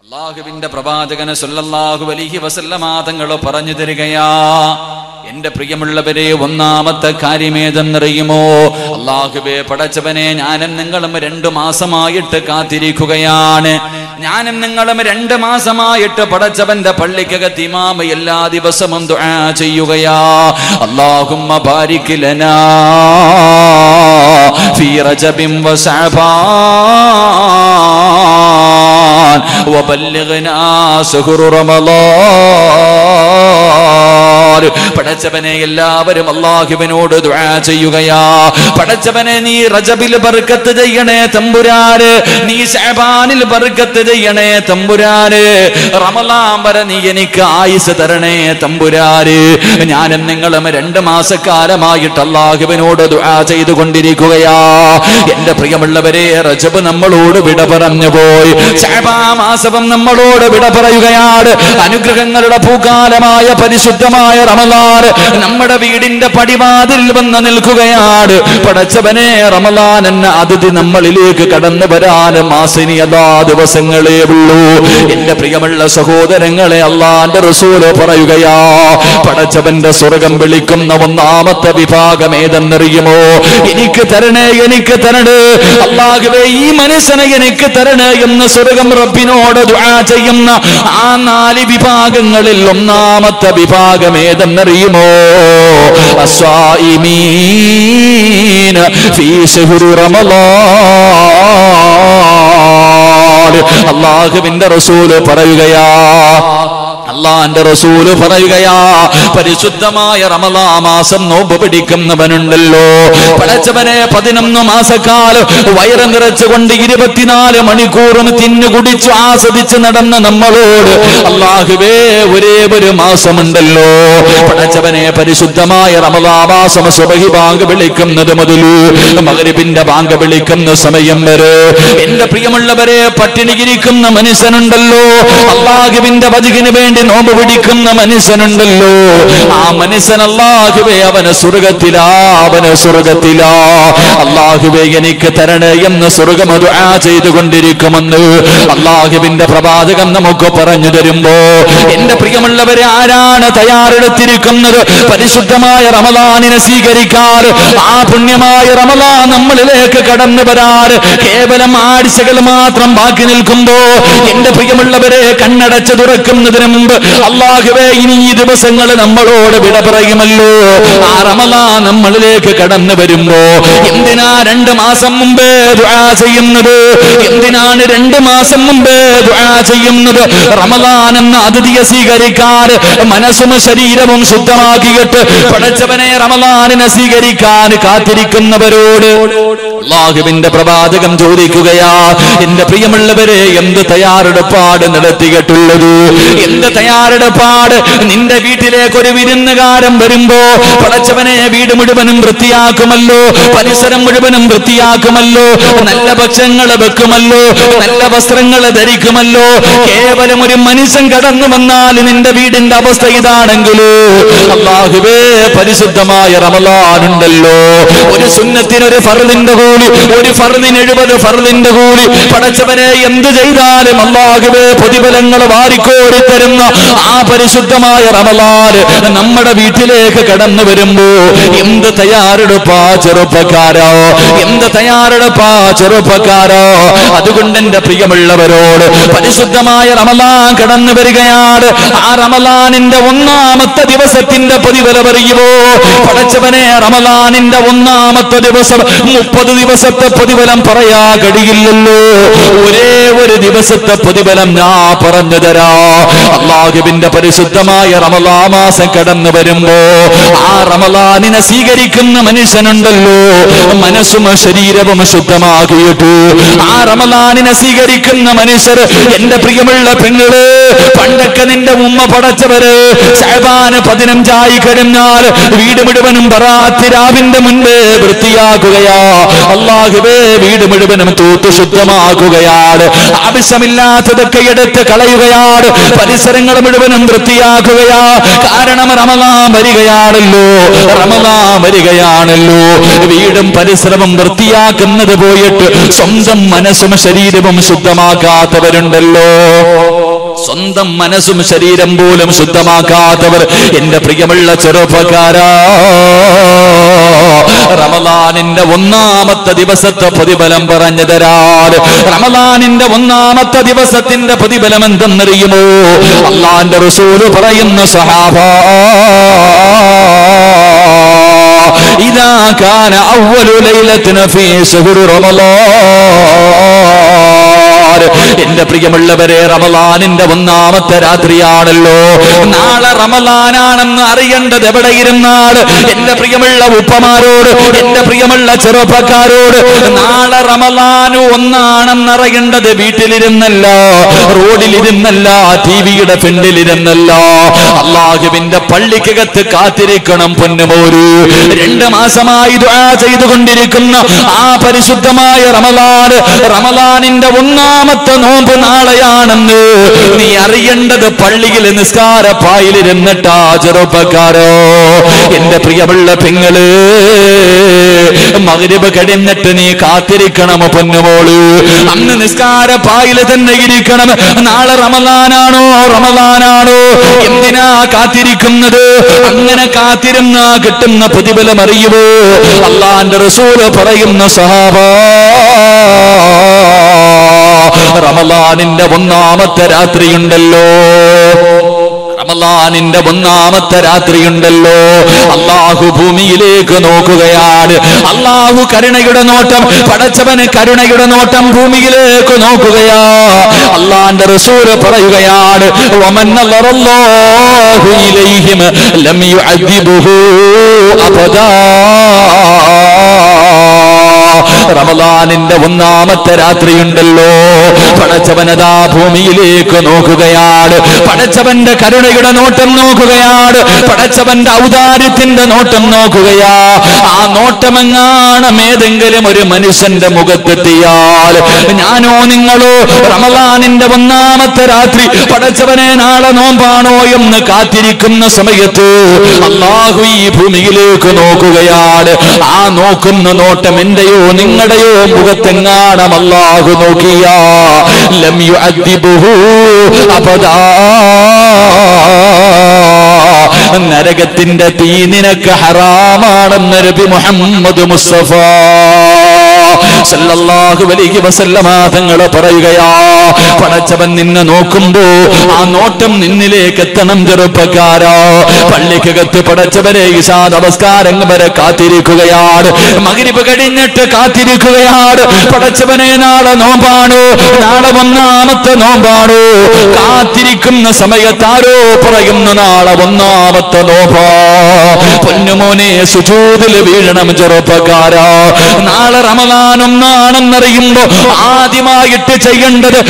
അല്ലാഹുവിന്റെ പ്രവാചകൻ സല്ലല്ലാഹു അലൈഹി വസല്ലമ തങ്ങൾ പറഞ്ഞു തരികയാ, എന്റെ പ്രിയമുള്ളവരെ, ഒന്നാമത്തെ കാര്യമേതെന്നറിയുമോ? അല്ലാഹുവേ പടച്ചവനെ, ഞാനും നിങ്ങളും 2 മാസമായിട്ട് കാത്തിരിക്കുകയാണ്. ഞാനും നിങ്ങളും 2 മാസമായിട്ട് പടച്ചവന്റെ പള്ളിക്കകത്ത് ഇമാമ എല്ലാ ദിവസവും ദുആ ചെയ്യുകയാ. അല്ലാഹുമ്മ ബാരിക് ലനാ ഫീ റജബിൻ വശഅബാൻ വബല്ലിഗ്നാ ശഹ്റ റമളാൻ. പടച്ചവനെ, എല്ലാവരും അല്ലാഹുവിനോട് ദുആ ചെയ്യുകയാ. പടച്ചവനെ, നീ റജബിൽ ബർക്കത്ത് ചെയ്യണേ തമ്പുരാന്, നീ ശഅബാനിൽ ബർക്കത്ത് ചെയ്യണേ തമ്പുരാന്, റമളാൻ വരെ നീ എനിക്ക് ആയുസ് തരണേ തമ്പുരാന്. ഞാനും നിങ്ങളും 2 മാസക്കാലമായിട്ട് അല്ലാഹുവിനോട് ദുആ ചെയ്തുകൊണ്ടിരിക്കുകയാ. എന്റെ പ്രിയമുള്ളവരെ, റജബ് നമ്മളോട് വിട പറഞ്ഞു പോയി, ശഅബാൻ മാസവും നമ്മളോട് വിട പറയുകയാണ്. അനുഗ്രഹങ്ങളുടെ പൂക്കാലമായ പരിശുദ്ധമായ റമളാൻ നമ്മുടെ വീടിന്റെ പടിവാതിൽ വന്ന് നിൽക്കുകയാണ്. പടച്ചവനെ, റമളാൻ എന്ന അതിഥി നമ്മളിലേക്ക് കടന്നു വരാൻ മാസിനി അതാ ദിവസങ്ങളേ ഉള്ളൂ. എന്റെ പ്രിയമുള്ള സഹോദരങ്ങളെ, അല്ലാഹുവിന്റെ റസൂൽ പറയുകയാ, പടച്ചവന്റെ സ്വർഗം വിളിക്കുന്ന ഒന്നാമത്തെ വിഭാഗം ഏതെന്നറിയുമോ? എനിക്ക് തരണേ, എനിക്ക് തരണേ അല്ലാഹുവേ, ഈ മനുഷ്യനെ എനിക്ക് തരണേ എന്ന് സ്വർഗം റബ്ബിനോട് ദുആ ചെയ്യുന്ന ആ 4 വിഭാഗങ്ങളിൽ ഒന്നാമത്തെ വിഭാഗം ഏതെന്നറിയുമോ? അസ്വായിമീന ഫീ ശഹ്രി റമളാൻ. അല്ലാഹുവിന്റെ റസൂൽ പറയുകയാ, അല്ലാഹുവിന്റെ റസൂൽ പറയുകയാ, പരിശുദ്ധമായ റമളാൻ മാസം നോമ്പ് പിടിക്കുന്നവനുണ്ടല്ലോ, പടച്ചവനെ 11 മാസക്കാലം വയറ് നിറച്ചുകൊണ്ട് 24 മണിക്കൂറും തിന്നു കുടിച്ചു ആസ്വദിച്ച് നടന്ന നമ്മളോട് അല്ലാഹുവേ ഒരേ ഒരു മാസമുണ്ടല്ലോ, പടച്ചവനെ, പരിശുദ്ധമായ റമളാൻ മാസം സുബഹി ബാങ്ക് വിളിക്കുന്നത് മുതൽ മഗ്രിബിന്റെ ബാങ്ക് വിളിക്കുന്ന സമയം വരെ എന്റെ പ്രിയമുള്ളവരെ പട്ടിണിയിരിക്കുന്ന മനുഷ്യനുണ്ടല്ലോ, അല്ലാഹുവിന്റെ വചനത്തിന് വേണ്ടി നോമ്പ് പിടിക്കുന്ന മനുഷ്യനുണ്ടല്ലോ, ആ മനുഷ്യൻ അല്ലാഹുവേ അവന് സ്വർഗ്ഗത്തിലാ, അവന് സ്വർഗ്ഗത്തിലാ. അല്ലാഹുവേ എനിക്ക് തരണേ എന്ന് സ്വർഗ്ഗം ദുആ ചെയ്തുകൊണ്ടിരിക്കുമെന്ന് അല്ലാഹുവിന്റെ പ്രവാചകൻ നമുക്ക് പറഞ്ഞു തരുമ്പോ എന്റെ പ്രിയമുള്ളവരെ, ആരാണ് തയ്യാറെടുത്തിരിക്കുന്നത് പരിശുദ്ധമായ റമളാനിനെ സ്വീകരിക്കാൻ? ആ പുണ്യമായ റമളാൻ നമ്മളിലേക്ക് കടന്നു വരാൻ കേവലം ആഴ്ചകൾ മാത്രം ബാക്കി നിൽക്കുമ്പോ എന്റെ പ്രിയമുള്ളവരെ, കണ്ണടച്ച് തുറക്കുന്നതിന് മുമ്പ് അല്ലാഹുവേ ഇനി ഈ ദിവസങ്ങൾ നമ്മളോട് വിട പറയുമല്ലോ. ആ റമളാൻ നമ്മളിലേക്ക് കടന്നു വരുമ്പോ എന്തിനാ 2 മാസം മുമ്പേ ദുആ ചെയ്യുന്നത്? എന്തിനാണ് 2 മാസം മുമ്പേ ദുആ ചെയ്യുന്നത്? റമളാൻ എന്ന അതിഥിയെ സ്വീകരിക്കാൻ മനസ്സും ശരീരവും ശുദ്ധമാക്കിയിട്ട് പടച്ചവനെ റമളാനിനെ സ്വീകരിക്കാൻ കാത്തിരിക്കുന്നവരോട് അല്ലാഹുവിന്റെ പ്രവാചകൻ ചോദിക്കുകയാ, എന്റെ പ്രിയമുള്ളവരെ, എന്ത് തയ്യാറെടുപ്പാട് നടത്തിയിട്ടുള്ളത്? എന്ത് തയ്യാറെടുപ്പാട്? നിന്റെ വീട്ടിലേക്ക് ഒരു വിരുന്നുകാരൻ വരുമ്പോ പടച്ചവനെ വീട് മുഴുവനും വൃത്തിയാക്കുമല്ലോ, പരിസരം മുഴുവനും വൃത്തിയാക്കുമല്ലോ, നല്ല ഭക്ഷണങ്ങൾ വെക്കുമല്ലോ, നല്ല വസ്ത്രങ്ങൾ ധരിക്കുമല്ലോ. കേവലം ഒരു മനുഷ്യൻ കടന്നു വന്നാൽ നിന്റെ വീടിന്റെ അവസ്ഥ ഇതാണെങ്കിലോ അല്ലാഹുവേ, പരിശുദ്ധമായ റമളാൻ ഉണ്ടല്ലോ, ഒരു സുന്നത്തിന് ഒരു ഫർദിന്റെ കൂലി, ഒരു ഫർദിന് 70 ഫർദിന്റെ കൂലി. പടച്ചവനെ, എന്ത് ചെയ്താലും അല്ലാഹുവേ പ്രതിഫലങ്ങൾ വാരിക്കോരി തരുന്ന ആ പരിശുദ്ധമായ റമളാൻ നമ്മുടെ വീട്ടിലേക്ക് കടന്നു വരുമ്പോ എന്ത് തയ്യാറെടുപ്പാ ചെറുപ്പക്കാരോ, എന്ത് തയ്യാറെടുപ്പാ ചെറുപ്പക്കാരോ. അതുകൊണ്ട് എന്റെ പ്രിയമുള്ളവരോട്, പരിശുദ്ധമായ റമളാൻ കടന്നു വരികയാണ്. ആ റമളാനിന്റെ ഒന്നാമത്തെ ദിവസത്തിന്റെ പ്രതിഫലം അറിയുമോ? പടച്ചവനെ, റമളാനിന്റെ ഒന്നാമത്തെ ദിവസം 30 ദിവസത്തെ പ്രതിഫലം പറയാ കഴിയില്ലല്ലോ. ഒരേ ഒരു ദിവസത്തെ പ്രതിഫലം ഞാൻ പറഞ്ഞു തരാ. അല്ലാഹുവിന്റെ പരിശുദ്ധമായ റമളാൻ മാസം കടന്നു വരുമ്പോ ആ റമളാനിനെ സ്വീകരിക്കുന്ന മനുഷ്യനുണ്ടല്ലോ, മനസ്സും ശരീരവും ശുദ്ധമാക്കിയിട്ട് ആ റമളാനിനെ സ്വീകരിക്കുന്ന മനുഷ്യർ, എന്റെ പ്രിയമുള്ള പെങ്ങള്, പണ്ടൊക്കെ നിന്റെ ഉമ്മ പടച്ചവര് ശഅബാൻ 15 കഴിഞ്ഞാൽ വീട് മുഴുവനും ബറാത്ത് രാവിന്റെ മുൻപേ വൃത്തിയാക്കുകയാ. അല്ലാഹുവേ വീട് മുഴുവനും തൂത്തു ശുദ്ധമാക്കുകയാണ്. ആവശ്യമില്ലാത്തതൊക്കെ എടുത്ത് കളയുകയാണ്. പരിസരങ്ങൾ മുഴുവനും വൃത്തിയാക്കുകയാ. കാരണം റമളാൻ വരികയാണല്ലോ, റമളാൻ വരികയാണല്ലോ. വീടും പരിസരവും വൃത്തിയാക്കുന്നത് പോയിട്ട് സ്വന്തം മനസ്സും ശരീരവും ശുദ്ധമാക്കാത്തവരുണ്ടല്ലോ. സ്വന്തം മനസ്സും ശരീരം പോലും ശുദ്ധമാക്കാത്തവർ. എന്റെ പ്രിയമുള്ള ചെറുപ്പക്കാരാ, റമളാനിന്റെ ഒന്നാമത്തെ ദിവസത്തെ പ്രതിഫലം പറഞ്ഞു തരാൻ. റമളാനിന്റെ ഒന്നാമത്തെ ദിവസത്തിന്റെ പ്രതിഫലം എന്തെന്നറിയുമോ? അല്ലാഹുവിന്റെ റസൂൽ പറയുന്ന സഹാബാ, ഇദാ കാന അവ്വലു ലൈലത്തിൻ ഫീ ശഹ്രി റമളാൻ. എന്റെ പ്രിയമുള്ളവരെ, റമളാനിന്റെ ഒന്നാമത്തെ രാത്രിയാണല്ലോ. നാളെ റമളാനാണെന്ന് അറിയേണ്ടത് എവിടെ ഇരുന്നാണ്? എന്റെ പ്രിയമുള്ള ഉപ്പമാരോട്, എന്റെ പ്രിയമുള്ള ചെറുപ്പക്കാരോട്, നാളെ റമളാന് ഒന്നാണെന്നറിയേണ്ടത് വീട്ടിലിരുന്നല്ല, റോഡിലിരുന്നല്ല, ടിവിയുടെ ഫ്രണ്ടിലിരുന്നല്ല, അല്ലാഹുവിന്റെ പള്ളിക്കകത്ത് കാത്തിരിക്കണം. പൊന്നുമോര്, 2 മാസമായി ദുആ ചെയ്തുകൊണ്ടിരിക്കുന്ന ആ പരിശുദ്ധമായ റമളാനിന്റെ ഒന്നാമത്തെ നോമ്പ് നാളെയാണെന്ന് നീ അറിയേണ്ടത് പള്ളിയിൽ നിസ്കാരപ്പായിലിരുന്നിട്ടാ ചെറുപ്പക്കാരോ. എന്റെ പ്രിയമുള്ള പെങ്ങള്, മഗ്രിബ് കഴിഞ്ഞിട്ട് നീ കാത്തിരിക്കണം പൊന്നുമോള്. അന്ന് നിസ്കാരപ്പായിൽ തന്നെ ഇരിക്കണം. നാളെ റമളാനാണോ, റമളാനാണോ? എന്തിനാ കാത്തിരിക്കുന്നത്? അങ്ങനെ കാത്തിരുന്ന കിട്ടുന്ന പ്രതിഫലം അറിയുമോ? അല്ലാഹുവിന്റെ റസൂൽ പറയുന്ന സഹാബാ, റമളാനിന്റെ ഒന്നാമത്തെ രാത്രിയുണ്ടല്ലോ, റമളാനിന്റെ ഒന്നാമത്തെ രാത്രിയുണ്ടല്ലോ, അല്ലാഹു ഭൂമിയിലേക്ക് നോക്കുകയാണ്. അല്ലാഹു കരുണയുടെ നോട്ടം, പടച്ചവന് കരുണയുടെ നോട്ടം ഭൂമിയിലേക്ക് നോക്കുകയാ. അല്ലാഹുവിന്റെ റസൂൽ പറയുകയാണ്, വമൻ നളറല്ലാഹു ഇലൈഹിം ലം യുഅദ്ദിബുഹു അബദാ. റമളാനിന്റെ ഒന്നാമത്തെ രാത്രിയുണ്ടല്ലോ, പടച്ചവനതാ ഭൂമിയിലേക്ക് നോക്കുകയാണ്. പടച്ചവന്റെ കരുണയുടെ നോട്ടം നോക്കുകയാണ്. പടച്ചവന്റെ ഔദാര്യത്തിന്റെ നോട്ടം നോക്കുകയാ. ആ നോട്ടമെങ്ങാണം ഏതെങ്കിലും ഒരു മനുഷ്യന്റെ മുഖത്തെത്തിയാൽ, ഞാനോ നിങ്ങളോ റമളാനിന്റെ ഒന്നാമത്തെ രാത്രി പടച്ചവനെ നാളെ നോമ്പാണോ എന്ന് കാത്തിരിക്കുന്ന സമയത്ത് അല്ലാഹു ഈ ഭൂമിയിലേക്ക് നോക്കുകയാണ്. ആ നോക്കുന്ന നോട്ടം എന്റെയോ നിങ്ങളുടെയോ മുഖത്തെങ്ങാണം അല്ലാഹു നോക്കിയാ, ലം യുഅദ്ദിബുഹു അബദാ. നരകത്തിന്റെ തീ നിനക്ക് ഹറാമാണെന്ന് നബി മുഹമ്മദ് മുസ്തഫ സല്ലല്ലാഹു അലൈഹി വസല്ലമ തങ്ങൾ പറയുകയാ. പടച്ചവൻ നിന്നെ നോക്കുമ്പോ ആ നോട്ടം നിന്നിലേക്ക് എത്തണം ചെറുപ്പക്കാരാ. പള്ളിക്കകത്ത് പടച്ചവനെ ഇശാ നമസ്കാരം വരെ കാത്തിരിക്കുകയാണ്. മഗ്രിബ് കഴിഞ്ഞിട്ട് കാത്തിരിക്കുകയാണ്. പടച്ചവനെ നാളെ നോമ്പാണോ, നാളെ ഒന്നാമത്തെ നോമ്പാണോ? കാത്തിരിക്കുന്ന സമയത്താരോ പറയുന്നു നാളെ ഒന്നാമത്തെ നോമ്പാ. പൊന്നുമോനെ, സുജൂദിൽ വീഴണം ചെറുപ്പക്കാരാ. നാളെ റമളാൻ ഒന്നാണെന്നറിയുമ്പോ ആദ്യമായിട്ട് ചെയ്യേണ്ടത്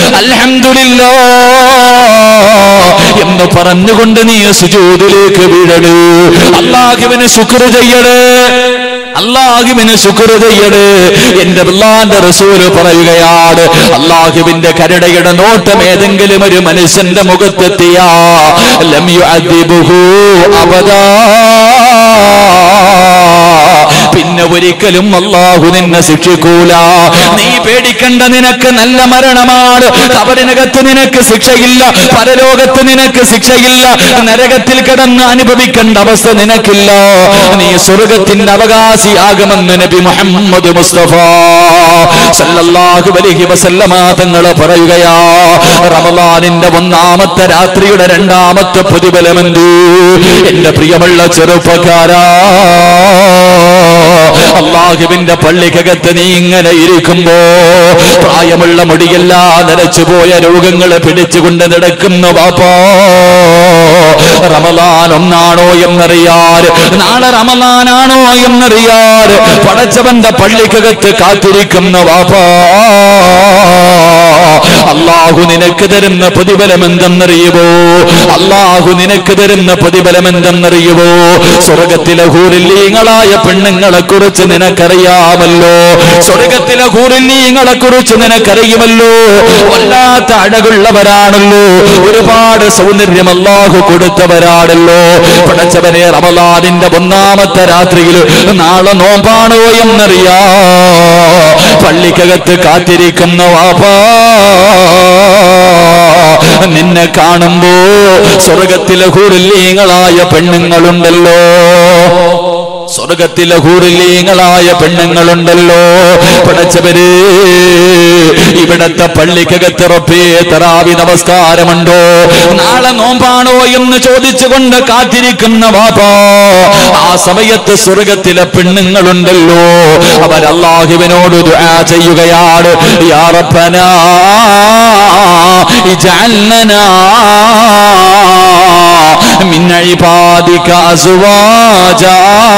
അൽഹംദുലില്ലാഹ് എന്ന് പറഞ്ഞുകൊണ്ട് നീ സുജൂദിലേക്ക് വീഴണേ. അല്ലാഹുവിനെ ശുക്ർ ചെയ്യണേ, അല്ലാഹുവിനെ ശുക്ർ ചെയ്യണേ. എന്റെ അല്ലാഹുവിന്റെ റസൂൽ പറയുകയാണ്, അല്ലാഹുവിന്റെ കരുണയുടെ നോട്ടം ഏതെങ്കിലും ഒരു മനുഷ്യന്റെ മുഖത്തെത്തിയാ ലം യുഅദ്ദിബുഹു അബദാ. പിന്നെ ഒരിക്കലും അല്ലാഹു നിന്നെ ശിക്ഷിക്കൂല. നീ പേടിക്കണ്ട, നിനക്ക് നല്ല മരണമാണ്. ഖബറിനകത്ത് നിനക്ക് ശിക്ഷയില്ല, പരലോകത്ത് നിനക്ക് ശിക്ഷയില്ല, നരകത്തിൽ കിടന്ന് അനുഭവിക്കേണ്ട അവസ്ഥ നിനക്കില്ല. നീ സ്വർഗത്തിന്റെ അവകാശിയാകുമെന്ന് നബി മുഹമ്മദ് മുസ്തഫ സല്ലല്ലാഹു അലൈഹി വസല്ലമ തങ്ങൾ പറയുകയാ. റമളാനിന്റെ ഒന്നാമത്തെ രാത്രിയുടെ രണ്ടാമത്തെ പ്രതിഫലമെന്ത്? എന്റെ പ്രിയമുള്ള ചെറുപ്പക്കാരാ, അല്ലാഹുവിന്റെ പള്ളിക്കകത്ത് നീ ഇങ്ങനെ ഇരിക്കുമ്പോ പ്രായമുള്ള മുടിയെല്ലാം നരച്ചുപോയ രോഗങ്ങൾ പിടിച്ചുകൊണ്ട് നടക്കുന്ന വാപ്പാ, റമളാൻ ഒന്നാണോ എന്നറിയാൻ, നാളെ റമളാനാണോ എന്നറിയാൻ പടച്ചവന്റെ പള്ളിക്കകത്ത് കാത്തിരിക്കുന്ന വാപ്പാ, അല്ലാഹു നിനക്ക് തരുന്ന പ്രതിഫലം എന്തെന്നറിയുമോ? അല്ലാഹു നിനക്ക് തരുന്ന പ്രതിഫലം എന്തെന്നറിയുമോ? സ്വർഗത്തിലെ ഹൂറില്ലീങ്ങളായ പെണ്ണുങ്ങളെ കുറിച്ച് നിനക്കറിയാമല്ലോ, സ്വർഗത്തിലെ ഹൂറില്ലീങ്ങളെ കുറിച്ച് നിനക്കറിയുമല്ലോ. വല്ലാത്ത അഴകുള്ളവരാണല്ലോ, ഒരുപാട് സൗന്ദര്യം അല്ലാഹു കൊടുത്തവരാണല്ലോ. പടച്ചവനെ, റമളാനിന്റെ 1ാമത്തെ രാത്രിയിൽ നാളെ നോമ്പാണോ എന്നറിയാ പള്ളിക്കകത്ത് കാത്തിരിക്കുന്ന വാപ്പാ, നിന്നെ കാണുമ്പോ സ്വർഗത്തിലെ ഹൂറില്ലീങ്ങളായ പെണ്ണുങ്ങളുണ്ടല്ലോ, സ്വർഗത്തിലെ ഹൂറില്ലീങ്ങളായ പെണ്ണുങ്ങളുണ്ടല്ലോ. പടച്ചവരെ, ഇവിടത്തെ പള്ളിക്കകത്ത് റബ്ബേ തറാവി നമസ്കാരമുണ്ടോ, നാളെ നോമ്പാണോ എന്ന് ചോദിച്ചുകൊണ്ട് കാത്തിരിക്കുന്ന വാപ്പാ, ആ സമയത്ത് സ്വർഗത്തിലെ പെണ്ണുങ്ങളുണ്ടല്ലോ, അവർ അല്ലാഹുവിനോട് ദുആ ചെയ്യുകയാണ്, യാ റബ്ബനാ ഇജ്അൽനാ മിൻ ഇബാദിക അസ്വാജാ.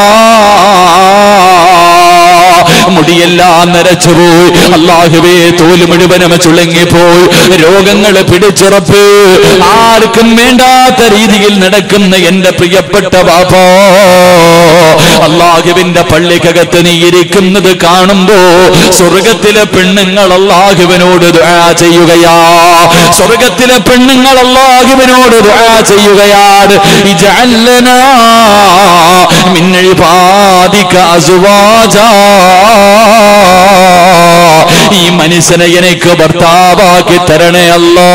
മുടിയെല്ലാം നരച്ചുപോയി, അല്ലാഹുവേ തോല് മുഴുവനും ചുളുങ്ങിപ്പോയി, രോഗങ്ങൾ പിടിച്ചുറപ്പ്, ആർക്കും വേണ്ടാത്ത രീതിയിൽ നടക്കുന്ന എന്റെ പ്രിയപ്പെട്ട ബാപ്പാ, അല്ലാഹുവിന്റെ പള്ളിക്കകത്ത് നീ ഇരിക്കുന്നത് കാണുമ്പോ സ്വർഗത്തിലെ പെണ്ണുങ്ങൾ അല്ലാഹുവിനോട് ദുആ ചെയ്യുകയാ, സ്വർഗത്തിലെ പെണ്ണുങ്ങൾ അല്ലാഹുവിനോട് ദുആ ചെയ്യുകയാണ്, ഇജ്അൽനാ മിൻ ഇബാദിക അസ്വാജാ. ഈ മനുഷ്യനെ എനിക്ക് ഭർത്താവാക്കി തരണേ അല്ലാ.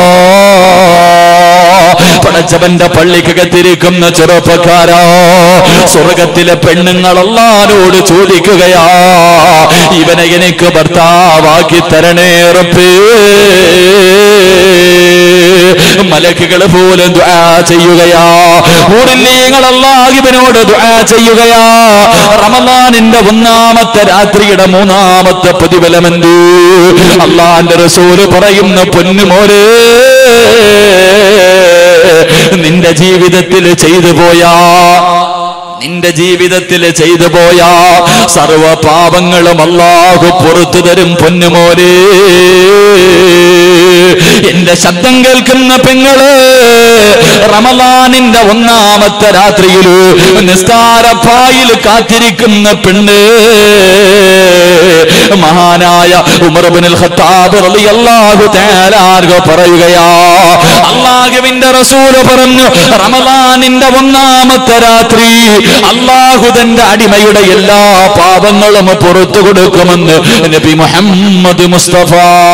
പടച്ചവന്റെ പള്ളിക്കകത്തിരിക്കുന്ന ചെറുപ്പക്കാരാ, സ്വർഗത്തിലെ പെണ്ണുങ്ങൾ അല്ലാഹുവോട് ചോദിക്കുകയാ, ഇവനെ എനിക്ക് ഭർത്താവാക്കി തരണേ റബ്ബേ. മലക്കുകൾ പോലും ദുആ ചെയ്യുകയാ, ഹൂറില്ലീങ്ങൾ അല്ലാഹുവിനോട് ദുആ ചെയ്യുകയാ. റമളാനിന്റെ 1ാമത്തെ രാത്രിയുടെ 3ാമത്തെ പ്രതിഫലമെന്ത്? അല്ലാഹുവിന്റെ റസൂൽ പറയുന്ന പൊന്നുമോനെ, നിന്റെ ജീവിതത്തിൽ ചെയ്തു പോയാ, നിന്റെ ജീവിതത്തിൽ ചെയ്തു പോയാ സർവ പാപങ്ങളും അല്ലാഹു പുറത്തു തരും പൊന്നുമോനെ. എന്റെ ശബ്ദം കേൾക്കുന്ന പെങ്ങള്, റമളാനിന്റെ 1ാമത്തെ രാത്രിയിൽ നിസ്കാരപ്പായിൽ കാത്തിരിക്കുന്ന പെണ്ണ്, മഹാനായ ഉമർ ഇബ്നുൽ ഖത്താബ് റളിയല്ലാഹു തആല അൻഹു പറയുകയാ, അല്ലാഹുവിന്റെ റസൂൽ പറഞ്ഞു, റമളാനിന്റെ 1ാമത്തെ രാത്രി അല്ലാഹു തന്റെ അടിമയുടെ എല്ലാ പാപങ്ങളും പുറത്തു കൊടുക്കുമെന്ന് നബി മുഹമ്മദ് മുസ്തഫ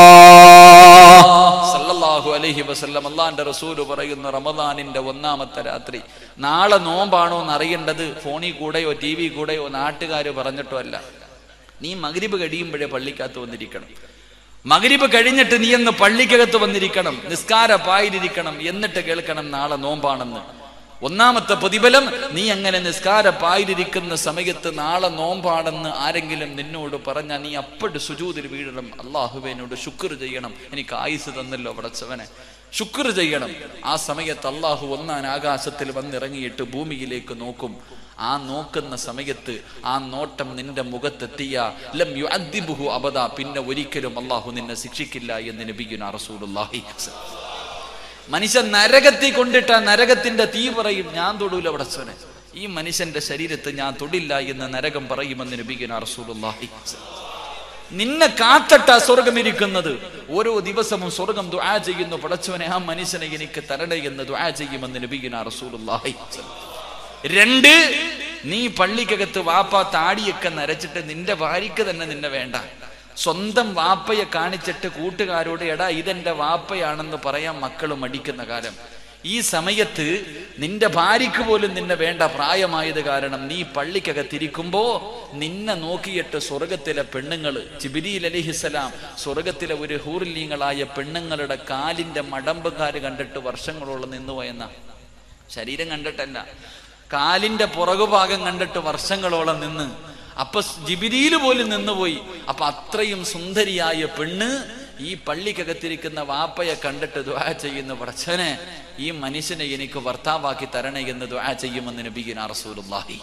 സല്ലല്ലാഹു അലൈഹി വസല്ലം. അല്ലാഹുവിന്റെ റസൂൽ പറയുന്നു, റമളാനിന്റെ 1ാമത്തെ രാത്രി നാളെ നോമ്പാണോ എന്ന് അറിയേണ്ടത് ഫോണിൽ കൂടെയോ TV കൂടെയോ നാട്ടുകാര് പറഞ്ഞിട്ടോ അല്ല. നീ മഗ്രിബ് കഴിയുമ്പോഴേ പള്ളിക്കകത്ത് വന്നിരിക്കണം, മഗ്രിബ് കഴിഞ്ഞിട്ട് നീ എന്ന് പള്ളിക്കകത്ത് വന്നിരിക്കണം, നിസ്കാര പായിരിക്കണം, എന്നിട്ട് കേൾക്കണം നാളെ നോമ്പാണെന്ന്. 1ാമത്തെ പ്രതിഫലം, നീ അങ്ങനെ നിസ്കാര പായിരിക്കുന്ന സമയത്ത് നാളെ നോമ്പാണെന്ന് ആരെങ്കിലും നിന്നോട് പറഞ്ഞാൽ നീ അപ്പോഴും സുജൂദിൽ വീഴണം, അല്ലാഹുവിനോട് ശുക്ർ ചെയ്യണം, എനിക്ക് ആയുസ് തന്നല്ലോ പടച്ചവനെ, ശുക്ർ ചെയ്യണം. ആ സമയത്ത് അല്ലാഹു 1ാം ആകാശത്തിൽ വന്നിറങ്ങിയിട്ട് ഭൂമിയിലേക്ക് നോക്കും. ആ നോക്കുന്ന സമയത്ത് ആ നോട്ടം നിന്റെ മുഖത്തെത്തിയ ലം യുഅദ്ദിബുഹു അബദ, പിന്നെ ഒരിക്കലും അല്ലാഹു നിന്നെ ശിക്ഷിക്കില്ല എന്ന് നബിയുനാ റസൂലുള്ളാഹി. മനുഷ്യൻ നരകത്തിൽ കൊണ്ടിട്ട് നരകത്തിന്റെ തീ പറയും, ഞാൻ തൊടൂല പടച്ചവനെ, ഈ മനുഷ്യന്റെ ശരീരത്ത് ഞാൻ തൊടില്ല എന്ന് നരകം പറയുമെന്ന് നബിയുനാ റസൂലുള്ളാഹി. നിന്നെ കാത്തട്ട സ്വർഗമിരിക്കുന്നത്. ഓരോ ദിവസവും സ്വർഗം ദുആ ചെയ്യുന്നു, പടച്ചവനെ ആ മനുഷ്യനെ എനിക്ക് തരണേ എന്ന് ദുആ ചെയ്യുമെന്ന് നബിയുനാ റസൂലുള്ളാഹി. 2, നീ പള്ളിക്കകത്ത് വാപ്പ താടിയൊക്കെ നരച്ചിട്ട് നിന്റെ ഭാര്യക്ക് തന്നെ നിന്നെ വേണ്ട, സ്വന്തം വാപ്പയെ കാണിച്ചിട്ട് കൂട്ടുകാരോട് എടാ ഇതെന്റെ വാപ്പയാണെന്ന് പറയാൻ മക്കൾ മടിക്കുന്ന കാലം. ഈ സമയത്ത് നിന്റെ ഭാര്യക്ക് പോലും നിന്നെ വേണ്ട, പ്രായമായത് കാരണം. നീ പള്ളിക്കകത്തിരിക്കുമ്പോ നിന്നെ നോക്കിയിട്ട് സ്വർഗത്തിലെ പെണ്ണുങ്ങള്, ജിബ്രീൽ അലൈഹിസ്സലാം സ്വർഗത്തിലെ ഒരു ഹൂറില്ലീങ്ങളായ പെണ്ണുങ്ങളുടെ കാലിന്റെ മടമ്പുകാര് കണ്ടിട്ട് വർഷങ്ങളോളം നിന്നുപോയെന്ന, ശരീരം കണ്ടിട്ടല്ല, കാലിന്റെ പുറകുഭാഗം കണ്ടിട്ട് വർഷങ്ങളോളം നിന്ന്. അപ്പൊ ജിബ്രീൽ പോലും നിന്നുപോയി. അപ്പൊ അത്രയും സുന്ദരിയായ പെണ്ണ് ഈ പള്ളിക്കകത്തിരിക്കുന്ന വാപ്പയെ കണ്ടിട്ട് ദുആ ചെയ്യുന്നു, പടച്ചവനെ ഈ മനുഷ്യനെ എനിക്ക് ഭർത്താവാക്കി തരണേ എന്ന് ദുആ ചെയ്യുമെന്ന് നബിയുനാ റസൂലുള്ളാഹി.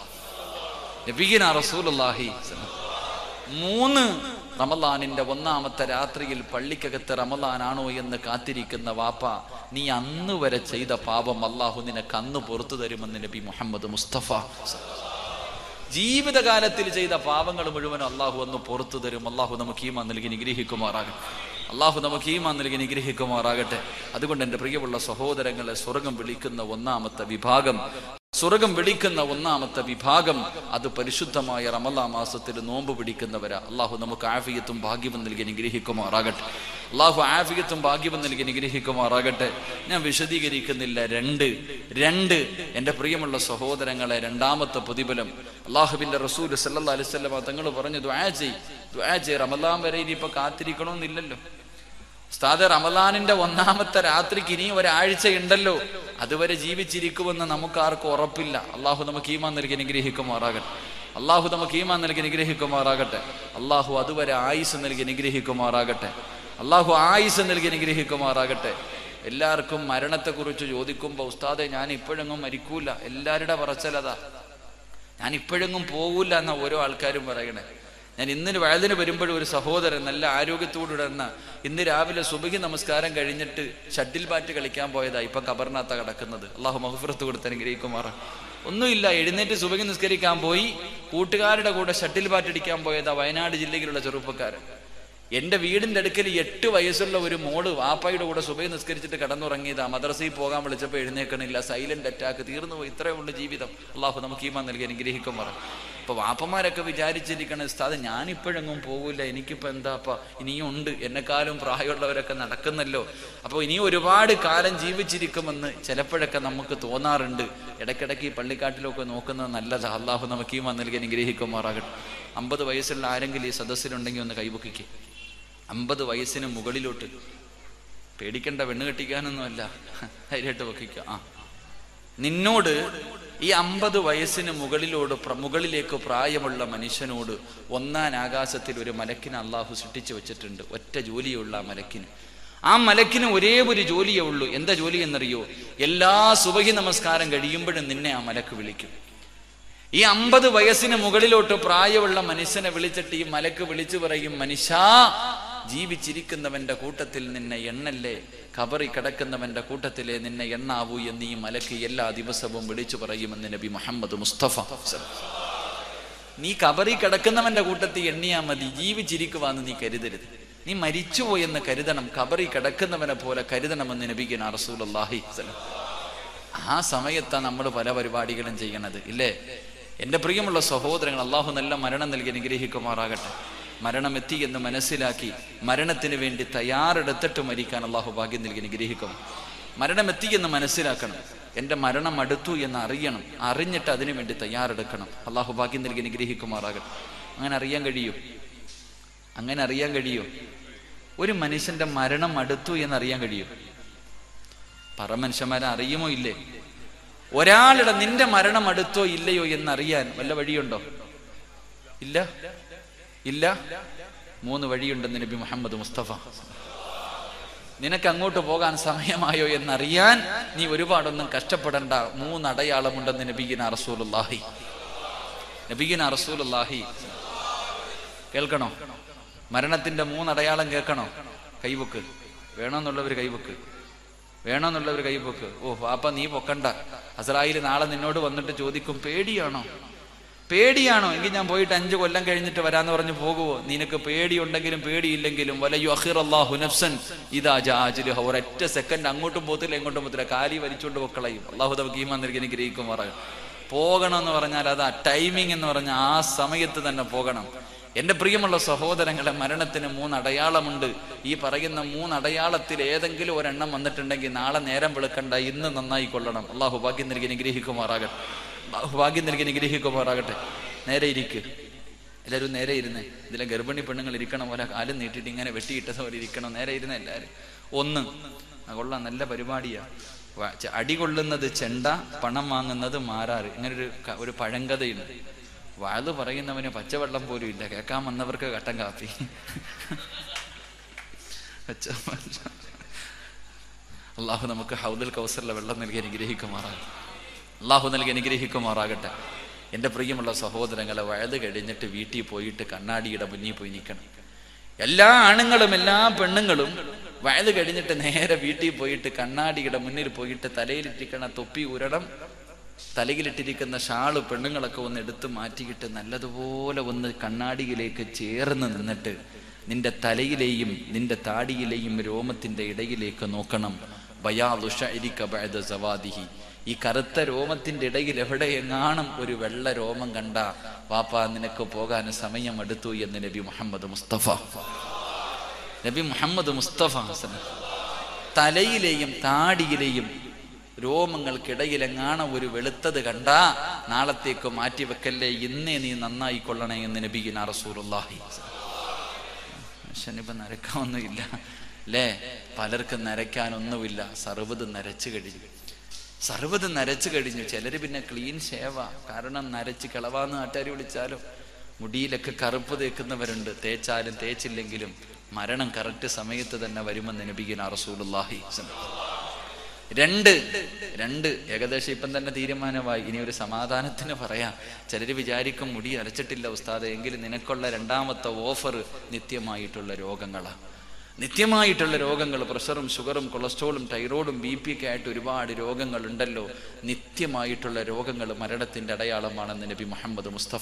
3 റമളാനിന്റെ 1ാമത്തെ രാത്രിയിൽ പള്ളിക്കകത്ത് റമളാനാണോ എന്ന് കാത്തിരിക്കുന്ന വാപ്പ, നീ അന്ന് വരെ ചെയ്ത പാപം അല്ലാഹു നിനക്ക് അന്ന് പുറത്തു തരുമെന്ന് നബി മുഹമ്മദ് മുസ്തഫ. ജീവിതകാലത്തിൽ ചെയ്ത പാവങ്ങൾ മുഴുവൻ അള്ളാഹു ഒന്ന് പുറത്തു തരും. അള്ളാഹു നമുക്ക് ഈമാൻ നൽകി നിഗ്രഹിക്കുമാറാകട്ടെ. അള്ളാഹു നമുക്ക് ഈമാൻ നൽകി നിഗ്രഹിക്കുമാറാകട്ടെ. അതുകൊണ്ട് എൻ്റെ പ്രിയമുള്ള സഹോദരങ്ങളെ, സ്വർഗം വിളിക്കുന്ന ഒന്നാമത്തെ വിഭാഗം അത് പരിശുദ്ധമായ റമളാൻ മാസത്തിൽ നോമ്പ് പിടിക്കുന്നവരാ. അള്ളാഹു നമുക്ക് ആഫിയത്തും ഭാഗ്യവും നൽകി നിഗ്രഹിക്കുമാറാകട്ടെ. അള്ളാഹു ആഫിയത്തും ഭാഗ്യവും നൽകി നിഗ്രഹിക്കുമാറാകട്ടെ. ഞാൻ വിശദീകരിക്കുന്നില്ല. രണ്ട് എൻ്റെ പ്രിയമുള്ള സഹോദരങ്ങളെ, രണ്ടാമത്തെ പ്രതിഫലം അള്ളാഹുവിൻ്റെ റസൂൽ സല്ലല്ലാഹു അലൈഹി വസല്ലം തങ്ങൾ പറഞ്ഞു, ദുആ ചെയ്യ്. റമളാൻ വരെ ഇനിയിപ്പോൾ കാത്തിരിക്കണമെന്നില്ലല്ലോ ഉസ്താദ്. റമളാനിന്റെ ഒന്നാമത്തെ രാത്രിക്ക് ഇനി ഒരാഴ്ച ഉണ്ടല്ലോ, അതുവരെ ജീവിച്ചിരിക്കുമെന്ന് നമുക്കാർക്കും ഉറപ്പില്ല. അള്ളാഹു നമുക്ക് ഈമാൻ നൽകി നിഗ്രഹിക്കുമാറാകട്ടെ. അള്ളാഹു അതുവരെ ആയുസ് നൽകി നിഗ്രഹിക്കുമാറാകട്ടെ. എല്ലാവർക്കും മരണത്തെക്കുറിച്ച് ചോദിക്കുമ്പോൾ ഉസ്താദെ ഞാൻ ഇപ്പോഴെങ്ങും മരിക്കൂല, എല്ലാവരുടെ പറച്ചലതാ, ഞാൻ ഇപ്പോഴെങ്ങും പോകൂല എന്ന ഓരോ ആൾക്കാരും പറയണേ. ഞാൻ ഇന്നിന് വയലിന് വരുമ്പോഴും ഒരു സഹോദരൻ നല്ല ആരോഗ്യത്തോടെ ഇന്ന് രാവിലെ സുബഹി നമസ്കാരം കഴിഞ്ഞിട്ട് ഷട്ടിൽ ബാറ്റ് കളിക്കാൻ പോയതാ, ഇപ്പൊ ഖബറിനകത്ത കിടക്കുന്നത്. അള്ളാഹു മഗ്ഫിറത്ത് കൊടുത്ത് അനുഗ്രഹിക്കുമാറാ. ഒന്നുമില്ല, എഴുന്നേറ്റ് സുബഹി നിസ്കരിക്കാൻ പോയി, കൂട്ടുകാരുടെ കൂടെ ഷട്ടിൽ ബാറ്റ് അടിക്കാൻ പോയതാ വയനാട് ജില്ലയിലുള്ള ചെറുപ്പക്കാരൻ. എൻ്റെ വീടിൻ്റെ അടുക്കൽ 8 വയസ്സുള്ള ഒരു മോള് വാപ്പായുടെ കൂടെ സുബഹി നിസ്കരിച്ചിട്ട് കിടന്നുറങ്ങിയതാ. മദ്രസയിൽ പോകാൻ വിളിച്ചപ്പോൾ എഴുന്നേക്കണില്ല, സൈലന്റ് അറ്റാക്ക്, തീർന്നു പോയി. ഇത്രയേ ഉള്ളൂ ജീവിതം. അള്ളാഹു നമുക്ക് ഈമാൻ നൽകി അനുഗ്രഹിക്കുമാറാ. അപ്പോൾ വാപ്പന്മാരൊക്കെ വിചാരിച്ചിരിക്കണ ഉസ്താദ് ഞാനിപ്പോഴെങ്ങും പോകില്ല, എനിക്കിപ്പോൾ എന്താപ്പാ, ഇനിയും ഉണ്ട്, എന്നെക്കാളും പ്രായമുള്ളവരൊക്കെ നടക്കുന്നല്ലോ, അപ്പോൾ ഇനിയും ഒരുപാട് കാലം ജീവിച്ചിരിക്കുമെന്ന് ചിലപ്പോഴൊക്കെ നമുക്ക് തോന്നാറുണ്ട്. ഇടയ്ക്കിടയ്ക്ക് ഈ പള്ളിക്കാട്ടിലൊക്കെ നോക്കുന്നത് നല്ലതാണ്. അള്ളാഹു നമുക്ക് ഈമാൻ നൽകി അനുഗ്രഹിക്കുമാറാകട്ടെ. 50 വയസ്സുള്ള ആരെങ്കിലും ഈ സദസ്സിലുണ്ടെങ്കിൽ ഒന്ന് കൈപൊക്കിക്ക്. 50 വയസ്സിന് മുകളിലോട്ട്, പേടിക്കേണ്ട, പെണ്ണ് കെട്ടിക്കാനൊന്നുമല്ല, ധൈര്യമായിട്ട് പൊക്കിക്കുക. നിന്നോട് ഈ 50 വയസ്സിന് മുകളിലേക്ക് പ്രായമുള്ള മനുഷ്യനോട് ഒന്നാം ആകാശത്തിൽ ഒരു മലക്കിനെ അള്ളാഹു സൃഷ്ടിച്ചു വെച്ചിട്ടുണ്ട്. ഒറ്റ ജോലിയുള്ള മലക്കിന്. ആ മലക്കിന് ഒരേ ഒരു ജോലിയേ ഉള്ളൂ. എന്താ ജോലി എന്നറിയോ? എല്ലാ സുബഹി നമസ്കാരം കഴിയുമ്പോഴും നിന്നെ ആ മലക്ക് വിളിക്കും. ഈ 50 വയസ്സിന് മുകളിലോട്ട് പ്രായമുള്ള മനുഷ്യനെ വിളിച്ചിട്ട് ഈ മലക്ക് വിളിച്ചു പറയും, മനുഷ്യാ, ജീവിച്ചിരിക്കുന്നവന്റെ കൂട്ടത്തിൽ നിന്നെ എണ്ണല്ലേ, ഖബറിൽ കിടക്കുന്നവന്റെ കൂട്ടത്തിലെ നിന്നെ എണ്ണാവൂ എന്ന് ഈ മലക്ക് എല്ലാ ദിവസവും വിളിച്ചു പറയുമെന്ന് നബി മുഹമ്മദ് മുസ്തഫ. നീ ഖബറിൽ കിടക്കുന്നവന്റെ കൂട്ടത്തിൽ എണ്ണിയാ മതി, ജീവിച്ചിരിക്കുവാന്ന് നീ കരുതരുത്. നീ മരിച്ചുപോയെന്ന് കരുതണം, ഖബറിൽ കിടക്കുന്നവനെ പോലെ കരുതണമെന്ന് നബിഗന റസൂലുള്ളാഹി. ആ സമയത്താണ് നമ്മൾ പല പരിപാടികളും ചെയ്യണത്, ഇല്ലേ? എൻ്റെ പ്രിയമുള്ള സഹോദരങ്ങൾ, അള്ളാഹു നല്ല മരണം നൽകി അനുഗ്രഹിക്കുമാറാകട്ടെ. മരണം എത്തി എന്ന് മനസ്സിലാക്കി മരണത്തിന് വേണ്ടി തയ്യാറെടുത്തിട്ട് മരിക്കാൻ അള്ളാഹു ഭാഗ്യം നൽകി അനുഗ്രഹിക്കും. മരണം എത്തി എന്ന് മനസ്സിലാക്കണം. എൻ്റെ മരണം അടുത്തു എന്ന് അറിയണം. അറിഞ്ഞിട്ട് അതിനു വേണ്ടി തയ്യാറെടുക്കണം. അള്ളാഹു ഭാഗ്യം നൽകി അനുഗ്രഹിക്കുമാറാകട്ടെ. അങ്ങനെ അറിയാൻ കഴിയോ? ഒരു മനുഷ്യന്റെ മരണം അടുത്തു എന്നറിയാൻ കഴിയോ? പറ മനുഷ്യന്മാരെ, അറിയുമോ ഇല്ലേ? ഒരാളുടെ നിന്റെ മരണം അടുത്തോ ഇല്ലയോ എന്നറിയാൻ വല്ല വഴിയുണ്ടോ? ഇല്ല. 3 വഴിയുണ്ടെന്ന് നബി മുഹമ്മദ് മുസ്തഫ. നിനക്ക് അങ്ങോട്ട് പോകാൻ സമയമായോ എന്നറിയാൻ നീ ഒരുപാടൊന്നും കഷ്ടപ്പെടണ്ട. 3 അടയാളമുണ്ടെന്ന് നബിഗന റസൂലുള്ളാഹി. കേൾക്കണോ? മരണത്തിന്റെ 3 അടയാളം കേൾക്കണോ? കൈവക്ക്. വേണമെന്നുള്ളവർ കൈവക്ക്. ഓ പാപ്പ, നീ പൊക്കണ്ട. അസ്രായിൽ നാളെ നിന്നോട് വന്നിട്ട് ചോദിക്കും, പേടിയാണോ? എങ്കിൽ ഞാൻ പോയിട്ട് 5 കൊല്ലം കഴിഞ്ഞിട്ട് വരാന്ന് പറഞ്ഞ് പോകുവോ? നിനക്ക് പേടിയുണ്ടെങ്കിലും പേടിയില്ലെങ്കിലും വലയുഅഖിറല്ലാഹു നഫ്സൻ ഇദാ ജാഅ അജ്ലുഹാ. ഒരൊറ്റ സെക്കൻഡ് അങ്ങോട്ടും പോത്തില്ല ഇങ്ങോട്ടും പോത്തില്ല, കാലി വലിച്ചുകൊണ്ട് പൊക്കളയും. അള്ളാഹു നമുക്ക് ഈമാൻ നൽകി അനുഗ്രഹിക്കുമാറാകട്ടെ. പോകണമെന്ന് പറഞ്ഞാൽ അതാ ടൈമിംഗ് എന്ന് പറഞ്ഞാൽ ആ സമയത്ത് തന്നെ പോകണം. എൻ്റെ പ്രിയമുള്ള സഹോദരങ്ങളെ, മരണത്തിന് 3 അടയാളമുണ്ട്. ഈ പറയുന്ന 3 അടയാളത്തിൽ ഏതെങ്കിലും ഒരെണ്ണം വന്നിട്ടുണ്ടെങ്കിൽ നാളെ നേരം വെളുക്കണ്ട, ഇന്ന് നന്നായി കൊള്ളണം. അള്ളാഹു ഭാഗ്യം നൽകി അനുഗ്രഹിക്കുമാറാകട്ടെ. നേരെ ഇരിക്ക്. എല്ലാവരും നേരെ ഇരുന്നേ. ഇതിലെ ഗർഭിണി പെണ്ണുങ്ങൾ ഇരിക്കണം പോലെ കാലും നീട്ടിയിട്ട് ഇങ്ങനെ വെട്ടിയിട്ടത് പോലെ ഇരിക്കണം. നേരെ ഇരുന്നേ എല്ലാവരും. 1 കൊള്ളാം, നല്ല പരിപാടിയാ. അടി കൊള്ളുന്നത് ചെണ്ട, പണം വാങ്ങുന്നത് മാരാറ്. ഇങ്ങനെ ഒരു പഴങ്കഥയുണ്ട്. വാത് പറയുന്നവന് പച്ചവെള്ളം പോലും ഇല്ല, കേൾക്കാൻ വന്നവർക്ക് കട്ടൻ കാപ്പി. അള്ളാഹു നമുക്ക് ഹൗദുൽ കൗസറിലെ വെള്ളം നൽകി അനുഗ്രഹിക്കുമാറാകട്ടെ. എൻ്റെ പ്രിയമുള്ള സഹോദരങ്ങളെ, വയത് കഴിഞ്ഞിട്ട് വീട്ടിൽ പോയിട്ട് കണ്ണാടിയുടെ മുന്നിൽ പോയി നിൽക്കണം. എല്ലാ ആണുങ്ങളും എല്ലാ പെണ്ണുങ്ങളും വയത് കഴിഞ്ഞിട്ട് നേരെ വീട്ടിൽ പോയിട്ട് കണ്ണാടിയുടെ മുന്നിൽ പോയിട്ട് തലയിലിട്ടിക്കണ തൊപ്പി ഉരണം, തലയിലിട്ടിരിക്കുന്ന ഷാള് പെണ്ണുങ്ങളൊക്കെ ഒന്ന് എടുത്ത് മാറ്റിയിട്ട് നല്ലതുപോലെ ഒന്ന് കണ്ണാടിയിലേക്ക് ചേർന്ന് നിന്നിട്ട് നിന്റെ തലയിലെയും നിന്റെ താടിയിലെയും രോമത്തിൻ്റെ ഇടയിലേക്ക് നോക്കണം. ബയാദു ശഅരിക ബഅദ സവാദിഹി. ഈ കറുത്ത രോമത്തിൻ്റെ ഇടയിൽ എവിടെയെങ്ങാണം ഒരു വെള്ള രോമം കണ്ട വാപ്പാ നിനക്ക് പോകാൻ സമയമെടുത്തു എന്ന് നബി മുഹമ്മദ് മുസ്തഫ. നബി മുഹമ്മദ് മുസ്തഫ തലയിലെയും താടിയിലെയും രോമങ്ങൾക്കിടയിലെങ്ങാണം ഒരു വെളുത്തത് കണ്ടാ നാളത്തേക്ക് മാറ്റിവെക്കല്ലേ, ഇന്നേ നീ നന്നായിക്കൊള്ളണേ എന്ന് നബിയിന റസൂലുള്ളാഹി. മനുഷ്യനിപ്പം നരക്കാനൊന്നുമില്ല അല്ലേ? പലർക്കും നരയ്ക്കാനൊന്നുമില്ല. സർവ്വത് നരച്ചു കഴിഞ്ഞു. ചിലർ പിന്നെ ക്ലീൻ ഷേവ. കാരണം നരച്ച് കിളവാന്ന് നാട്ടുകാർ വിളിച്ചാലും മുടിയിലൊക്കെ കറുപ്പ് തേക്കുന്നവരുണ്ട്. തേച്ചാലും തേച്ചില്ലെങ്കിലും മരണം കറക്റ്റ് സമയത്ത് തന്നെ വരുമെന്ന് നബിയിന റസൂലുള്ളാഹി. രണ്ട് ഏകദേശം ഇപ്പം തന്നെ തീരുമാനമായി. ഇനി ഒരു സമാധാനത്തിന് പറയാം. ചിലർ വിചാരിക്കും മുടി അരച്ചിട്ടില്ല ഉസ്താദ്, എങ്കിലും നിനക്കുള്ള രണ്ടാമത്തെ ഓഫർ നിത്യമായിട്ടുള്ള രോഗങ്ങളാണ്. നിത്യമായിട്ടുള്ള രോഗങ്ങൾ, പ്രഷറും ഷുഗറും കൊളസ്ട്രോളും തൈറോയിഡും BP ഒക്കെ ആയിട്ട് ഒരുപാട് രോഗങ്ങളുണ്ടല്ലോ. നിത്യമായിട്ടുള്ള രോഗങ്ങൾ മരണത്തിൻ്റെ അടയാളമാണെന്ന് നബി മുഹമ്മദ് മുസ്തഫ.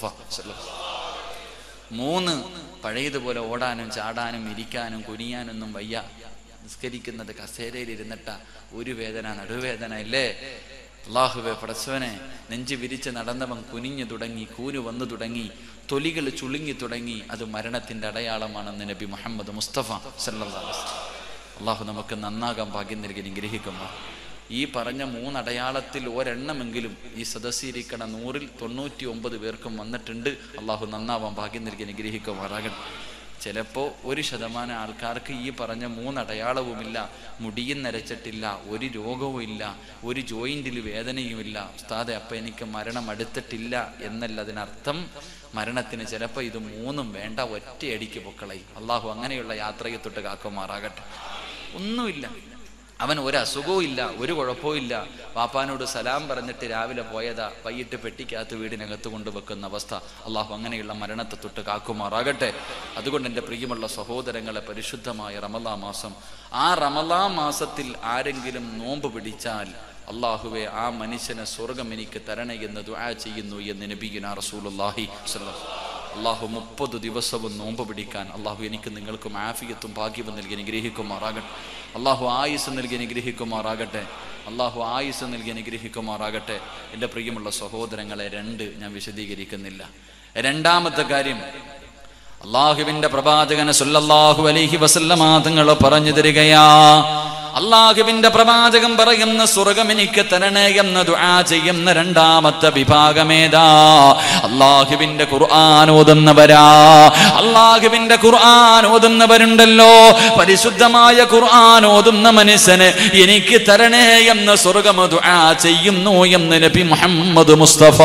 3 പഴയതുപോലെ ഓടാനും ചാടാനും ഇരിക്കാനും കുനിയാനൊന്നും വയ്യ. നിസ്കരിക്കുന്നത് കസേരയിൽ ഇരുന്നിട്ട ഒരു വേദന, നടുവേദന ഇല്ലേ? അല്ലാഹുവേ പടച്ചവനെ, നെഞ്ച് വിരിച്ച് നടന്നവൻ കുനിഞ്ഞു തുടങ്ങി, കൂന് വന്നു തുടങ്ങി, തൊലികൾ ചുളുങ്ങി തുടങ്ങി. അത് മരണത്തിൻ്റെ അടയാളമാണെന്ന് നബി മുഹമ്മദ് മുസ്തഫ സല്ലല്ലാഹു അലൈഹി വസല്ലം. അല്ലാഹു നമുക്ക് നന്നാകാൻ ഭാഗ്യം നൽകി അനുഗ്രഹിക്കുന്നു. ഈ പറഞ്ഞ 3 അടയാളത്തിൽ ഒരെണ്ണമെങ്കിലും ഈ സദസ്സിരിക്കണ 100-ൽ 99 പേർക്കും വന്നിട്ടുണ്ട്. അല്ലാഹു നന്നാവാൻ ഭാഗ്യം നൽകി അനുഗ്രഹിക്കുമാറാകട്ടെ. ചിലപ്പോൾ 1% ആൾക്കാർക്ക് ഈ പറഞ്ഞ 3 അടയാളവുമില്ല. മുടിയും നരച്ചിട്ടില്ല, ഒരു രോഗവും ഇല്ല, ഒരു ജോയിന്റിൽ വേദനയുമില്ല. ഉസ്താദെ അപ്പം എനിക്ക് മരണം അടുത്തിട്ടില്ല എന്നല്ല അതിനർത്ഥം. മരണത്തിന് ചിലപ്പോൾ ഇത് 3ഉം വേണ്ട, ഒറ്റയടിക്ക് പൊക്കളയും. അള്ളാഹു അങ്ങനെയുള്ള യാത്രയെ തൊട്ട് കാക്കുമാറാകട്ടെ. ഒന്നുമില്ല, അവൻ ഒരു അസുഖവും ഇല്ല, ഒരു കുഴപ്പവും ഇല്ല. പാപ്പാനോട് സലാം പറഞ്ഞിട്ട് രാവിലെ പോയതാ, വൈകിട്ട് പെട്ടിക്കകത്ത് വീടിനകത്ത് കൊണ്ടുവെക്കുന്ന അവസ്ഥ. അള്ളാഹു അങ്ങനെയുള്ള മരണത്തെ തൊട്ട് കാക്കുമാറാകട്ടെ. അതുകൊണ്ട് എൻ്റെ പ്രിയമുള്ള സഹോദരങ്ങളെ, പരിശുദ്ധമായ റമളാൻ മാസം, ആ റമളാൻ മാസത്തിൽ ആരെങ്കിലും നോമ്പ് പിടിച്ചാൽ അള്ളാഹുവെ ആ മനുഷ്യനെ സ്വർഗം എനിക്ക് തരണേ എന്ന് ദുആ ചെയ്യുന്നു എന്ന് നബിയുനാ റസൂലുള്ളാഹി സ്വല്ലല്ലാഹു അലൈഹി വസല്ലം. അള്ളാഹു 30 ദിവസവും നോമ്പ് പിടിക്കാൻ അള്ളാഹു എനിക്ക് നിങ്ങൾക്കും ആഫിയത്തും ഭാഗ്യവും നൽകി അനുഗ്രഹിക്കുമാറാകട്ടെ. അള്ളാഹു ആയുസ് നൽകി അനുഗ്രഹിക്കുമാറാകട്ടെ. അള്ളാഹു ആയുസ് നൽകി അനുഗ്രഹിക്കുമാറാകട്ടെ. എൻ്റെ പ്രിയമുള്ള സഹോദരങ്ങളെ, 2 ഞാൻ വിശദീകരിക്കുന്നില്ല. രണ്ടാമത്തെ കാര്യം, അള്ളാഹുവിൻ്റെ പ്രവാചകൻ സല്ലല്ലാഹു അലൈഹി വസല്ലമ തങ്ങൾ പറഞ്ഞു തരികയാ. അള്ളാഹുവിന്റെ പ്രവാചകൻ പറയുന്ന സ്വർഗം എനിക്ക് തരണേ എന്ന് ദുആ ചെയ്യുന്ന രണ്ടാമത്തെ വിഭാഗമേതാ? അള്ളാഹുവിന്റെ ഖുർആൻ ഓതുന്നവരാ. അള്ളാഹുവിന്റെ ഖുർആൻ ഓതുന്നവരുണ്ടല്ലോ, പരിശുദ്ധമായ ഖുർആൻ ഓതുന്ന മനുഷ്യന് എനിക്ക് തരണേ എന്ന് സ്വർഗം ദുആ ചെയ്യുന്നു എന്ന് നബി മുഹമ്മദ് മുസ്തഫ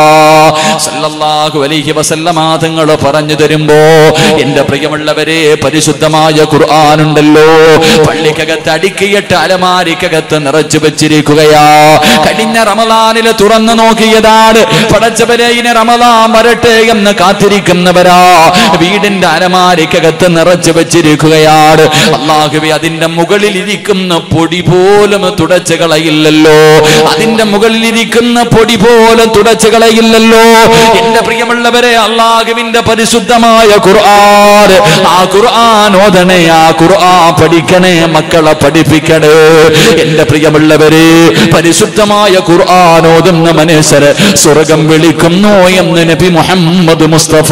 സല്ലല്ലാഹു അലൈഹി വസല്ലമ തങ്ങൾ പറഞ്ഞു തരുമ്പോ, എന്റെ പ്രിയമുള്ളവരെ, പരിശുദ്ധമായ ഖുർആൻ ഉണ്ടല്ലോ, പള്ളിക്കകത്ത് അടുക്കിയിട്ട് അലമാരിക്കകത്ത് നിറച്ചു വെച്ചിരിക്കുകയാ. കഴിഞ്ഞ റമളാനില് തുറന്നു നോക്കിയതാണ്. പടച്ചവനെ, ഇനി റമളാൻ വരട്ടെ എന്ന് കാത്തിരിക്കുന്നവരാ. വീടിന്റെ അലമാരിക്കകത്ത് നിറച്ചു വെച്ചിരിക്കുകയാണ്. അല്ലാഹുവേ, അതിന്റെ മുകളിൽ ഇരിക്കുന്ന പൊടി പോലും തുടച്ചു കളയില്ലല്ലോ. അതിന്റെ മുകളിൽ ഇരിക്കുന്ന പൊടി പോലും തുടച്ചു കളയില്ലല്ലോ. എന്റെ പ്രിയമുള്ളവരെ, അല്ലാഹുവിന്റെ പരിശുദ്ധമായ ഖുർആൻ, ആ ഖുർആൻ ഓതണേ, ആ ഖുർആൻ പഠിക്കണേ, മക്കളെ പഠിപ്പിക്കണേ. എന്റെ പ്രിയമുള്ളവരെ, പരിശുദ്ധമായ ഖുർആൻ ഓതുന്ന മനുഷ്യരെ സ്വർഗം വിളിക്കുന്നു എന്ന് നബി മുഹമ്മദ് മുസ്തഫ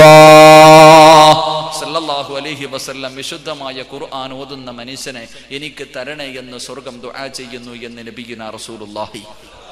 സല്ലല്ലാഹു അലൈഹി വസല്ലം വിശുദ്ധമായ ഖുർആൻ ഓതുന്ന മനുഷ്യനെ എനിക്ക് തരണേ എന്ന് സ്വർഗം ദുആ ചെയ്യുന്നു എന്ന് നബിയുനാ റസൂലുള്ളാഹി.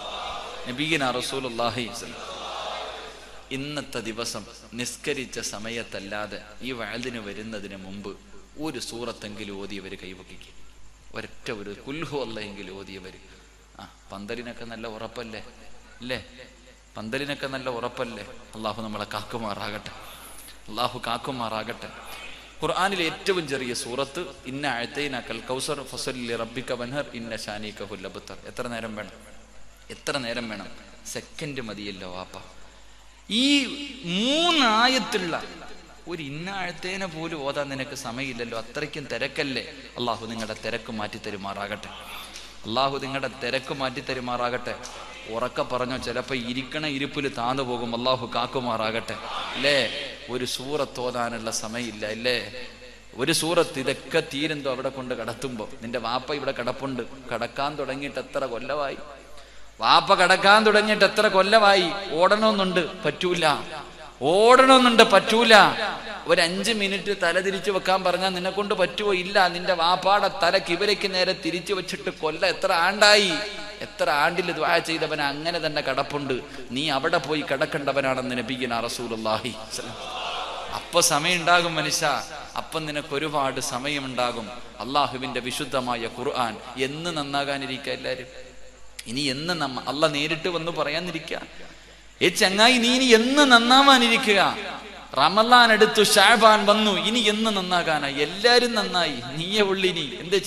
ഇന്നത്തെ ദിവസം നിസ്കരിച്ച സമയത്തല്ലാതെ ഈ വഅദിന് വരുന്നതിന് മുമ്പ് ഒരു സൂറത്തെങ്കിലും ഓതിയവർ കൈവക്കിക്കും. ഒരൊറ്റ ഒരു കുൽഹു അല്ലാഹെങ്കിലും ഓതിയവർ. പന്തലിനൊക്കെ നല്ല ഉറപ്പല്ലേ അല്ലേ? പന്തലിനൊക്കെ നല്ല ഉറപ്പല്ലേ? അള്ളാഹു നമ്മളെ കാക്കുമാറാകട്ടെ. അള്ളാഹു കാക്കുമാറാകട്ടെ. ഖുർആനിലെ ഏറ്റവും ചെറിയ സൂറത്ത് ഇന്ന അഅതൈനാകൽ കൗസർ ഫസല്ലി റബ്ബിക വൻഹർ ഇന്ന ശാനികഹുൽ അബ്തർ. എത്ര നേരം വേണം? എത്ര നേരം വേണം? സെക്കൻഡ് മതിയല്ലോ വാപ്പ. ഈ 3 ആയത്തുള്ള ഒരു ഇന്നാഴത്തേനെ പോലും ഓതാൻ നിനക്ക് സമയമില്ലല്ലോ. അത്രയ്ക്കും തിരക്കല്ലേ. അള്ളാഹു നിങ്ങളുടെ തിരക്ക് മാറ്റി തരുമാറാകട്ടെ. അള്ളാഹു നിങ്ങളുടെ തിരക്ക് മാറ്റി തരുമാറാകട്ടെ. ഉറക്കെ പറഞ്ഞോ, ചിലപ്പോൾ ഇരിക്കണ ഇരിപ്പിൽ താന്നു പോകും. അള്ളാഹു കാക്കുമാറാകട്ടെ. അല്ലേ? ഒരു സൂറത്ത് ഓതാനുള്ള സമയമില്ല അല്ലേ? ഒരു സൂറത്ത് ഇതൊക്കെ തീരുന്തോ അവിടെ കൊണ്ട് കടത്തുമ്പോൾ. നിന്റെ വാപ്പ ഇവിടെ കിടപ്പുണ്ട്, കടക്കാൻ തുടങ്ങിയിട്ട് എത്ര കൊല്ലമായി? വാപ്പ കടക്കാൻ തുടങ്ങിയിട്ട് എത്ര കൊല്ലമായി? ഓടണമെന്നുണ്ട്, പറ്റൂല. ഓടണമെന്നുണ്ട്, പറ്റൂല. ഒരു 5 മിനിറ്റ് തല തിരിച്ചു വെക്കാൻ പറഞ്ഞാൽ നിന്നെ കൊണ്ട് പറ്റുമോ? ഇല്ല. നിന്റെ വാപ്പാടെ തല കിബിലയ്ക്ക് നേരെ തിരിച്ചു വെച്ചിട്ട് എത്ര ആണ്ടായി? എത്ര ആണ്ടിൽ ദുആ ചെയ്തവൻ അങ്ങനെ തന്നെ കിടപ്പുണ്ട്. നീ അവിടെ പോയി കിടക്കേണ്ടവനാണെന്ന് നബിയുനാ റസൂലുള്ളാഹി. അപ്പൊ സമയം ഉണ്ടാകും മനുഷ്യ, അപ്പം നിനക്ക് ഒരുപാട് സമയമുണ്ടാകും. അള്ളാഹുവിന്റെ വിശുദ്ധമായ ഖുർആൻ എന്ന് നന്നാകാനിരിക്കുക എല്ലാവരും. ഇനി എന്ന് അല്ല നേരിട്ട് വന്ന് പറയാനിരിക്കുക. ചങ്ങായി നീ ഇനി എന്ന് നന്നാവാനിരിക്കുക. റമളാൻ എടുത്തു, ശഅബാൻ വന്നു, ഇനി എന്ന് നന്നാകാനാ? എല്ലാരും നന്നായി, നീയെ ഉള്ളിനി. എന്തേ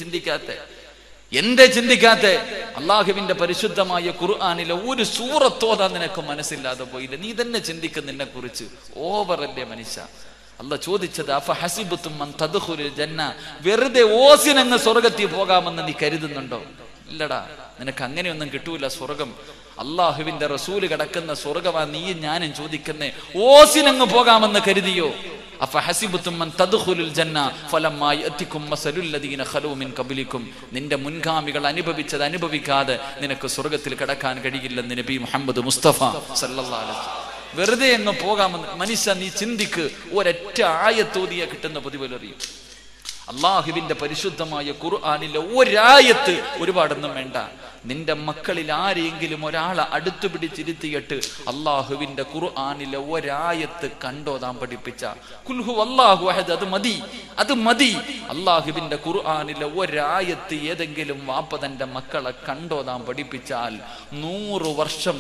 ചിന്തിക്കാത്തെ? അള്ളാഹുവിന്റെ പരിശുദ്ധമായ ഖുർആനിലെ ഒരു സൂറത്തോതാൻ നിനക്ക് മനസ്സില്ലാതെ പോയില്ല. നീ തന്നെ ചിന്തിക്കും നിന്നെ കുറിച്ച്. ഓവറല്ലേ മനുഷ്യ? അല്ല ചോദിച്ചത് അഫഹസിബതും അൻ തദ്ഖുലുൽ ജന്ന, വെറുതെ ഓസിനങ്ങ് സ്വർഗത്തിൽ പോകാമെന്ന് നീ കരുതുന്നുണ്ടോ? ഇല്ലടാ, നിനക്ക് അങ്ങനെയൊന്നും കിട്ടൂല സ്വർഗം. അള്ളാഹുവിന്റെ റസൂല് കിടക്കുന്ന സ്വർഗമാ നീയും ഞാനും ചോദിക്കുന്നേ. ഓസിനങ്ങ് പോകാമെന്ന് കരുതിയോ? അഫഹസിബതും അൻ തദ്ഖുലുൽ ജന്ന ഫലമ്മാ യഅതികും മസലുൽ ലദീന ഖലൂ മിൻ ഖബ്ലികും, നിന്റെ മുൻഗാമികൾ അനുഭവിച്ചത് അനുഭവിക്കാതെ നിനക്ക് സ്വർഗത്തിൽ കടക്കാൻ കഴിയില്ലെന്ന് നബി മുഹമ്മദ് മുസ്തഫ സല്ലല്ലാഹു അലൈഹി വസല്ലം. വെറുതെ അങ്ങ് പോകാമെന്ന് മനുഷ്യ നീ ചിന്തിക്ക്. ഒരൊറ്റ ആയത്തോതിയാ കിട്ടുന്ന പ്രതിഫലറിയും. അള്ളാഹുവിന്റെ പരിശുദ്ധമായ ഖുർആനിലെ ഒരായത്ത്, ഒരുപാടൊന്നും വേണ്ട, നിന്റെ മക്കളിൽ ആരെങ്കിലും ഒരാളെ അടുത്തു പിടിച്ചിരുത്തിയിട്ട് അള്ളാഹുവിന്റെ ഖുർആനിലെ ഒരായത്ത് കണ്ടോതാൻ പഠിപ്പിച്ച ഖുൽ ഹുവല്ലാഹു അഹദ്, അത് മതി. അള്ളാഹുവിന്റെ ഖുർആനിലെ ഒരായത്ത് ഏതെങ്കിലും വാപ്പ തന്റെ മക്കളെ കണ്ടോതാൻ പഠിപ്പിച്ചാൽ 100 വർഷം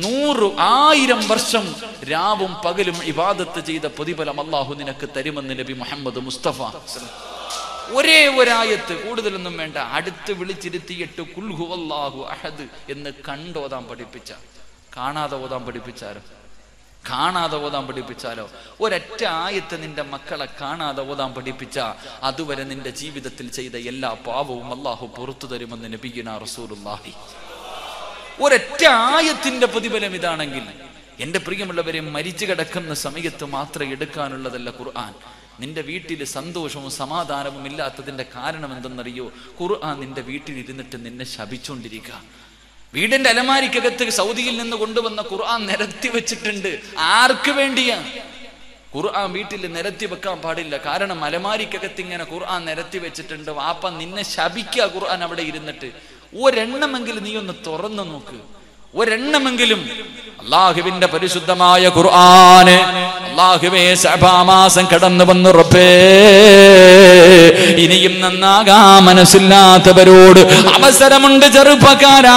1000 വർഷം രാവും പകലും ഇബാദത്ത് ചെയ്ത പ്രതിഫലം അള്ളാഹു നിനക്ക് തരുമെന്ന് നബി മുഹമ്മദ് മുസ്തഫ. ഒരേ ഒരായത്ത്, കൂടുതലൊന്നും വേണ്ട, അടുത്ത് വിളിച്ചിരുത്തിയിട്ട് ഖുൽ ഹുവല്ലാഹു അഹദ് എന്ന് കണ്ടോതാൻ പഠിപ്പിച്ച. കാണാതെ ഓതാൻ പഠിപ്പിച്ചാലോ? ഒരൊറ്റ ആയത്ത് നിന്റെ മക്കളെ കാണാതെ ഓതാൻ പഠിപ്പിച്ച അതുവരെ നിന്റെ ജീവിതത്തിൽ ചെയ്ത എല്ലാ പാവവും അള്ളാഹു പുറത്തു തരുമെന്ന് നബിയുനാ റസൂലുള്ളാഹി. ഒരൊറ്റ ആയത്തിന്റെ പ്രതിഫലം ഇതാണെങ്കിൽ എന്റെ പ്രിയമുള്ളവരെ, മരിച്ചു കിടക്കുന്ന സമയത്ത് മാത്രം എടുക്കാനുള്ളതല്ല ഖുർആൻ. നിന്റെ വീട്ടിൽ സന്തോഷവും സമാധാനവും ഇല്ലാത്തതിന്റെ കാരണം എന്തെന്നറിയോ? ഖുർആൻ നിന്റെ വീട്ടിലിരുന്നിട്ട് നിന്നെ ശപിച്ചുകൊണ്ടിരിക്കുക. വീടിന്റെ അലമാരിക്കകത്ത് സൗദിയിൽ നിന്ന് കൊണ്ടുവന്ന ഖുർആൻ നിരത്തി വെച്ചിട്ടുണ്ട്. ആർക്ക് വേണ്ടിയാ? ഖുർആൻ വീട്ടിൽ നിരത്തി വെക്കാൻ പാടില്ല. കാരണം അലമാരിക്കകത്ത് ഇങ്ങനെ ഖുർആൻ നിരത്തി വെച്ചിട്ടുണ്ട്. വാപ്പ നിന്നെ ശപിക്കുക ഖുർആൻ അവിടെ ഇരുന്നിട്ട്. ഒരെണ്ണമെങ്കിലും നീ ഒന്ന് തുറന്നു നോക്ക്, ഒരെണ്ണമെങ്കിലും. അള്ളാഹുവിന്റെ പരിശുദ്ധമായ ഖുർആന്, അള്ളാഹുവേ ശഅബാൻ മാസം കടന്നു വന്നു റബ്ബേ, ഇനിയും നന്നാകാൻ മനസ്സില്ലാത്തവരോട് അവസരമുണ്ട് ചെറുപ്പക്കാരാ,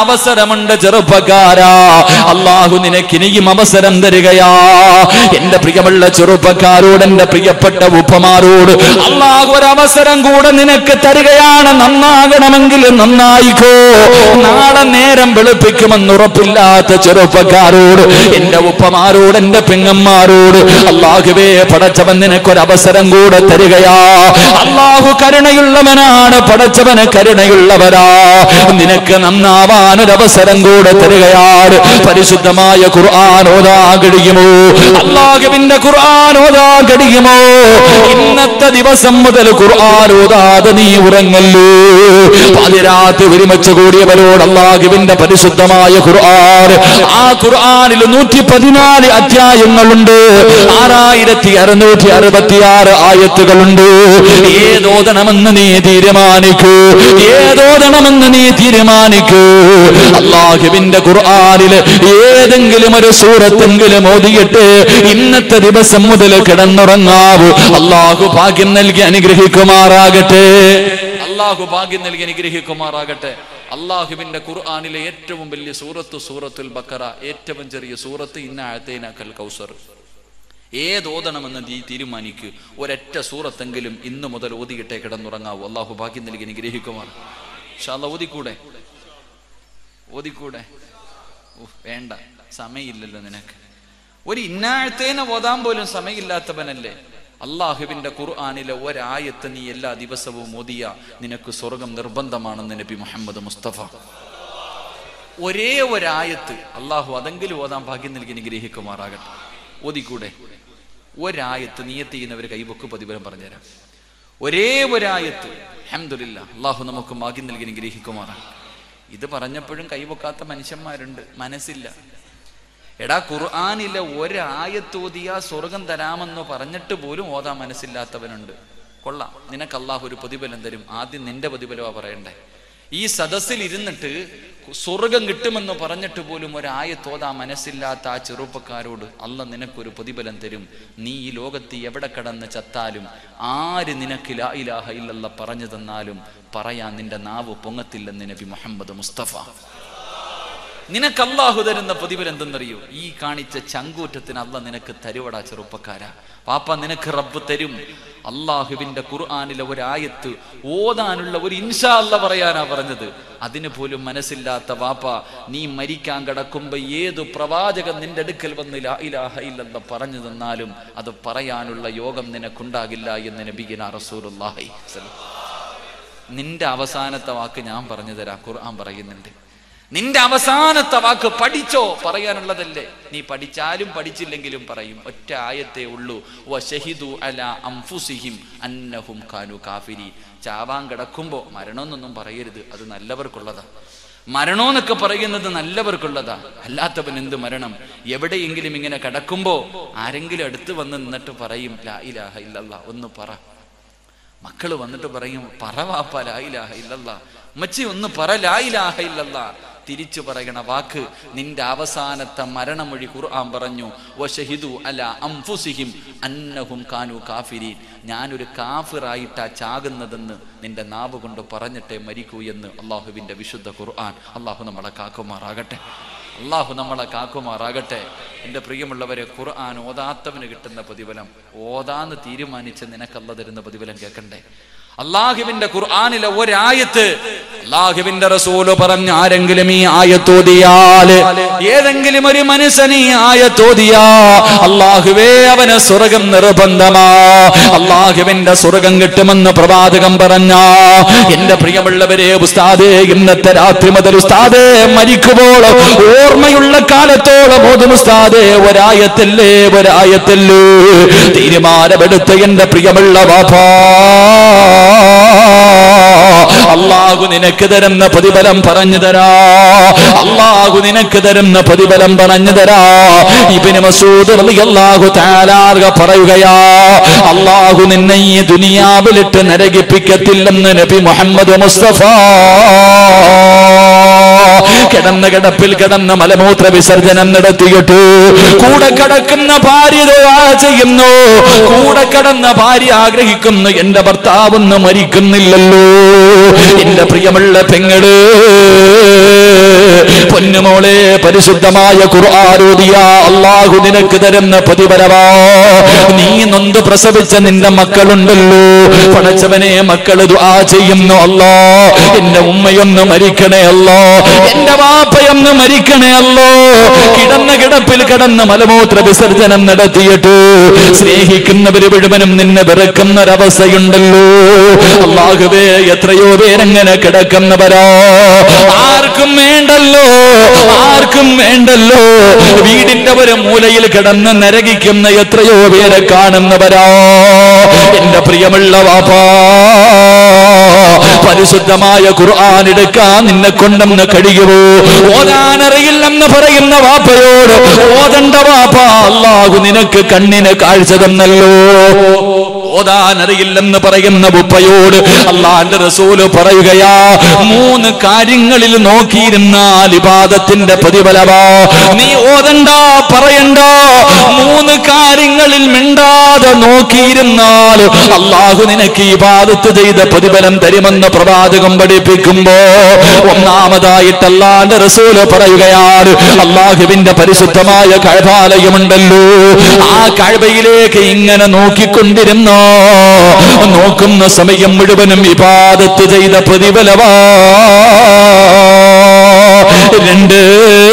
അള്ളാഹു നിനക്ക് ഇനിയും അവസരം തരികയാ. എന്റെ പ്രിയമുള്ള ചെറുപ്പക്കാരോട്, എന്റെ പ്രിയപ്പെട്ട ഉപ്പമാരോട് അള്ളാഹു ഒരവസരം കൂടെ നിനക്ക് തരികയാണ്. നന്നാകണമെങ്കിൽ നന്നായിക്കോ. നാളെ നേരം വെളുപ്പിക്കുമെന്ന് ഉറപ്പില്ലാത്ത ചെറുപ്പക്കാരോട്, എന്റെ ഉപ്പമാരോട്, എന്റെ പെങ്ങന്മാരോട് അല്ലാഹുവേ പടച്ചവൻ നിനക്കൊരവസരം കൂടെ തരികയാ. അല്ലാഹു കരുണയുള്ളവനാണ്, പടച്ചവന് കരുണയുള്ളവരാ. നിനക്ക് നന്നാവാനൊരവസരം കൂടെ തരികയാണ്. പരിശുദ്ധമായ ഖുർആൻ ഓതാൻ കഴിയുമോ? അല്ലാഹുവിന്റെ ഖുർആൻ ഓതാൻ കഴിയുമോ? ഇന്നത്തെ ദിവസം മുതൽ ഖുർആൻ ഓതാതെ നീ ഉറങ്ങല്ലോ. പാതിരാത്രി ഒരുമിച്ച് കൂടിയവരോട് അല്ലാഹുവിന്റെ പരിശുദ്ധമായ ഖുർആൻ, ആ ഖുർആനിൽ 114 അധ്യായങ്ങളുണ്ട്, 6666 ആയത്തുകളുണ്ട്. ഏതോദണമെന്ന് നീ തീരുമാനിക്കൂ. അല്ലാഹുവിന്റെ ഖുർആനില് ഏതെങ്കിലും ഒരു സൂറത്തെങ്കിലും ഓതിയിട്ട് ഇന്നത്തെ ദിവസം മുതൽ കിടന്നുറങ്ങാവൂ. അല്ലാഹു ഭാഗ്യം നൽകി അനുഗ്രഹിക്കുമാറാകട്ടെ. അല്ലാഹുവിന്റെ ഖുർആനിലെ ഏറ്റവും വലിയ സൂറത്ത് സൂറത്തുൽ ബഖറ, ഏറ്റവും ചെറിയ സൂറത്ത് ഇന്ന അഅതൈനാക്കൽ കൗസർ. ഏതോദണമെന്ന് നീ തീരുമാനിക്കൂ. ഒരൊറ്റ സൂറത്തെങ്കിലും ഇന്നു മുതൽ ഓതിയിട്ടേ കിടന്നുറങ്ങാവൂ. അല്ലാഹു ഭാഗ്യം നൽകി അനുഗ്രഹിക്കുമാർ. ഇൻഷാ അല്ലാഹ് ഓതിക്കൂടെ? വേണ്ട, സമയമില്ലല്ലോ നിനക്ക്. ഒരു ഇന്നാഴത്തേനെ ഓതാൻ പോലും സമയമില്ലാത്തവനല്ലേ? അള്ളാഹുവിന്റെ ഖുർആനിലെ ഒരായത്ത് നീ എല്ലാ ദിവസവും ഓതിയ നിനക്ക് സ്വർഗം നിർബന്ധമാണെന്ന് നബി മുഹമ്മദ് മുസ്തഫ. ഒരേ ഒരായത്ത് അള്ളാഹു അതെങ്കിലും ഓതാൻ ഭാഗ്യം നൽകി അനുഗ്രഹിക്കുമാറാകട്ടെ. ഓതിക്കൂടെ? ഒരായത്ത് നിയത്ത് ചെയ്യുന്നവർ കൈവക്ക് പ്രതിഫലം പറഞ്ഞുതരാം. ഒരേ ഒരായത്ത്. അൽഹംദുലില്ലാഹ്, അള്ളാഹു നമുക്ക് ഭാഗ്യം നൽകി അനുഗ്രഹിക്കുമാറാകട്ടെ. ഇത് പറഞ്ഞപ്പോഴും കൈവക്കാത്ത മനുഷ്യന്മാരുണ്ട്, മനസ്സില്ല. എടാ, ഖുർആനിലെ ഒരായത്ത് ഓതിയാ സ്വർഗം തരാമെന്ന് പറഞ്ഞിട്ട് പോലും ഓതാൻ മനസ്സില്ലാത്തവനുണ്ട്. കൊള്ളാം, നിനക്ക് അള്ളാഹു ഒരു പ്രതിഫലം തരും. ആദ്യം നിന്റെ പ്രതിഫലമാ പറയണ്ടേ. ഈ സദസ്സിൽ ഇരുന്നിട്ട് സ്വർഗം കിട്ടുമെന്ന് പറഞ്ഞിട്ട് പോലും ഒരായത്ത് ഓതാൻ മനസ്സില്ലാത്ത ആ ചെറുപ്പക്കാരോട് അള്ളാഹ് നിനക്കൊരു പ്രതിഫലം തരും. നീ ഈ ലോകത്ത് എവിടെ കടന്ന് ചത്താലും, ആര് നിനക്ക് ലാ ഇലാഹ ഇല്ലല്ലാഹ് പറഞ്ഞു തന്നാലും പറയാൻ നിന്റെ നാവ് പൊങ്ങത്തില്ലെന്ന് നബി മുഹമ്മദ് മുസ്തഫ. നിനക്ക് അള്ളാഹു തരുന്ന പ്രതിഫലം എന്തെന്നറിയോ? ഈ കാണിച്ച ചങ്കൂറ്റത്തിന് അള്ളാഹ് നിനക്ക് തരുവടാ ചെറുപ്പക്കാരാ. പാപ്പ, നിനക്ക് റബ്ബ് തരും. അള്ളാഹുവിന്റെ ഖുർആനിലെ ഒരായത്ത് ഓതാനുള്ള ഒരു ഇൻഷാ അല്ലാഹ് പറയാനാ പറഞ്ഞത്. അതിന് പോലും മനസ്സില്ലാത്ത വാപ്പ, നീ മരിക്കാൻ കിടക്കുമ്പോ ഏതു പ്രവാചകൻ നിന്റെ അടുക്കൽ വന്ന് ലാ ഇലാഹ ഇല്ലല്ലാഹ് പറഞ്ഞു തന്നാലും അത് പറയാനുള്ള യോഗം നിനക്കുണ്ടാകില്ല എന്ന് നബിയുനാ റസൂലുള്ളാഹി. നിന്റെ അവസാനത്തെ വാക്ക് ഞാൻ പറഞ്ഞു തരാം. ഖുർആൻ പറയുന്നുണ്ട്, നിന്റെ അവസാനത്തെ വാക്ക് പഠിച്ചോ, പറയാനുള്ളതല്ലേ. നീ പഠിച്ചാലും പഠിച്ചില്ലെങ്കിലും പറയും. ഒറ്റ ആയത്തേ ഉള്ളൂ, വശഹിദു അലാ അൻഫുസിഹിം അന്നഹും കാനു കാഫിരീൻ. ചാവാൻ കിടക്കുമ്പോ മരണമെന്നൊന്നും പറയരുത്, അത് നല്ലവർക്കുള്ളതാ. മരണമെന്നൊക്കെ പറയുന്നത് നല്ലവർക്കുള്ളതാ. അല്ലാത്തവൻ എന്ത് മരണം? എവിടെയെങ്കിലും ഇങ്ങനെ കിടക്കുമ്പോ ആരെങ്കിലും അടുത്ത് വന്ന് നിന്നിട്ട് പറയും ലാ ഇലാഹ ഇല്ലല്ലാഹ് ഒന്ന് പറ. മക്കള് വന്നിട്ട് പറയും, പറ വാപ്പ ലാ ഇലാഹ ഇല്ലല്ലാഹ്. ഉമ്മച്ചി ഒന്ന് പറ ലാ ഇലാഹ ഇല്ലല്ലാഹ്. തിരിച്ചു പറയണ വാക്ക് നിന്റെ അവസാനത്തെ മരണമൊഴി ഖുർആൻ പറഞ്ഞു, വശഹിദു അലാ അൻഫുസിഹിം അന്നഹും കാനു കാഫിരീൻ. ഞാനൊരു കാഫിറായിട്ടാ ചാകുന്നതെന്ന് നിന്റെ നാവ് കൊണ്ട് പറഞ്ഞിട്ടേ മരിക്കൂ എന്ന് അള്ളാഹുവിന്റെ വിശുദ്ധ ഖുർആൻ. അള്ളാഹു നമ്മളെ കാക്കുമാറാകട്ടെ. അള്ളാഹു നമ്മളെ കാക്കുമാറാകട്ടെ. എൻ്റെ പ്രിയമുള്ളവരെ, ഖുർആൻ ഓതാത്തവന് കിട്ടുന്ന പ്രതിഫലം, ഓതാന്ന് തീരുമാനിച്ച് നിനക്കല്ല തരുന്ന പ്രതിഫലം കേൾക്കണ്ടേ? അള്ളാഹുവിന്റെ ഖുർആനിലെ ഒരായത്ത് അള്ളാഹുവിന്റെ റസൂല് പറഞ്ഞ, ആരെങ്കിലും ഈ ആയത്തോതിയാൽ, ഏതെങ്കിലും ഒരു മനുഷ്യൻ ഈ ആയത്തോതിയാ അള്ളാഹുവേ അവന് സ്വർഗം നിർബന്ധമാ. അള്ളാഹുവിന്റെ സ്വർഗം കിട്ടുമെന്ന് പ്രവാചകം പറഞ്ഞ എന്റെ പ്രിയമുള്ളവരെ, ഉസ്താദേ ഇന്നത്തെ രാത്രി മുതൽ ഉസ്താദേ മരിക്കുമ്പോൾ ഓർമ്മയുള്ള കാലത്തോളം ഓതും ഉസ്താദേ ഒരായത്തല്ലേ ഒരായത്തല്ലേ. തീരുമാനമെടുത്ത് എന്റെ പ്രിയമുള്ള വാപ്പാ, അള്ളാഹു നിനക്ക് തരുന്ന പ്രതിഫലം പറഞ്ഞു തരാ. അള്ളാഹു നിനക്ക് തരുന്ന പ്രതിഫലം പറഞ്ഞു തരാ. ഇബ്നു മസ്ഊദ് റളിയല്ലാഹു തആല പറയുകയാ, അള്ളാഹു നിന്നെ ഈ ദുനിയാവിലിട്ട് നരകിപ്പിക്കത്തില്ലെന്ന് നബി മുഹമ്മദ് മുസ്തഫ. കിടന്ന കിടപ്പിൽ കിടന്ന മലമൂത്ര വിസർജനം നടത്തിയിട്ട് കൂടെ കിടക്കുന്ന ഭാര്യ ദുആ ചെയ്യുന്നു. കൂടെ കിടന്ന ഭാര്യ ആഗ്രഹിക്കുന്നു, എന്റെ ഭർത്താവൊന്നും മരിക്കുന്നില്ലല്ലോ. എന്റെ പ്രിയമുള്ള പെങ്ങള്, പൊന്നുമോളെ, പരിശുദ്ധമായ ഖുർആൻ ഓതിയ അല്ലാഹു നിനക്ക് തരുന്ന പ്രതിഫലമാ. നീ നൊന്ത് പ്രസവിച്ച നിന്റെ മക്കളുണ്ടല്ലോ, പടച്ചവനെ മക്കള് ദുആ ചെയ്യുന്നു, അല്ലാ എന്റെ ഉമ്മയൊന്ന് മരിക്കണേ അല്ലാ, എന്റെ വാപ്പയൊന്ന് മരിക്കണേ അല്ലോ. കിടന്ന കിടപ്പിൽ കിടന്ന് മലമൂത്ര വിസർജനം നടത്തിയിട്ട് സ്നേഹിക്കുന്നവര് മുഴുവനും നിന്നെ വെറുക്കുന്നൊരവസ്ഥയുണ്ടല്ലോ. അല്ലാഹുവേ, എത്രയോ പേരെങ്ങനെ കിടക്കുന്നവരാ, ആർക്കും വേണ്ടല്ലോ, ആർക്കും വേണ്ടല്ലോ. വീടിന്റെ ഒരു മൂലയിൽ കിടന്ന് നരകിക്കുന്ന എത്രയോ പേരെ കാണുന്നവരാ. എന്റെ പ്രിയമുള്ള വാപ്പാ, പരിശുദ്ധമായ ഖുർആൻ എടുക്കാൻ നിന്നെ കൊണ്ടെന്ന് കഴിയുമോ? ഓതാനറിയില്ലെന്ന് പറയുന്ന വാപ്പയോട് ഓതണ്ട വാപ്പ, അല്ലാഹു നിനക്ക് കണ്ണിന് കാഴ്ച തന്നല്ലോ. ഓതാനറിയില്ലെന്ന് പറയുന്ന ഉപ്പയോട് അല്ലാഹുവിന്റെ റസൂല് പറയുകയാ, 3 കാര്യങ്ങളിൽ നോക്കിയിരുന്നാൽ ഇബാദത്തിന്റെ പ്രതിഫലമാ. നീ ഓതണ്ട, പറയണ്ട, 3 കാര്യങ്ങളിൽ മിണ്ടാതെ നോക്കിയിരുന്നാൽ അല്ലാഹു നിനക്ക് ഇബാദത്ത് ചെയ്ത പ്രതിഫലം തരുമെന്ന് പ്രവാചകം പഠിപ്പിക്കുമ്പോ, ഒന്നാമതായിട്ട് അല്ലാഹുവിന്റെ റസൂല് പറയുകയാണ്, അല്ലാഹുവിന്റെ പരിശുദ്ധമായ കഅബാലയമുണ്ടല്ലോ, ആ കഅബയിലേക്ക് ഇങ്ങനെ നോക്കിക്കൊണ്ടിരുന്നോ, നോക്കുന്ന സമയം മുഴുവനും ഇബാദത്ത് ചെയ്ത പ്രതിഫലമാ. 2,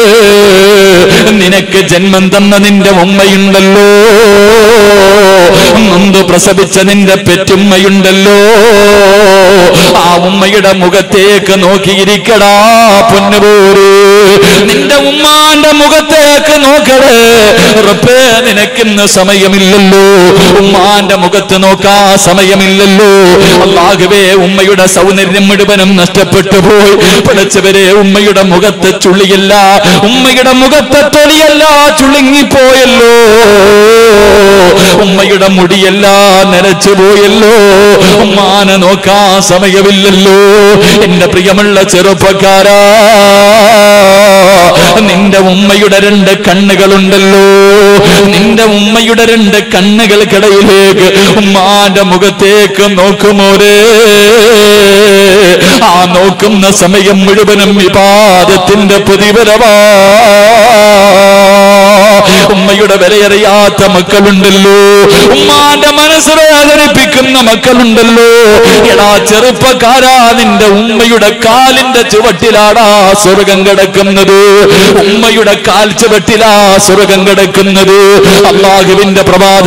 നിനക്ക് ജന്മം തന്ന നിന്റെ ഉമ്മയുണ്ടല്ലോ, നൊന്ത് പ്രസവിച്ച നിന്റെ പെറ്റുമ്മയുണ്ടല്ലോ, ആ ഉമ്മയുടെ മുഖത്തേക്ക് നോക്കിയിരിക്കടാ പൊന്നുപോര്. നിന്റെ ഉമ്മാന്റെ മുഖത്തേക്ക് നോക്കടേ. റബ്ബേ, നിനക്കിന്ന് സമയമില്ലല്ലോ, ഉമ്മാന്റെ മുഖത്ത് നോക്കാ സമയമില്ലല്ലോ. അല്ലാഹുവേ, ഉമ്മയുടെ സൗന്ദര്യം മുഴുവനും നഷ്ടപ്പെട്ടു പോയി. പടച്ചവരെ, ഉമ്മയുടെ മുഖത്ത് ചുളിയല്ല, ഉമ്മയുടെ മുഖത്തെ തൊലിയല്ല ചുളുങ്ങിപ്പോയല്ലോ. ഉമ്മയുടെ മുടിയെല്ലാം നരച്ചു പോയല്ലോ. ഉമ്മാനെ നോക്കാ സമയമില്ലല്ലോ. എന്റെ പ്രിയമുള്ള ചെറുപ്പക്കാരാ, നിന്റെ ഉമ്മയുടെ 2 കണ്ണുകളുണ്ടല്ലോ. നിന്റെ ഉമ്മയുടെ 2 കണ്ണുകൾക്കിടയിലേക്ക് ഉമ്മാന്റെ മുഖത്തേക്ക് നോക്കുമോരേ. ആ നോക്കുന്ന സമയം മുഴുവനും വിവാദത്തിന്റെ പ്രതിഫലമാ. ഉമ്മയുടെ വിലയറിയാത്ത മക്കളുണ്ടല്ലോ, ഉമ്മാന്റെ മനസ്സ് വേദനിപ്പിക്കുന്ന മക്കളുണ്ടല്ലോ. എടാ ചെറുപ്പക്കാരാ, നിന്റെ ഉമ്മയുടെ കാലിന്റെ ചുവട്ടിലാടാ സ്വർഗം കിടക്കുന്നത്. ഉമ്മയുടെ കാൽ ചുവട്ടിലാ സ്വർഗം കിടക്കുന്നത്. അല്ലാഹുവിന്റെ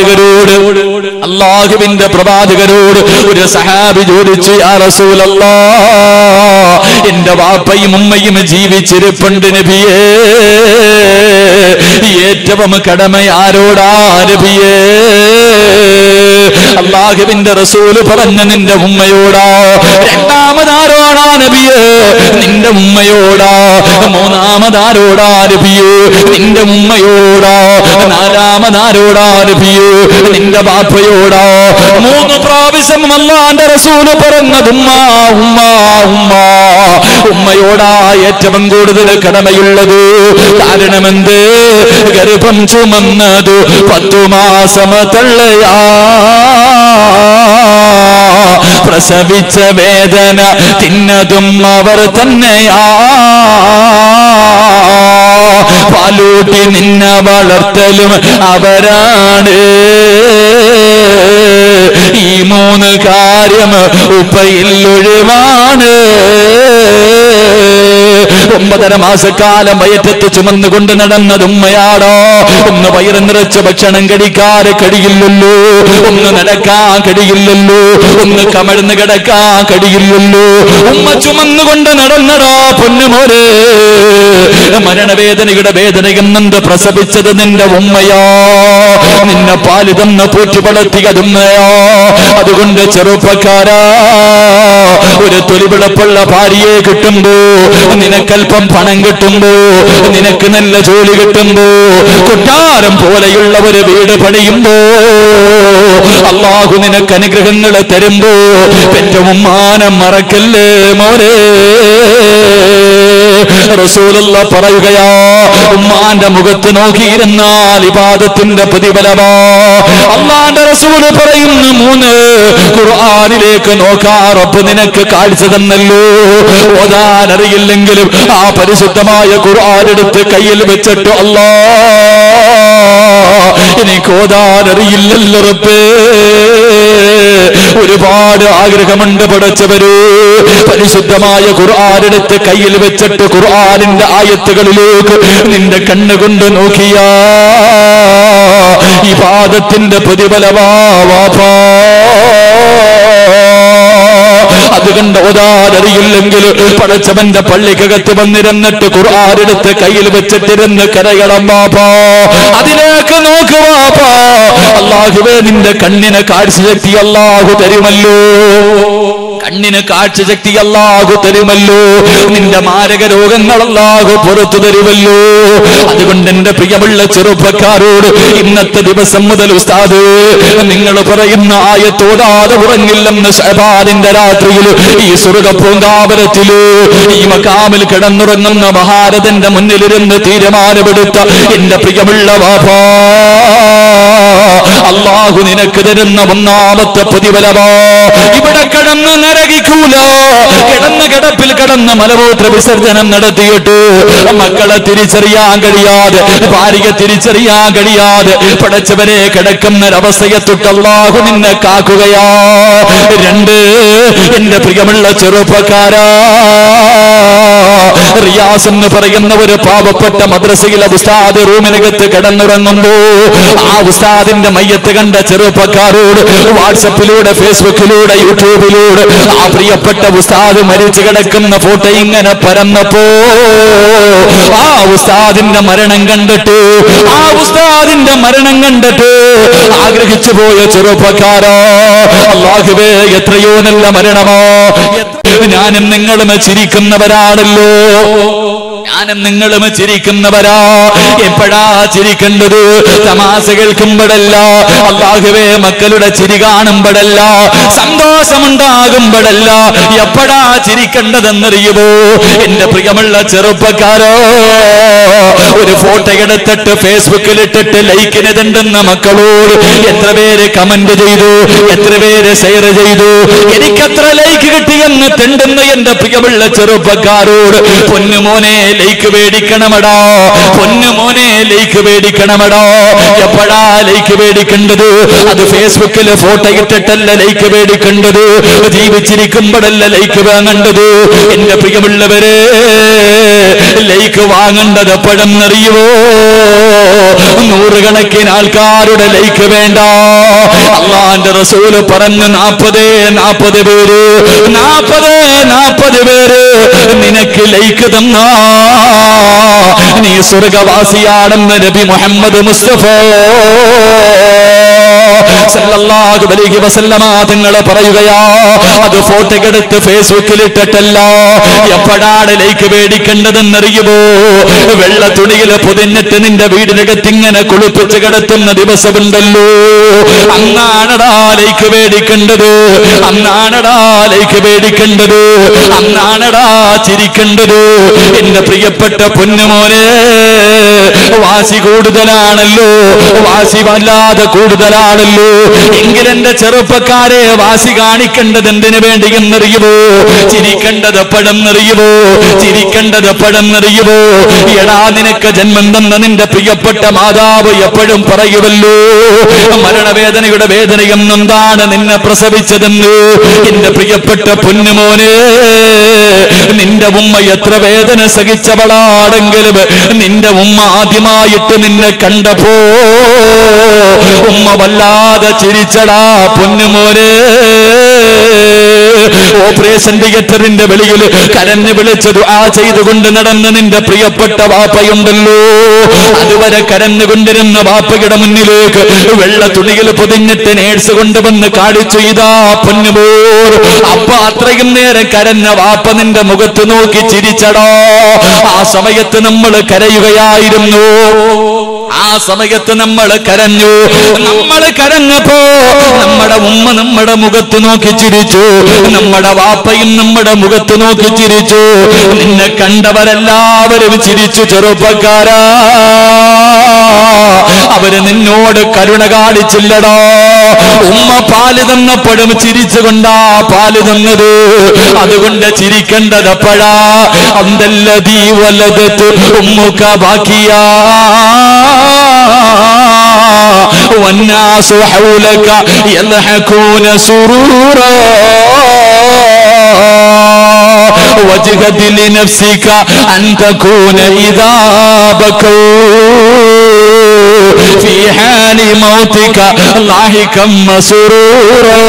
പ്രവാചകരോട് ഒരു സഹാബി ചോദിച്ചു, യാ റസൂലല്ലാഹ്, എന്റെ വാപ്പയും ഉമ്മയും ജീവിച്ചിരിപ്പുണ്ട് നബിയേ, ഏറ്റവും കടമ ആരോടാ നബിയേ? അല്ലാഹുവിന്റെ റസൂല് പറഞ്ഞു, നിന്റെ ഉമ്മയോടാ. രണ്ടാമതാരോടാ നബിയേ? നിന്റെ ഉമ്മയോടാ. മൂന്നാമതാരോടാ നബിയേ? നിന്റെ ഉമ്മയോടാ. നാലാമതാരോടാ നബിയേ? നിന്റെ ബാപ്പയോടാ. 3 പ്രാവശ്യം അല്ലാഹുവിന്റെ റസൂല് പറഞ്ഞത് ഉമ്മ ഉമ്മ ഉമ്മ. ഉമ്മയോടാ ഏറ്റവും കൂടുതൽ കടമയുള്ളത്. കാരണമെന്ത്? ഗർഭം ചുമന്നത് 10 മാസം തള്ളയാ, പ്രസവിച്ച വേദന തിന്നതും അവർ തന്നെയാ, പാലൂട്ടി നിന്നെ വളർത്തലും അവരാണ്. ഈ 3 കാര്യം ഉപ്പയിൽ ഒഴിവാണ്. 9.5 മാസക്കാലം വയറ്റത്ത് ചുമന്നുകൊണ്ട് നടന്നത് ഉമ്മയാടോ. ഒന്ന് വയറ് നിറച്ച് ഭക്ഷണം കഴിക്കാതെ കഴിയില്ലല്ലോ, ഒന്ന് നടക്കാൻ കഴിയില്ലല്ലോ, ഒന്ന് കമഴ്ന്ന് കിടക്കാൻ കഴിയില്ലല്ലോ. ഉമ്മ ചുമന്നുകൊണ്ട് നടന്നടോ പൊന്നുമോരെ. മരണവേദനയുടെ വേദനയെന്നത് പ്രസവിച്ചത് നിന്റെ ഉമ്മയോ, നിന്നെ പാല് തന്ന് പോറ്റി വളർത്തിയതുമ്മയോ. അതുകൊണ്ട് ചെറുപ്പക്കാരാ, ഒരു തൊലിപിളപ്പുള്ള ഭാര്യയെ കിട്ടുമ്പോ, നിനക്കൽപ്പം പണം കിട്ടുമ്പോ, നിനക്ക് നല്ല ജോലി കിട്ടുമ്പോ, കൊട്ടാരം പോലെയുള്ള ഒരു വീട് പണിയുമ്പോ, അല്ലാഹു നിനക്ക് അനുഗ്രഹങ്ങൾ തരുമ്പോ, പെറ്റ ഉമ്മാനെ മറക്കല്ലേ മോനെ. റസൂലുള്ള പറയുകയാ, ഉമ്മാന്റെ മുഖത്ത് നോക്കിയിരുന്നാൽ ഇബാദത്തിന്റെ പ്രതിഫലമാ. അല്ലാഹുവിന്റെ റസൂല് പറയുന്നു 3 ഖുർആനിലേക്ക് നോക്കാ റബ്ബ് നിനക്ക് കാഴ്ച തന്നല്ലോ. ഓതാൻ അറിയില്ലെങ്കിലും ആ പരിശുദ്ധമായ ഖുർആൻ എടുത്ത് കയ്യിൽ വെച്ചിട്ട്, അല്ലാഹ് എനിക്ക് ഓതാൻ അറിയില്ലല്ലോ റബ്ബേ, ഒരുപാട് ആഗ്രഹമുണ്ട് പടച്ചവര്. പരിശുദ്ധമായ ഖുർആൻ എടുത്ത് കയ്യിൽ വെച്ചിട്ട് ഖുർആനിന്റെ ആയത്തുകളിലേക്ക് നിന്റെ കണ്ണുകൊണ്ട് നോക്കിയാ ഇബാദത്തിന്റെ പ്രതിഫലമാ വാപ്പാ. അതുകൊണ്ട് ഓതാനറിയില്ലെങ്കിൽ പടച്ചവന്റെ പള്ളിക്കകത്ത് വന്നിരുന്നിട്ട് ഖുർആൻ എടുത്ത് കയ്യിൽ വെച്ചിട്ടിരുന്ന് കരയണം വാപ്പാ. അതിലേക്ക് നോക്ക് വാപ്പാ. അല്ലാഹുവേ, നിന്റെ കണ്ണിനെ കാഴ്ചശക്തി അല്ലാഹു തരുമല്ലോ. കണ്ണിന് കാഴ്ചശക്തി അല്ലാഹു തരുമല്ലോ. നിന്റെ മാരക രോഗങ്ങൾ അല്ലാഹു പുറത്തു തരുമല്ലോ. അതുകൊണ്ട് എന്റെ പ്രിയമുള്ള ചെറുപ്പക്കാരോട് ഇന്നത്തെ ദിവസം മുതൽ ഉസ്താദ് നിങ്ങൾ പറയുന്ന ആയത്തോടാതെ ഉറങ്ങില്ലെന്ന് ശഅബാനിന്റെ രാത്രിയിൽ ഈ സ്വർഗ്ഗപൂങ്കാവനത്തില് ഈ മഖാമിൽ കിടന്നുറങ്ങുന്ന മഹാരഥന്റെ മുന്നിലിരുന്ന് തീരുമാനമെടുത്ത എന്റെ പ്രിയമുള്ള വാപ്പാ, അല്ലാഹു നിനക്ക് തരുന്ന 1ാമത്തെ പ്രതിഫലമാ. ഇവിടെ കിടന്ന് നരകിക്കൂല. കിടന്ന കിടപ്പിൽ കിടന്ന് മലമൂത്ര വിസർജനം നടത്തിയിട്ട് മക്കളെ തിരിച്ചറിയാൻ കഴിയാതെ, ഭാര്യയെ തിരിച്ചറിയാൻ കഴിയാതെ പടച്ചവരെ കിടക്കുന്നൊരവസ്ഥയെ തൊട്ട് അല്ലാഹു നിന്നെ കാക്കുകയാ. 2, എന്റെ പ്രിയമുള്ള ചെറുപ്പക്കാരാ, റിയാസ് എന്ന് പറയുന്ന ഒരു പാവപ്പെട്ട മദ്രസയിലെ ഉസ്താദ് റൂമിനകത്ത് കിടന്നുറങ്ങുമ്പോ ആ ഉസ്താദിന്റെ മയ്യത്ത് കണ്ട ചെറുപ്പക്കാരോട് വാട്സപ്പിലൂടെ, ഫേസ്ബുക്കിലൂടെ, യൂട്യൂബിലൂടെ ആ പ്രിയപ്പെട്ട ഉസ്താദ് മരിച്ചു കിടക്കുന്ന ഫോട്ടോ ഇങ്ങനെ പരന്നപ്പോ ആ ഉസ്താദിന്റെ മരണം കണ്ടിട്ട് ആഗ്രഹിച്ചു പോയ ചെറുപ്പക്കാരോ, അല്ലാഹുവേ എത്രയോ നല്ല മരണമോ. ഞാനും നിങ്ങളും ചിരിക്കുന്നവരാണല്ലോ, എപ്പോഴാ ചിരിക്കേണ്ടത്? തമാശ കേൾക്കുമ്പോഴല്ല, അല്ലാഹുവേ മക്കളുടെ ചിരി കാണുമ്പോഴല്ല, സന്തോഷമുണ്ടാകുമ്പോഴല്ല. എപ്പോഴാ ചിരിക്കേണ്ടതെന്നറിയുമോ? എന്റെ പ്രിയമുള്ള ചെറുപ്പക്കാരോ, ഒരു ഫോട്ടോ എടുത്തിട്ട് ഫേസ്ബുക്കിൽ ഇട്ടിട്ട് ലൈക്കിന് തണ്ടുന്ന മക്കളോട് എത്ര പേര് കമന്റ് ചെയ്തു, എത്ര പേര് ഷെയർ ചെയ്തു, എനിക്കത്ര ലൈക്ക് കിട്ടിയെന്ന് തെണ്ടുന്ന എന്റെ പ്രിയമുള്ള ചെറുപ്പക്കാരോട്, പൊന്നുമോനെ ലൈക്ക് മേടിക്കണമടാ, പൊന്നുമോനെ ലൈക്ക് മേടിക്കണമടാ. എപ്പോഴാ ലൈക്ക് മേടിക്കേണ്ടത്? അത് ഫേസ്ബുക്കിൽ ഫോട്ടോ ഇട്ടിട്ടല്ല ലൈക്ക് മേടിക്കേണ്ടത്, ജീവിച്ചിരിക്കുമ്പോഴല്ല ലൈക്ക് വാങ്ങേണ്ടത്. എന്റെ പ്രിയമുള്ളവരെ, ലൈക്ക് വാങ്ങേണ്ടത് എപ്പോഴെന്നറിയുമോ? നൂറുകണക്കിന് ആൾക്കാരുടെ ലൈക്ക് വേണ്ട. അള്ളാന്റെ റസൂല് പറഞ്ഞു 40 പേര് നിനക്ക് ലൈക്ക് തന്നാ നീ സ്വർഗവാസിയാണെന്ന് നബി മുഹമ്മദ് മുസ്തഫ സല്ലല്ലാഹു അലൈഹി വസല്ലമ തങ്ങൾ പറയുകയാ. അത് ഫോട്ടോ എടുത്ത് ഫേസ്ബുക്കിൽ ഇട്ടിട്ടല്ല. എപ്പോഴാണ് ലൈക്ക് മേടിക്കേണ്ടതെന്നറിയുമോ? വെള്ള തുണിയിൽ പൊതിഞ്ഞിട്ട് നിന്റെ വീടിനകത്ത് ഇങ്ങനെ കുളിപ്പിച്ച് കിടത്തുന്ന ദിവസമുണ്ടല്ലോ, അന്നാണടാ ലൈക്ക് മേടിക്കേണ്ടത്, അന്നാണടാ ലൈക്ക് മേടിക്കേണ്ടത്, അന്നാണടാ ചിരിക്കേണ്ടത്. എന്റെ പ്രിയപ്പെട്ട പൊന്നുമോനെ, വാശി കൂടുതലാണല്ലോ, വാശി വല്ലാതെ കൂടുതലാണല്ലോ. എങ്കിലെന്റെ ചെറുപ്പക്കാരെ, വാശി കാണിക്കേണ്ടത് എന്തിനു വേണ്ടി എന്നറിയുമോ? ചിരിക്കേണ്ടത് എപ്പോഴെന്നറിയുമോ? എടാ, നിനക്ക് ജന്മം തന്ന നിന്റെ പ്രിയപ്പെട്ട മാതാവ് എപ്പോഴും പറയുമല്ലോ, മരണവേദനയുടെ വേദനയെന്നെന്താണ് നിന്നെ പ്രസവിച്ചതെന്ന്. എന്റെ പ്രിയപ്പെട്ട പൊന്നുമോനെ, നിന്റെ ഉമ്മ എത്ര വേദന സഹിച്ചവളാണെങ്കിലും നിന്റെ ഉമ്മ ആദ്യമായിട്ട് നിന്നെ കണ്ടപ്പോ ഉമ്മ വല്ലാതെ ചിരിച്ചടാ പൊന്നുമോനെ. ഓപ്പറേഷൻ തിയേറ്ററിന്റെ വെളിയിൽ കരഞ്ഞു വിളിച്ച് ദുആ ചെയ്തുകൊണ്ട് നടന്ന നിന്റെ പ്രിയപ്പെട്ട വാപ്പയുണ്ടല്ലോ, അതുവരെ കരഞ്ഞുകൊണ്ടിരുന്ന വാപ്പയുടെ മുന്നിലേക്ക് വെള്ള തുണിയിൽ പൊതിഞ്ഞിട്ട് നേഴ്സ് കൊണ്ടുവന്ന് കാണിച്ചു, ഇതാ പൊന്നുമോർ. അപ്പ അത്രയും നേരം കരഞ്ഞ വാപ്പ നിന്റെ മുഖത്ത് നോക്കി ചിരിച്ചടോ. ആ സമയത്ത് നമ്മൾ കരയുകയായിരുന്നു, ആ സമയത്ത് നമ്മൾ കരഞ്ഞു. നമ്മൾ കരഞ്ഞപ്പോ നമ്മുടെ ഉമ്മ നമ്മുടെ മുഖത്ത് നോക്കി ചിരിച്ചു, നമ്മുടെ വാപ്പയും നമ്മുടെ മുഖത്ത് നോക്കി ചിരിച്ചു. നിന്നെ കണ്ടവരെല്ലാവരും ചിരിച്ചു. ചെറുപ്പക്കാരാ, അവര് നിന്നോട് കരുണ കാണിച്ചില്ലടോ. ഉമ്മ പാല് തന്നപ്പോഴും ചിരിച്ചുകൊണ്ടാ പാല് തന്നത്. അതുകൊണ്ട് ചിരിക്കേണ്ടത് എപ്പോഴാ? അന്തല്ലദീ വലദത് ഉമ്മുക ബാക്കിയാ വന്നാസു ഹൗലക യൽഹഖൂന സുറൂറാ وجهد لنفسك أن تكون إذا بكوا في حال موتك لاحقا مسرورا.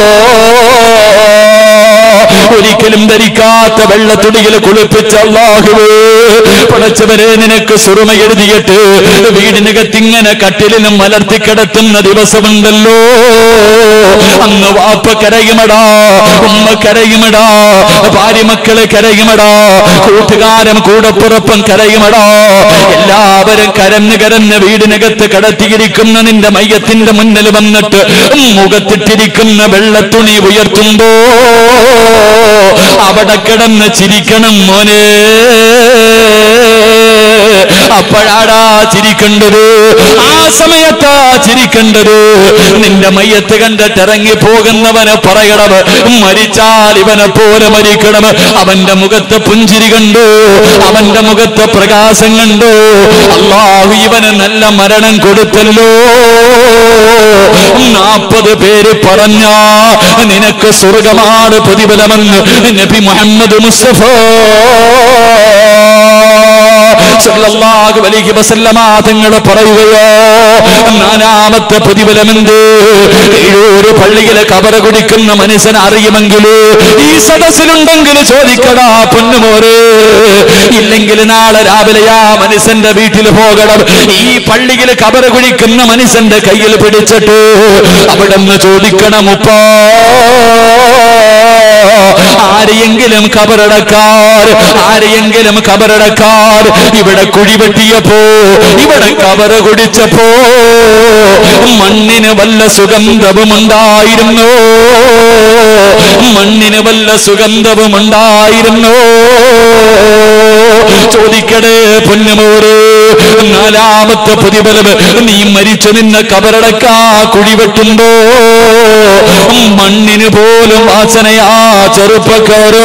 ഒരിക്കലും ധരിക്കാത്ത വെള്ളത്തുണിയിൽ കുളിപ്പിച്ച അല്ലാഹുവേ, പടച്ചവരെ നിനക്ക് സുറുമ എഴുതിയിട്ട് വീടിനകത്തിങ്ങനെ കട്ടിലിനും മലർത്തിക്കിടത്തുന്ന ദിവസമുണ്ടല്ലോ, അന്ന് വാപ്പ കരയുമടാ, ഉമ്മ കരയുമടാ, ഭാര്യ മക്കള് കരയുമടാ, കൂട്ടുകാരും കൂടപ്പുറപ്പം കരയുമടാ. എല്ലാവരും കരഞ്ഞ് വീടിനകത്ത് കടത്തിയിരിക്കുന്ന നിന്റെ മയ്യത്തിന്റെ മുന്നിൽ വന്നിട്ട് മുഖത്തിട്ടിരിക്കുന്ന വെള്ളത്തുണി ഉയർത്തുമ്പോ അവിടെ കിടന്ന് ചിരിക്കണം മോനെ. അപ്പോഴാടാ ചിരിക്കേണ്ടത്, ആ സമയത്താ ചിരിക്കേണ്ടത്. നിന്റെ മയ്യത്ത് കണ്ടിട്ട് ഇറങ്ങി പോകുന്നവന് പറയണം, മരിച്ചാൽ ഇവനെ പോലെ മരിക്കണം. അവന്റെ മുഖത്ത് പുഞ്ചിരി കണ്ടു, അവന്റെ മുഖത്ത് പ്രകാശം കണ്ടു. അല്ലാഹു ഇവന് നല്ല മരണം കൊടുത്തല്ലോ. 40 പേര് പറഞ്ഞ നിനക്ക് സ്വർഗമാണ് പ്രതിഫലമെന്ന് നബി മുഹമ്മദ് മുസ്തഫ സല്ലല്ലാഹു അലൈഹി വസല്ലമ തങ്ങൾ പറയുകയോ. 4ാമത്തെ പ്രതിഫലമെന്ത്? ഏഴൂര് പള്ളിയിലെ കബറ കുടിക്കുന്ന മനുഷ്യനെ അറിയുമെങ്കിൽ ഈ സദസ്സിലുണ്ടെങ്കിൽ ചോദിക്കടാ പൊന്നുമോരെ. ഇല്ലെങ്കിൽ നാളെ രാവിലെ ആ മനുഷ്യന്റെ വീട്ടിൽ പോകണം. ഈ പള്ളിയിൽ കബറ കുടിക്കുന്ന മനുഷ്യന്റെ കയ്യിൽ പിടിച്ചിട്ട് അവിടെ നിന്ന് ചോദിക്കണം, ഉപ്പാ ആരെയെങ്കിലും കബറടക്കാർ, ആരെയെങ്കിലും കബറടക്കാർ. ഇവിടെ കുഴി വെട്ടിയപ്പോ, ഇവിടെ കബറ കുടിച്ചപ്പോ മണ്ണിന് വല്ല സുഗന്ധവുമുണ്ടായിരുന്നു, മണ്ണിന് വല്ല സുഗന്ധവുമുണ്ടായിരുന്നു. ചോദിക്കടേ പൊന്നുമോര്, 4ാമത്തെ പ്രതിഫലം, നീ മരിച്ചു നിന്നെ കബറടക്കാ കുഴി വെട്ടുമ്പോ മണ്ണിന് പോലും വാസനയാ ചെറുപ്പക്കാരോ.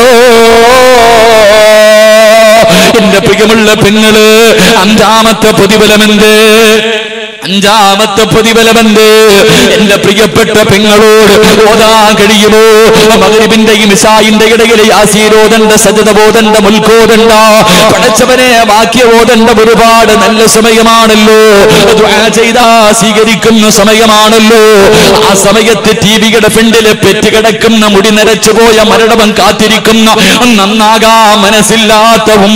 എന്റെ പ്രിയമുള്ള പെങ്ങള്, 5ാമത്തെ പ്രതിഫലമെന്ത്? 5ാമത്തെ പ്രതിഫലമെന്ത്? എന്റെ പ്രിയപ്പെട്ട പെങ്ങളോട് ഓതാൻ കഴിയുമോ? മഗ്രിബിന്റെയും ഇശാഇന്റെ ഇടയിൽ യാസീനോദണ്ട, സജദ ഓതണ്ട, മുൽക്കോദണ്ട, പടച്ചവനെ വാക്യ ഓതണ്ട ഒരുപാട് നല്ല സമയമാണല്ലോ. ദുആ ചെയ്താ സ്വീകരിക്കുന്ന സമയമാണല്ലോ. ആ സമയത്ത് ടിവിയുടെ ഫ്രണ്ടില് പെറ്റുകിടക്കുന്ന, മുടി നരച്ചുപോയ, മരണവൻ കാത്തിരിക്കുന്ന, നന്നാകാ മനസ്സില്ലാത്ത ഉമ്മ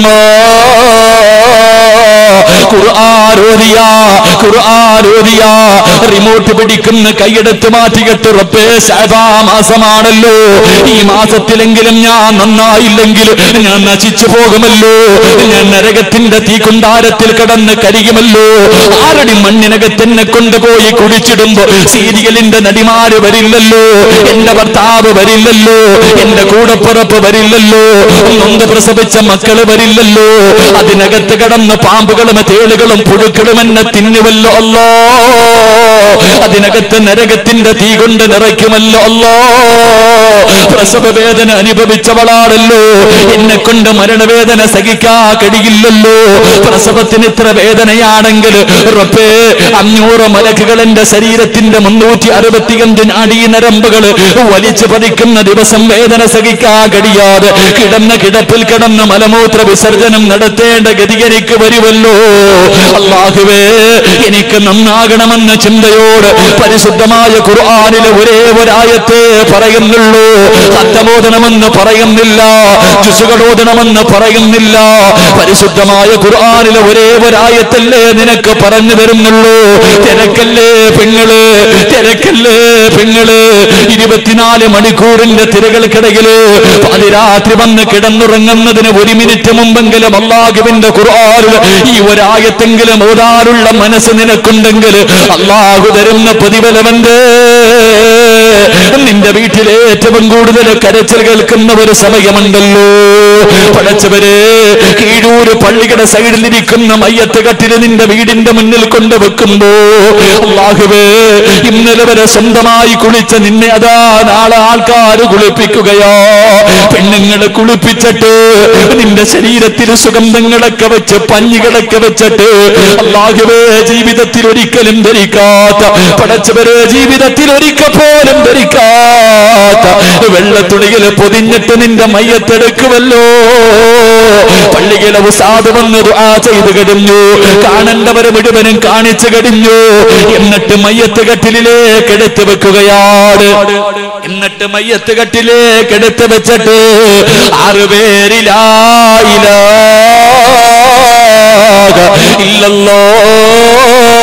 ഖുർആൻ റിമോട്ട് പിടിക്കുന്ന കൈയെടുത്ത് മാറ്റിയിട്ട് റബ്ബേ ശഅബാ മാസമാണല്ലോ, ഈ മാസത്തിലെങ്കിലും ഞാൻ നന്നായില്ലെങ്കിൽ ഞാൻ നശിച്ചു പോകുമല്ലോ, ഞാൻ നരകത്തിന്റെ തീക്കുണ്ടാരത്തിൽ കിടന്ന് കരിയുമല്ലോ. ആരടി മണ്ണിനകത്തെന്നെ കൊണ്ടുപോയി കുടിച്ചിടുമ്പോ സീരിയലിന്റെ നടിമാര് വരില്ലല്ലോ, എന്റെ ഭർത്താവ് വരില്ലല്ലോ, എന്റെ കൂടപ്പുറപ്പ് വരില്ലല്ലോ, നൊന്ത് പ്രസവിച്ച മക്കള് വരില്ലല്ലോ. അതിനകത്ത് കിടന്ന് പാമ്പുകളും തേളുകളും പുഴുക്കളും എന്നെ തിന്നുവല്ലോ അല്ലോ. അതിനകത്ത് നരകത്തിന്റെ തീ കൊണ്ട് നിറയ്ക്കുമല്ലോ അല്ലോ. പ്രസവ വേദന അനുഭവിച്ചവളാണല്ലോ, എന്നെ കൊണ്ട് മരണവേദന സഹിക്കാ കഴിയില്ലല്ലോ. പ്രസവത്തിന് ഇത്ര വേദനയാണെങ്കിൽ റബ്ബേ 500 മലക്കുകൾ എന്റെ ശരീരത്തിന്റെ 365 നാഡീ നരമ്പുകൾ വലിച്ചു പതിക്കുന്ന ദിവസം വേദന സഹിക്കാ കഴിയാതെ കിടന്ന കിടപ്പിൽ കിടന്ന മലമൂത്ര വിസർജനം നടത്തേണ്ട ഗതി എനിക്ക് വരുമല്ലോ. അല്ലാഹുവേ, എനിക്ക് നന്നാകണമെന്ന ചിന്തയോട് പരിശുദ്ധമായ ഖുർആനിലെ ഒരേ ഒരായത്തെ പറയുന്നുള്ളൂ. സത്തമോദനമെന്ന് പറയുന്നില്ല, ജുസുകളോദനമെന്ന് പറയുന്നില്ല. പരിശുദ്ധമായ ഖുർആനിലെ ഒരേ ഒരായത്തല്ലേ നിനക്ക് പറഞ്ഞു തരുന്നുള്ളൂ. തിരക്കല്ലേ പെങ്ങള്, തിരക്കല്ലേ പെങ്ങള്. 24 മണിക്കൂറിന്റെ തിരകൾക്കിടയില് പാതിരാത്രി വന്ന് കിടന്നുറങ്ങുന്നതിന് 1 മിനിറ്റ് മുമ്പെങ്കിലും അല്ലാഹുവിന്റെ ഖുർആനിൽ ഈ ഒരായത്തെങ്കിലും ഓതാനുള്ള മനസ്സ് നിനക്കുണ്ടെങ്കിൽ അല്ലാഹു തരുന്ന പ്രതിഫലമെന്ത്? നിന്റെ വീട്ടിലെ ഏറ്റവും കൂടുതൽ കരച്ചിൽ കേൾക്കുന്ന ഒരു സമയമുണ്ടല്ലോ. പടച്ചവരെ, കീഴൂര് പള്ളിയുടെ സൈഡിലിരിക്കുന്ന മയ്യത്ത് കട്ടില് നിന്റെ വീടിന്റെ മുന്നിൽ കൊണ്ടുവെക്കുമ്പോ അല്ലാഹുവേ, ഇന്നലെ വരെ സ്വന്തമായി കുളിച്ച നിന്നെ അതാ നാളെ ആൾക്കാർ കുളിപ്പിക്കുകയോ. പെണ്ണുങ്ങളെ കുളിപ്പിച്ചിട്ട് നിന്റെ ശരീരത്തിൽ സുഗന്ധങ്ങളൊക്കെ വെച്ച് പഞ്ഞികളൊക്കെ വെച്ചിട്ട് അല്ലാഹുവേ, ജീവിതത്തിൽ ഒരിക്കലും ധരിക്കാത്ത, പടച്ചവരെ ജീവിതത്തിൽ ഒരിക്കൽ പോലും ധരിക്കാത്ത വെള്ളത്തുണിയിൽ പൊതിഞ്ഞിട്ട് നിന്റെ മയ്യത്തെടുക്കുമല്ലോ. പള്ളിയിലെ ഉസ്താദ് വന്ന് ദുആ ചെയ്ത് കഴിഞ്ഞു, കാണേണ്ടവരെ മുഴുവനും കാണിച്ചു കഴിഞ്ഞു. എന്നിട്ട് മയ്യത്ത് കട്ടിലേക്ക് എടുത്തു വെക്കുകയാണ്. എന്നിട്ട് മയ്യത്ത് കട്ടിലേക്ക് എടുത്തു വെച്ചിട്ട് 6 പേര് ലാ ഇലാഹ ഇല്ലല്ലാഹ്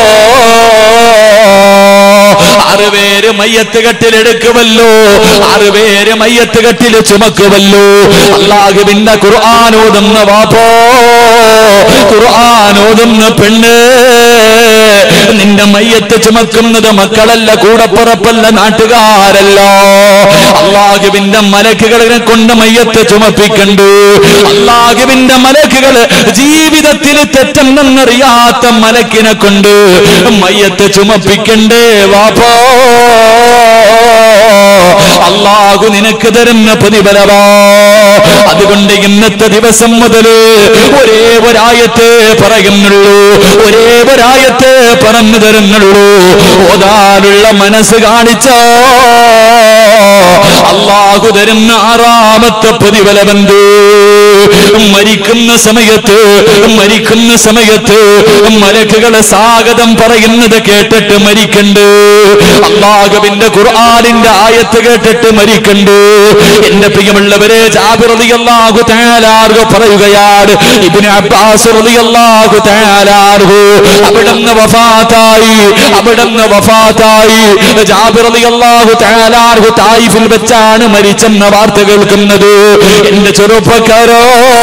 6 പേര് മയ്യത്ത് കട്ടിലെടുക്കുമല്ലോ, 6 പേര് മയ്യത്ത് കട്ടില് ചുമക്കുമല്ലോ. അല്ലാഹുവിന്റെ ഖുർആൻ ഓതുന്ന വാപ്പോ, ഖുർആൻ ഓതുന്ന പെണ്ണ്, നിന്റെ മയ്യത്ത് ചുമക്കുന്നത് മക്കളല്ല, കൂടപ്പുറപ്പല്ല, നാട്ടുകാരല്ല. അല്ലാഹുവിന്റെ മലക്കുകളെ കൊണ്ട് മയ്യത്ത് ചുമപ്പിക്കണ്ടു. അല്ലാഹുവിന്റെ മലക്കുകൾ ജീവിതത്തിൽ തെറ്റെന്നറിയാത്ത മലക്കിനെ കൊണ്ട് മയ്യത്ത് ചുമപ്പിക്കണ്ടേ വാപ്പാ. അല്ലാഹു നിനക്ക് തരുന്ന പ്രതിഫലമാ. അതുകൊണ്ട് ഇന്നത്തെ ദിവസം മുതൽ ഒരേ ഒരായത്തെ പറയുന്നുള്ളൂ, ഒരേ ഒരായത്തെ പറഞ്ഞു തരുന്നുള്ളൂ. ഓതാനുള്ള മനസ്സ് കാണിച്ചോ അല്ലാഹു തരുന്ന ആറാമത്തെ പ്രതിഫലമെന്ത്? മരിക്കുന്ന സമയത്ത് മലക്കുകളെ സ്വാഗതം പറയുന്നത് കേട്ടിട്ട് മരിക്കണ്ട്. അല്ലാഹുവിന്റെ ഖുർആനിന്റെ ആയത്ത് കേട്ടിട്ട് മരിക്കണ്ട്. എന്റെ പ്രിയമുള്ളവരെ, ജാബിർ റളിയല്ലാഹു തആല അൻഹു പറയുകയാണ്, ഇബ്നു അബ്ബാസ് റളിയല്ലാഹു തആല അൻഹു അവിടുന്ന് വഫാത്തായി. ജാബിർ റളിയല്ലാഹു തആല അൻഹു തായിഫിൽ വെച്ചാണ് മരിച്ചെന്ന വാർത്ത കേൾക്കുന്നത്. എന്റെ ചെറുപ്പക്കാരോ,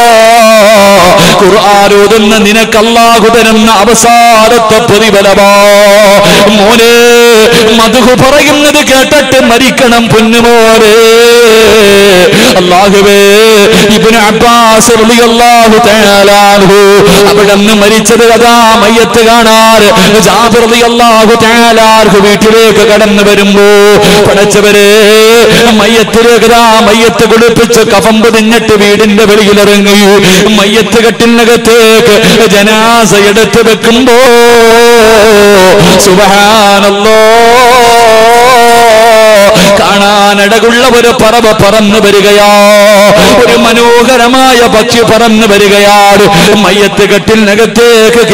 ഖുർആൻ ഓതുന്ന നിനക്ക് അല്ലാഹു തരുന്ന അവസാനത്തെ പ്രതിഫലമാ. മോനെ, മദ്ഹ് പറയുന്നത് കേട്ടിട്ട് മരിക്കണം പൊന്നുമോനെ. അല്ലാഹുവേ, ഇബ്നു അബ്ബാസ് റളിയല്ലാഹു തആല അൻഹു അവിടുന്ന് മരിച്ചത് കഥാ മയ്യത്ത് കാണാൻ ജാബിർ റളിയല്ലാഹു തആല അൻഹു വീട്ടിലേക്ക് കടന്നു വരുമ്പോ, പടച്ചവരെ, മയ്യത്ത് കുളിപ്പിച്ച് കഫം പൊതിഞ്ഞിട്ട് വീടിന്റെ വെളിയിലിറങ്ങി മയ്യത്ത് കെട്ടിനകത്തേക്ക് ജനാസ എടുത്ത് വെക്കുമ്പോ സുബ്ഹാനല്ലാഹ്, കാണാനടകുള്ള ഒരു പറവ പറന്നു വരികയാ, ഒരു മനോഹരമായ പക്ഷി പറന്നു വരികയാണ്. മയ്യത്ത് കെട്ടിനകത്തേക്ക്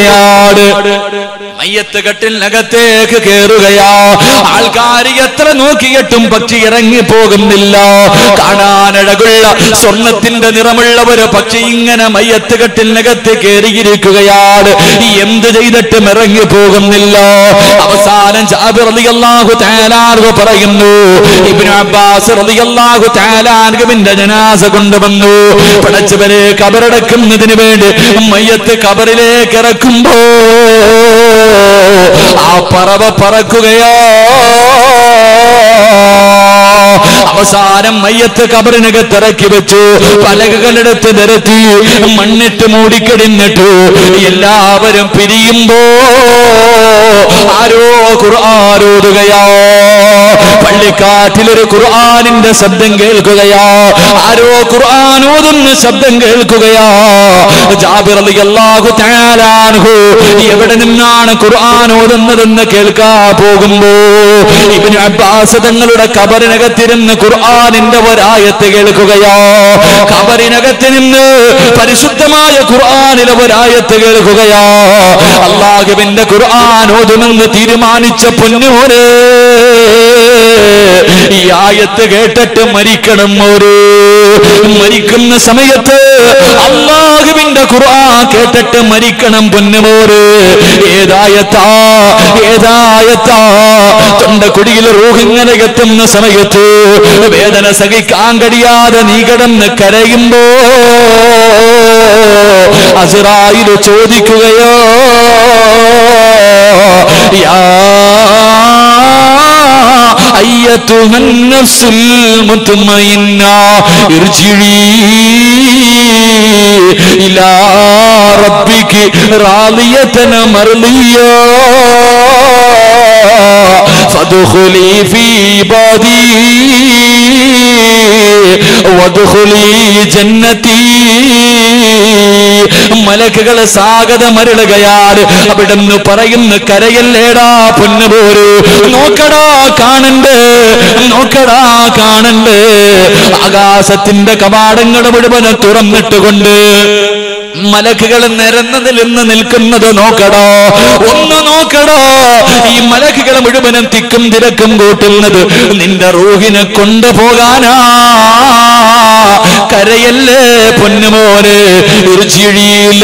കയറുകയാ. ആൾക്കാർ എത്ര നോക്കിയിട്ടും പക്ഷി ഇറങ്ങി പോകുന്നില്ല. കാണാനഴകുള്ള സ്വർണത്തിന്റെ നിറമുള്ള ഒരു പക്ഷി ഇങ്ങനെ മയ്യത്ത് കെട്ടിനകത്ത് കയറിയിരിക്കുകയാണ്. എന്ത് ചെയ്തിട്ടും ഇറങ്ങി പോകുന്നില്ല. അവസാനം ജാബിർ റളിയല്ലാഹു തആല അൻഹു പറയുന്നു, ഇബ്നു അബ്ബാസ് റളിയല്ലാഹു തആല അൻഹുവിന്റെ ജനാസ കൊണ്ടുവന്നു. പടച്ചവരെ, ഖബറടക്കുന്നതിന് വേണ്ടി മയ്യത്ത് ഖബറിലേക്ക് ഇറക്കുമ്പോ ആ പറവ പറക്കുകയോ. അവസാനം മയ്യത്ത് ഖബറിനകത്ത് ഇറക്കി വെച്ചു. പലകകളെടുത്ത് നിരത്തി മണ്ണിട്ട് മൂടിക്കിടന്നിട്ടു. എല്ലാവരും പിരിയുമ്പോ ആരോ ഖുർആൻ ഓതുകയോ. പള്ളിക്കാട്ടിലൊരു ഖുർആനിന്റെ ശബ്ദം കേൾക്കുകയോ. ആരോ ഖുർആൻ ഓതുന്ന ശബ്ദം കേൾക്കുകയോ. ജാബിർ റളിയല്ലാഹു തആല അൻഹു എവിടെ നിന്നാണ് ഖുർആൻ ഓതുന്നതെന്ന് കേൾക്കാൻ പോകുമ്പോ ഇബ്നു അബ്ബാസ് തങ്ങളുടെ ഖബറിനകത്തിരുന്ന് ഖുർആനിന്റെ ഒരായത്ത് കേൾക്കുകയോ. ഖബറിനകത്ത് നിന്ന് പരിശുദ്ധമായ ഖുർആനിലെ ഒരായത്ത് കേൾക്കുകയോ. അല്ലാഹുവിന്റെ ഖുർആൻ ഓതുമെന്ന് തീരുമാനിച്ച പൊന്നുമോനെ, ഈ ആയത്ത് കേട്ടിട്ട് മരിക്കണം. മരിക്കുന്ന സമയത്ത് അല്ലാഹുവിന്റെ ഖുർആൻ കേട്ടിട്ട് മരിക്കണം പൊന്നുമോനെ. ഏതായത്താ തൊണ്ട കുടിയിൽ റൂഹിങ്ങനെ എത്തുന്ന സമയത്ത് വേദന സഹിക്കാൻ കഴിയാതെ നീ കിടന്ന് കരയുമ്പോ അസ്റായീൽ ചോദിക്കുകയോ, യാ അയ്യത്തുഹൻ നഫ്സുൽ മുത്മയിന്ന ഇർജിഇ ഇലാ റബ്ബികി റാളിയതൻ മർളിയ ഫദ്ഖുലി ഫീ ഇബാദി വദ്ഖുലി ജന്നതി. മലക്കുകളെ സ്വാഗതമരുളുകയാണ്. അവിടുന്ന് പറയുന്നു, കരയല്ലേടാ പൊന്നുപോര്, നോക്കടാ കാണണ്ട്. ആകാശത്തിന്റെ കവാടങ്ങൾ മുഴുവൻ തുറന്നിട്ടുകൊണ്ട് മലക്കുകൾ നിരന്ന് നിൽക്കുന്നത് നോക്കടോ, ഒന്ന് നോക്കടോ. ഈ മലക്കുകൾ മുഴുവനും തിക്കും തിരക്കും കൂട്ടുന്നത് നിന്റെ റൂഹിനെ കൊണ്ടുപോകാനാ. കരയല്ലേ പൊന്നുമോനെ, ഇർജിഇല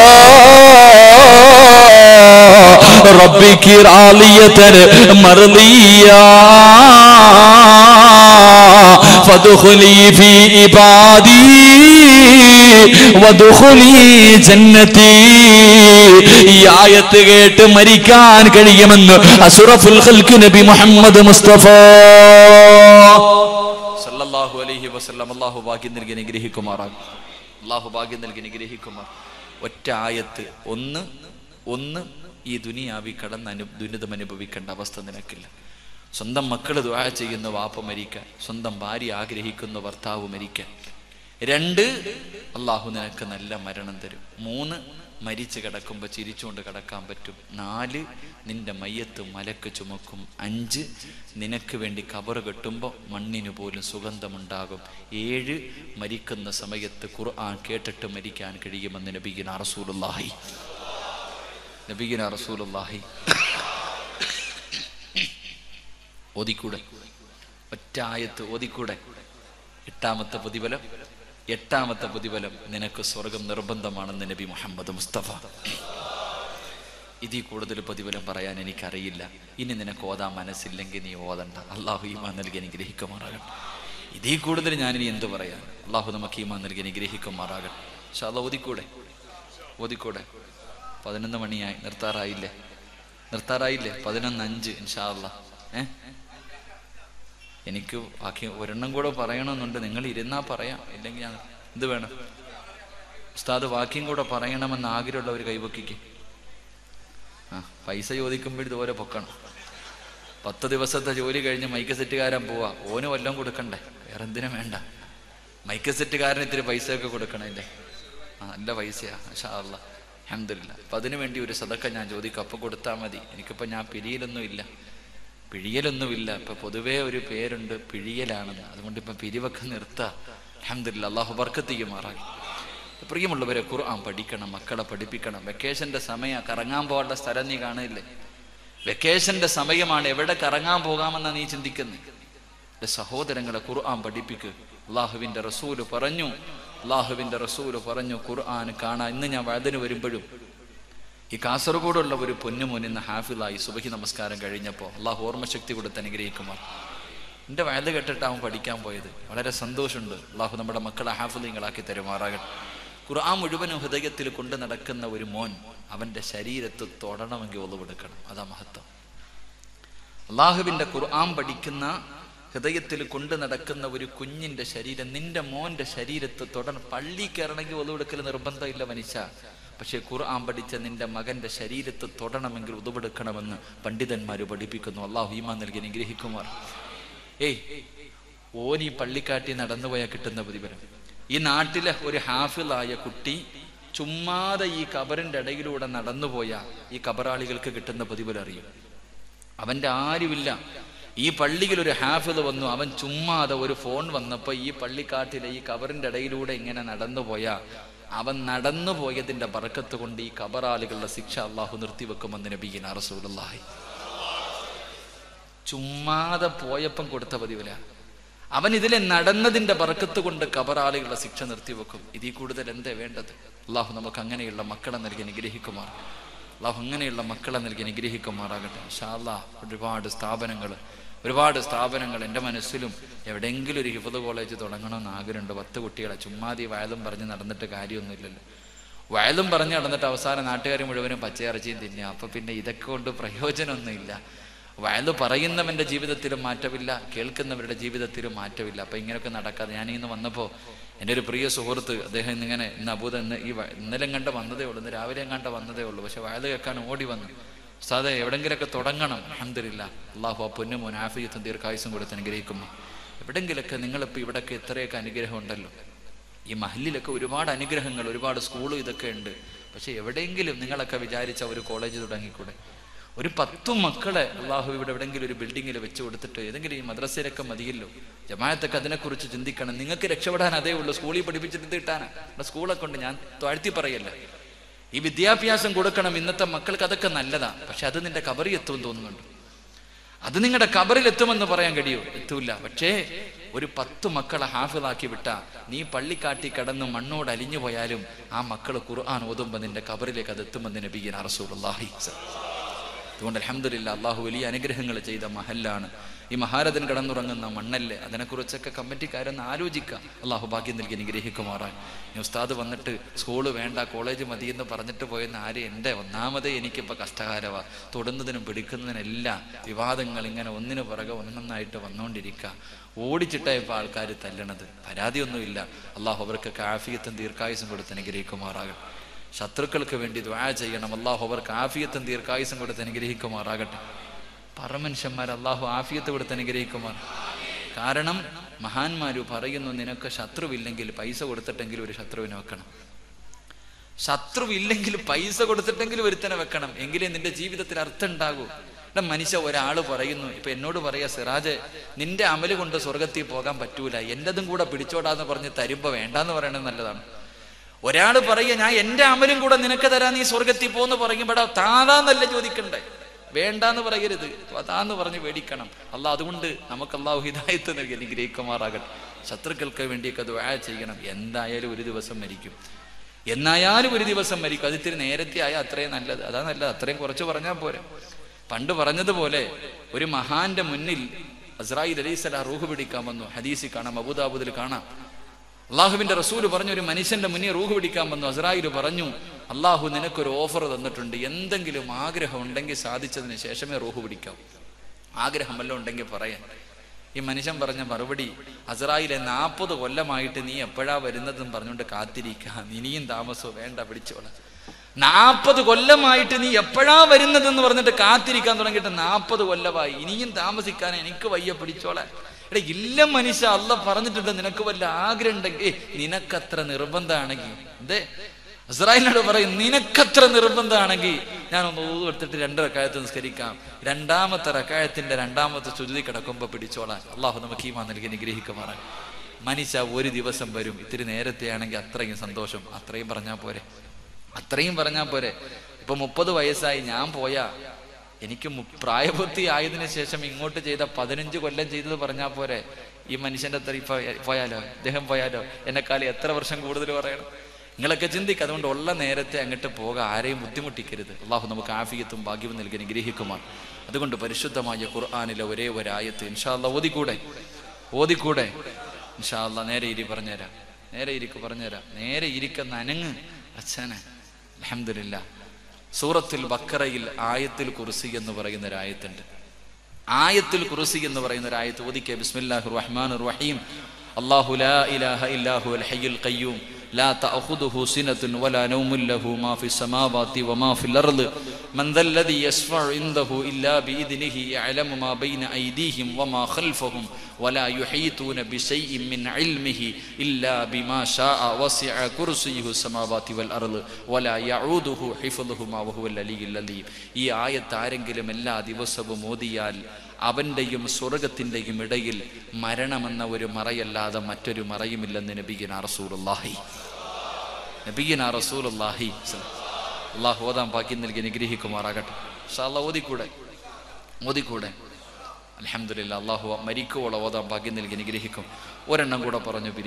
റബ്ബികി റാളിയതൻ മർളിയ ഫദ്ഖുലി ഫീ ഇബാദി വദ്ഖുലീ ജന്നതി. ഈ ആയത്ത് കേട്ട് മരിക്കാൻ കഴിയുമെന്ന് അസ്റഫുൽ ഖൽഖ് നബി മുഹമ്മദ് മുസ്തഫ സല്ലല്ലാഹു അലൈഹി വസല്ലം. അല്ലാഹു ഭാഗ്യം നൽകി അനുഗ്രഹിക്കുമാറാകും. അല്ലാഹു ഭാഗ്യം നൽകി അനുഗ്രഹിക്കുമാർ. ഒറ്റ ആയത്ത്, ഒന്ന് ഈ ദുനിയാവി കടന്ന് ദുരിതം അനുഭവിക്കേണ്ട അവസ്ഥ നിനക്കില്ല. സ്വന്തം മക്കള് ദുആ ചെയ്യുന്ന വാപ്പ മരിക്കാൻ, സ്വന്തം ഭാര്യ ആഗ്രഹിക്കുന്ന ഭർത്താവ് മരിക്കാൻ. 2, അള്ളാഹു നിനക്ക് നല്ല മരണം തരും. 3, മരിച്ചു കിടക്കുമ്പോൾ ചിരിച്ചുകൊണ്ട് കിടക്കാൻ പറ്റും. 4, നിന്റെ മയ്യത്ത് മലക്ക് ചുമക്കും. 5, നിനക്ക് വേണ്ടി ഖബറ് കെട്ടുമ്പോൾ മണ്ണിന് പോലും സുഗന്ധമുണ്ടാകും. 7, മരിക്കുന്ന സമയത്ത് ഖുർആൻ കേട്ടിട്ട് മരിക്കാൻ കഴിയുമെന്ന് നബിയിന റസൂലുള്ളാഹി. ഓതിക്കൂടെ? ഒറ്റ ആയത്ത് ഓതിക്കൂടെ? 8ാമത്തെ പ്രതിഫലം നിനക്ക് സ്വർഗം നിർബന്ധമാണെന്ന് നബി മുഹമ്മദ് മുസ്തഫ. ഇതിൽ കൂടുതൽ പ്രതിഫലം പറയാൻ എനിക്കറിയില്ല. ഇനി നിനക്ക് ഓതാൻ മനസ്സില്ലെങ്കിൽ നീ ഓതണ്ട. അള്ളാഹു ഈമാൻ നൽകി അനുഗ്രഹിക്കുമാറാകട്ടെ. ഇതിൽ കൂടുതൽ ഞാനിനി എന്ത് പറയാൻ? അള്ളാഹു നമുക്ക് ഈമാൻ നൽകി അനുഗ്രഹിക്കുമാറാകട്ടെ. ഇൻഷാ അല്ലാഹ് ഓതിക്കൂടെ? 11 മണിയായി. നിർത്താറായില്ലേ? 11:05 ഇൻഷാ അല്ലാഹ്. എനിക്ക് ബാക്കി ഒരെണ്ണം കൂടെ പറയണമെന്നുണ്ട്. നിങ്ങൾ ഇരുന്നാ പറയാം, ഇല്ലെങ്കിൽ ഞാൻ എന്ത് വേണം? ഉസ്താദ് ബാക്കിയും കൂടെ പറയണമെന്ന് ആഗ്രഹമുള്ളവർ കൈവക്കിക്ക്. പൈസ ചോദിക്കുമ്പോൾ ഇതുപോലെ പൊക്കണം. 10 ദിവസത്തെ ജോലി കഴിഞ്ഞ് മൈക്ക് സെറ്റുകാരൻ പോവാ, ഓന് വല്ലതും കൊടുക്കണ്ടേ? വേറെ എന്തിനും വേണ്ട. മൈക്ക് സെറ്റുകാരന് ഇത്തിരി പൈസയൊക്കെ കൊടുക്കണല്ലേ? നല്ല പൈസയാ മാഷാ അല്ലാഹ്, അൽഹംദുലില്ലാ. അപ്പം അതിനു വേണ്ടി ഒരു സദക്ക ഞാൻ ചോദിക്കും, അപ്പം കൊടുത്താൽ മതി. എനിക്കിപ്പോൾ ഞാൻ പിരിയലൊന്നുമില്ല. ഇപ്പം പൊതുവേ ഒരു പേരുണ്ട് പിഴിയലാണെന്ന്. അതുകൊണ്ട് ഇപ്പം പിരിവൊക്കെ നിർത്താം. അൽഹംദുലില്ലാ, അല്ലാഹു ബർക്കത്ത് ചെയ്യുമാറാകട്ടെ. പ്രിയമുള്ളവരെ, ഖുർആൻ പഠിക്കണം, മക്കളെ പഠിപ്പിക്കണം. വെക്കേഷൻ്റെ സമയം, കറങ്ങാൻ പോകേണ്ട സ്ഥലം നീ കാണില്ലേ? വെക്കേഷൻ്റെ സമയമാണ്, എവിടെ കറങ്ങാൻ പോകാമെന്നാണ് നീ ചിന്തിക്കുന്നത്? എൻ്റെ സഹോദരങ്ങളെ, ഖുർആൻ പഠിപ്പിക്കുക. അള്ളാഹുവിൻ്റെ റസൂല് പറഞ്ഞു ഖുർആൻ കാണാൻ. ഇന്ന് ഞാൻ വഅദിന് വരുമ്പോഴും ഈ കാസർഗോഡുള്ള ഒരു പൊന്നുമോൻ ഇന്ന് ഹാഫിളായി സുബഹി നമസ്കാരം കഴിഞ്ഞപ്പോൾ. അള്ളാഹു ഓർമ്മശക്തി കൊടുത്ത് അനുഗ്രഹിക്കുമാർ. എൻ്റെ വഅദ് കേട്ടിട്ട് അവൻ പഠിക്കാൻ പോയത്. വളരെ സന്തോഷമുണ്ട്. അള്ളാഹു നമ്മുടെ മക്കളെ ഹാഫിളീങ്ങളാക്കി തരുമാറാകട്ടെ. ഖുർആൻ മുഴുവനും ഹൃദയത്തിൽ കൊണ്ട് നടക്കുന്ന ഒരു മോൻ, അവൻ്റെ ശരീരത്ത് തൊടണമെങ്കിൽ ഒളിവെടുക്കണം. അതാ മഹത്വം. അള്ളാഹുവിൻ്റെ ഖുർആൻ പഠിക്കുന്ന, ഹൃദയത്തിൽ കൊണ്ട് നടക്കുന്ന ഒരു കുഞ്ഞിൻ്റെ ശരീരം, നിന്റെ മോൻ്റെ ശരീരത്ത് തൊടണം. പള്ളി കയറണമെങ്കിൽ ഒളിവെടുക്കൽ നിർബന്ധമില്ല മനുഷ്യ. പക്ഷേ ഖുർആൻ പഠിച്ച നിന്റെ മകൻ്റെ ശരീരത്ത് തൊടണമെങ്കിൽ ഉതുവെടുക്കണമെന്ന് പണ്ഡിതന്മാർ പഠിപ്പിക്കുന്നു. അള്ളാഹു ഈമാൻ നൽകി അനുഗ്രഹിക്കുമാർ. ഓൻ ഈ പള്ളിക്കാട്ടി നടന്നുപോയാൽ കിട്ടുന്ന പ്രതിഫലം, ഈ നാട്ടിലെ ഒരു ഹാഫിളായ കുട്ടി ചുമ്മാതെ ഈ ഖബറിൻ്റെ ഇടയിലൂടെ നടന്നുപോയാൽ ഈ ഖബറാളികൾക്ക് കിട്ടുന്ന പ്രതിഫലം അറിയും. അവൻ്റെ ആരുമില്ല. ഈ പള്ളിയിൽ ഒരു ഹാഫിള് വന്നു, അവൻ ചുമ്മാതെ ഒരു ഫോൺ വന്നപ്പോൾ ഈ പള്ളിക്കാട്ടിലെ ഈ ഖബറിൻ്റെ ഇടയിലൂടെ ഇങ്ങനെ നടന്നുപോയാൽ അവൻ നടന്നു പോയതിൻ്റെ ബർക്കത്ത് കൊണ്ട് ഈ ഖബറാളികളുടെ ശിക്ഷ അള്ളാഹു നിർത്തിവെക്കുമെന്ന് നബിയിന റസൂലുള്ളാഹി. ചുമ്മാതെ പോയപ്പം കൊടുത്ത പതിവില്ല, അവൻ ഇതിലെ നടന്നതിൻ്റെ ബർക്കത്ത് കൊണ്ട് ഖബറാളികളുടെ ശിക്ഷ നിർത്തിവെക്കും. ഇതിൽ കൂടുതൽ എന്താ വേണ്ടത്? അള്ളാഹു നമുക്ക് അങ്ങനെയുള്ള മക്കളെ നൽകി അനുഗ്രഹിക്കുമാർ. അനുഗ്രഹിക്കുമാറാകട്ടെ. ഇൻഷാ അല്ലാഹ് ഒരുപാട് സ്ഥാപനങ്ങൾ എൻ്റെ മനസ്സിലും എവിടെയെങ്കിലും ഒരു ഹിഫ്ള് കോളേജ് തുടങ്ങണമെന്ന് ആഗ്രഹമുണ്ട്. 10 കുട്ടികളെ. ചുമ്മാതി വയലും പറഞ്ഞ് നടന്നിട്ട് കാര്യമൊന്നുമില്ലല്ലോ. വയലും പറഞ്ഞ് നടന്നിട്ട് അവസാനം നാട്ടുകാർ മുഴുവനും പച്ചയിറച്ചിയും തിന്നുക. അപ്പം പിന്നെ ഇതൊക്കെ കൊണ്ട് പ്രയോജനമൊന്നുമില്ല. വയല് പറയുന്നവൻ്റെ ജീവിതത്തിലും മാറ്റമില്ല, കേൾക്കുന്നവരുടെ ജീവിതത്തിലും മാറ്റമില്ല. അപ്പം ഇങ്ങനെയൊക്കെ നടക്കാതെ ഞാനിന്ന് വന്നപ്പോൾ എൻ്റെ ഒരു പ്രിയ സുഹൃത്ത്, അദ്ദേഹം ഇന്ന് ഇന്നലെ കണ്ട വന്നതേ ഉള്ളൂ, ഇന്ന് രാവിലെ കണ്ട വന്നതേ ഉള്ളൂ. പക്ഷെ വയല് കേൾക്കാൻ ഓടി വന്നു. ഉസ്താദേ, എവിടെങ്കിലൊക്കെ തുടങ്ങണം. അൽഹംദുലില്ലാ, അള്ളാഹു ആ പൊന്നുമോൻ ആഫിയത്തും ദീർഘായുസ്സും കൊടുത്ത് അനുഗ്രഹിക്കുന്നു. എവിടെങ്കിലൊക്കെ നിങ്ങളിപ്പോൾ ഇവിടെയൊക്കെ എത്രയൊക്കെ അനുഗ്രഹം ഉണ്ടല്ലോ. ഈ മഹല്ലിലൊക്കെ ഒരുപാട് അനുഗ്രഹങ്ങൾ, ഒരുപാട് സ്കൂളും ഇതൊക്കെ ഉണ്ട്. പക്ഷെ എവിടെയെങ്കിലും നിങ്ങളൊക്കെ വിചാരിച്ച ഒരു കോളേജ് തുടങ്ങിക്കൂടെ? ഒരു 10 മക്കളെ അള്ളാഹു ഇവിടെ എവിടെയെങ്കിലും ഒരു ബിൽഡിങ്ങിൽ വെച്ച് കൊടുത്തിട്ട് ഏതെങ്കിലും ഈ മദ്രസയിലൊക്കെ മതിയല്ലോ. ജമാഅത്തൊക്കെ അതിനെക്കുറിച്ച് ചിന്തിക്കണം. നിങ്ങൾക്ക് രക്ഷപ്പെടാൻ അതേ ഉള്ളൂ. സ്കൂളിൽ പഠിപ്പിച്ചിട്ട് കിട്ടാനാ. സ്കൂളൊക്കെ ഉണ്ട്, ഞാൻ താഴ്ത്തി പറയല്ല. ഈ വിദ്യാഭ്യാസം കൊടുക്കണം ഇന്നത്തെ മക്കൾക്ക്. അതൊക്കെ നല്ലതാ. പക്ഷെ അത് നിന്റെ ഖബറിൽ എത്തുമെന്ന് തോന്നുന്നുണ്ട്. അത് നിങ്ങളുടെ ഖബറിൽ എത്തുമെന്ന് പറയാൻ കഴിയുമോ? എത്തൂല. പക്ഷേ ഒരു 10 മക്കളെ ഹാഫിളാക്കി വിട്ടാ നീ പള്ളിക്കാട്ടി കടന്ന് മണ്ണോട് അലിഞ്ഞു പോയാലും ആ മക്കൾ ഖുർആൻ ഓതുമ്പോൾ നിന്റെ ഖബറിലേക്ക് അത് എത്തുമെന്ന് നബിയിന റസൂലുള്ളാഹി. അതുകൊണ്ട് അൽഹംദുലില്ലാ അള്ളാഹു വലിയ അനുഗ്രഹങ്ങൾ ചെയ്ത മഹല്ലാണ്. ഈ മഹാരഥൻ കിടന്നുറങ്ങുന്ന മണ്ണല്ലേ, അതിനെക്കുറിച്ചൊക്കെ കമ്മിറ്റിക്കാരൊന്ന് ആലോചിക്കുക. അള്ളാഹു ഭാഗ്യം നൽകി അനുഗ്രഹിക്കുമാറാൻ. ഈ ഉസ്താദ് വന്നിട്ട് സ്കൂള് വേണ്ട കോളേജ് മതി എന്ന് പറഞ്ഞിട്ട് പോയെന്ന് ആര് എൻ്റെ ഒന്നാമതേ എനിക്കിപ്പോൾ കഷ്ടകാലമാണ്. തൊടുന്നതിനും പിടിക്കുന്നതിനെല്ലാം വിവാദങ്ങൾ ഇങ്ങനെ ഒന്നിനു പുറകെ ഒന്നൊന്നായിട്ട് വന്നുകൊണ്ടിരിക്കുക. ഓടിച്ചിട്ടാ ഇപ്പോൾ ആൾക്കാർ തല്ലണത്. പരാതിയൊന്നുമില്ല. അള്ളാഹു അവർക്കൊക്കെ ആഫിയത്തും ദീർഘായുസും കൊടുത്ത് അനുഗ്രഹിക്കുമാറാകട്ടെ. ശത്രുക്കൾക്ക് വേണ്ടി ദുആ ചെയ്യണം. അള്ളാഹു അവർക്ക് ആഫിയത്തും ദീർഘായുസും കൊടുത്ത് അനുഗ്രഹിക്കുമാറാകട്ടെ. പറമനുഷ്യന്മാർ അള്ളാഹു ആഫിയത്ത് കൊടുത്ത് അനുഗ്രഹിക്കുമാർ. കാരണം മഹാന്മാര് പറയുന്നു, നിനക്ക് ശത്രുവില്ലെങ്കിൽ പൈസ കൊടുത്തിട്ടെങ്കിലും ഒരു ശത്രുവിനെ വെക്കണം. ശത്രുവില്ലെങ്കിൽ പൈസ കൊടുത്തിട്ടെങ്കിലും ഒരുത്തനെ വെക്കണം, എങ്കിലേ നിന്റെ ജീവിതത്തിൽ അർത്ഥം ഉണ്ടാകൂ. മനുഷ്യ ഒരാള് പറയുന്നു, ഇപ്പൊ എന്നോട് പറയാ, സിറാജ് നിന്റെ അമല് കൊണ്ട് സ്വർഗത്തിൽ പോകാൻ പറ്റൂല, എന്റതും കൂടെ പിടിച്ചോടാന്ന് പറഞ്ഞ് തരുമ്പോ വേണ്ടാന്ന് പറയണത് നല്ലതാണ്. ഒരാള് പറയുക, ഞാൻ എന്റെ അമലും കൂടെ നിനക്ക് തരാൻ നീ സ്വർഗത്തിൽ പോന്ന് പറയുമ്പോഴാ താതാന്നല്ല ചോദിക്കണ്ടേ, വേണ്ടാന്ന് പറയരുത്, അതാന്ന് പറഞ്ഞ് മേടിക്കണം. അള്ളാഹ് അതുകൊണ്ട് നമുക്ക് അള്ളാഹു ഹിദായത്ത് നൽകി അനുഗ്രഹിക്കുമാറാകട്ടെ. ശത്രുക്കൾക്ക് വേണ്ടിയൊക്കെ ദുആ ചെയ്യണം. എന്തായാലും ഒരു ദിവസം മരിക്കും, എന്നായാലും ഒരു ദിവസം മരിക്കും. അത് ഇത്തിരി നേരത്തെ ആയാൽ അത്രയും നല്ലത്. അതാ നല്ലത്, അത്രയും കുറച്ച് പറഞ്ഞാൽ പോരെ. പണ്ട് പറഞ്ഞതുപോലെ ഒരു മഹാന്റെ മുന്നിൽ അസ്രായീൽ അലൈഹിസ്സലാം റൂഹ് പിടിക്കാൻ വന്നു. ഹദീസിൽ കാണാം, അബൂദാവൂദിൽ കാണാം. അള്ളാഹുവിന്റെ റസൂല് പറഞ്ഞു, ഒരു മനുഷ്യന്റെ മുന്നിൽ റൂഹ് പിടിക്കാൻ വന്നു. അസ്രായീൽ പറഞ്ഞു, അള്ളാഹു നിനക്കൊരു ഓഫർ തന്നിട്ടുണ്ട്, എന്തെങ്കിലും ആഗ്രഹം ഉണ്ടെങ്കിൽ സാധിച്ചതിന് ശേഷമേ റൂഹ് പിടിക്കാവൂ. ആഗ്രഹം വല്ലതും ഉണ്ടെങ്കിൽ പറയാൻ. ഈ മനുഷ്യൻ പറഞ്ഞ മറുപടി, അസ്രായീലെ 40 കൊല്ലമായിട്ട് നീ എപ്പോഴാ വരുന്നതെന്ന് പറഞ്ഞുകൊണ്ട് കാത്തിരിക്കാം, ഇനിയും താമസവും വേണ്ട, പിടിച്ചോളാം. 40 കൊല്ലമായിട്ട് നീ എപ്പോഴാ വരുന്നതെന്ന് പറഞ്ഞിട്ട് കാത്തിരിക്കാൻ തുടങ്ങിയിട്ട് 40 കൊല്ലമായി, ഇനിയും താമസിക്കാൻ എനിക്ക് വയ്യ, പിടിച്ചോളാൻ. എടാ ഇല്ല മനുഷ്യ, അള്ളാഹ് പറഞ്ഞിട്ടുണ്ട്, നിനക്ക് വല്ല ആഗ്രഹം ഉണ്ടെങ്കിൽ, നിനക്കത്ര നിർബന്ധമാണെങ്കിൽ, എന്തേ ഇസ്രായേലിനോട് പറയും, നിനക്കത്ര നിർബന്ധമാണെങ്കിൽ ഞാനൊന്ന് വുളു എടുത്തിട്ട് 2 റക്അത്ത് നിസ്കരിക്കാം, 2ാമത്തെ റക്അത്തിന്റെ 2ാമത്തെ സുജൂദിൽ കിടക്കുമ്പോൾ പിടിച്ചോളാൻ. അള്ളാഹു നമുക്ക് ഈമാൻ നൽകി അനുഗ്രഹിക്കുമാറാൻ. മനുഷ്യ ഒരു ദിവസം വരും, ഇത്തിരി നേരത്തെ ആണെങ്കിൽ അത്രയും സന്തോഷം. അത്രയും പറഞ്ഞാൽ പോരെ, അത്രയും പറഞ്ഞാൽ പോരെ. ഇപ്പൊ 30 വയസ്സായി ഞാൻ പോയാ, എനിക്ക് പ്രായപൂർത്തി ആയതിനു ശേഷം ഇങ്ങോട്ട് ചെയ്ത 15 കൊല്ലം ചെയ്തത് പറഞ്ഞാൽ പോരെ. ഈ മനുഷ്യന്റെ അത്ര പോയാലോ, ഇദ്ദേഹം പോയാലോ, എന്നെക്കാലം എത്ര വർഷം കൂടുതൽ പറയണം? നിങ്ങളൊക്കെ ചിന്തിക്കുക. അതുകൊണ്ട് ഉള്ള നേരത്തെ അങ്ങോട്ട് പോകാൻ ആരെയും ബുദ്ധിമുട്ടിക്കരുത്. അള്ളാഹു നമുക്ക് ആഫിയത്തും ഭാഗ്യവും നൽകി അനുഗ്രഹിക്കുമാർ. അതുകൊണ്ട് പരിശുദ്ധമായ ഖുർആനിലെ ഒരേ ഒരു ആയത്ത് ഇൻഷാ അല്ലാഹ് ഓതിക്കൂടെ ഇൻഷാ അല്ലാഹ്. നേരെ ഇരി പറഞ്ഞുതരാം, നേരെ ഇരിക്ക് പറഞ്ഞുതരാം. നേരെ ഇരിക്കുന്ന അനങ്ങ് അച്ഛനെ. അൽഹംദുലില്ലാ, സൂറത്തുൽ ബഖറയിൽ ആയത്തുൽ കുർസി എന്ന് പറയുന്ന ഒരു ആയത്തുണ്ട്. ആയത്തുൽ കുർസി എന്ന് പറയുന്ന ഒരു ആയത്ത് ഓതിക്കേ. ബിസ്മില്ലാഹിർ റഹ്മാനിർ റഹീം. അല്ലാഹു ലാ ഇലാഹ ഇല്ലാ ഹുവൽ ഹയ്യുൽ ഖയ്യൂം لا تأخذه سنة ولا نوم له ما في السماوات وما في الأرض من ذا الذي يشفع عنده إلا بإذنه يعلم ما بين أيديهم وما خلفهم ولا يحيطون بشيء من علمه إلا بما شاء وسع كرسيه السماوات والأرض ولا يعوده حفظهما وهو العلي العظيم. ഈ ആയത്ത് ആരെങ്കിലും എല്ലാ ദിവസവും ഓതിയാൽ അവന്റെയും സ്വർഗത്തിന്റെയും ഇടയിൽ മരണമെന്ന ഒരു മറയല്ലാതെ മറ്റൊരു മറയുമില്ലെന്ന് നബിയുനാ റസൂലുള്ളാഹി. അല്ലാഹു ഓതാൻ ഭാഗ്യം നൽകി അനുഗ്രഹിക്കുമാറാകട്ടെ. ഇൻഷാ അല്ലാഹ് ഓതിക്കൂടെ. അൽഹംദുലില്ലാ, അല്ലാഹു മരിക്കുവോളം ഓതാൻ ഭാഗ്യം നൽകി അനുഗ്രഹിക്കും. ഒരെണ്ണം കൂടെ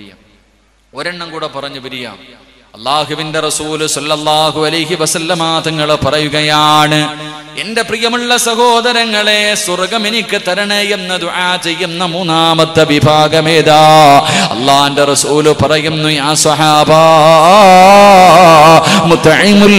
പറഞ്ഞു പിരിയാം. അല്ലാഹുവിന്റെ റസൂല് സല്ലല്ലാഹു അലൈഹി വസല്ലമ തങ്ങൾ പറയുകയാണ്, എന്റെ പ്രിയമുള്ള സഹോദരങ്ങളെ, സ്വർഗം എനിക്ക് തരണേ എന്ന് ദുആ ചെയ്യുന്ന 3ാമത്തെ വിഭാഗമേതാ? അല്ലാഹുവിന്റെ റസൂല് പറയുന്നു, യാ സ്വഹാബാ മുത്ഇമുൽ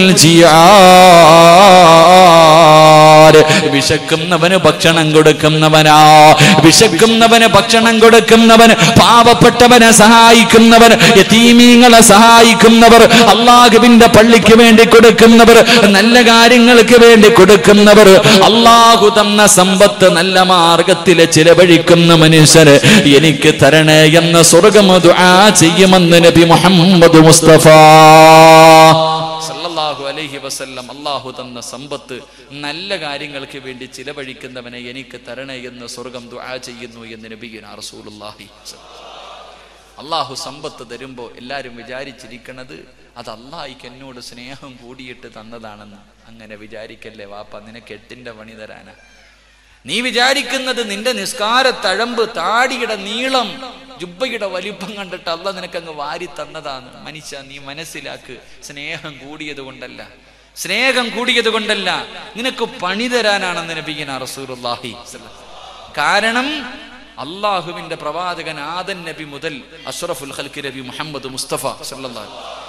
ജിയാർ. വിശക്കുന്നവന് ഭക്ഷണം കൊടുക്കുന്നവനാ, വിശക്കുന്നവന് ഭക്ഷണം കൊടുക്കുന്നവൻ, പാവപ്പെട്ടവനെ സഹായിക്കുന്നവൻ, യതീമീങ്ങളെ സഹായിക്കുന്നവർ, അല്ലാഹുവിന്റെ പള്ളിക്ക് വേണ്ടി കൊടുക്കുന്നവർ, നല്ല കാര്യങ്ങൾക്ക് വേണ്ടി കൊടുക്കുന്നവർ, അല്ലാഹു തന്ന സമ്പത്ത് നല്ല മാർഗത്തിൽ ചിലവഴിക്കുന്ന മനുഷ്യര് എനിക്ക് തരണേ എന്ന് സ്വർഗ്ഗം ദുആ ചെയ്യുമെന്ന് നബി മുഹമ്മദ് മുസ്തഫ സല്ലല്ലാഹു അലൈഹി വസല്ലം. അല്ലാഹു തന്ന സമ്പത്ത് നല്ല കാര്യങ്ങൾക്ക് വേണ്ടി ചിലവഴിക്കുന്നവനെ എനിക്ക് തരണേ എന്ന് സ്വർഗ്ഗം ദുആ ചെയ്യുന്നു എന്ന് നബിയുനാ റസൂലുള്ളാഹി. അള്ളാഹു സമ്പത്ത് തരുമ്പോൾ എല്ലാവരും വിചാരിച്ചിരിക്കണത് അത് അള്ളാഹിക്ക് എന്നോട് സ്നേഹം കൂടിയിട്ട് തന്നതാണെന്ന്. അങ്ങനെ വിചാരിക്കല്ലേ വാപ്പ, നിനക്ക് 8ന്റെ പണി തരാനാ. നീ വിചാരിക്കുന്നത് നിന്റെ നിസ്കാര തഴമ്പ്, താടിയുടെ നീളം, ജുബ്ബയുടെ വലിപ്പം കണ്ടിട്ട് അള്ളാഹ് നിനക്കങ്ങ് വാരി തന്നതാണ്. മനുഷ്യ, നീ മനസ്സിലാക്ക്, സ്നേഹം കൂടിയത് കൊണ്ടല്ല. സ്നേഹം കൂടിയത് കൊണ്ടല്ല, നിനക്ക് പണി തരാനാണെന്ന് നബിയിന റസൂലുള്ളാഹി. കാരണം അള്ളാഹുവിന്റെ പ്രവാചകൻ ആദൻ നബി മുതൽ അഷ്റഫുൽ ഖൽഖ് നബി മുഹമ്മദ് മുസ്തഫ സല്ലല്ലാഹു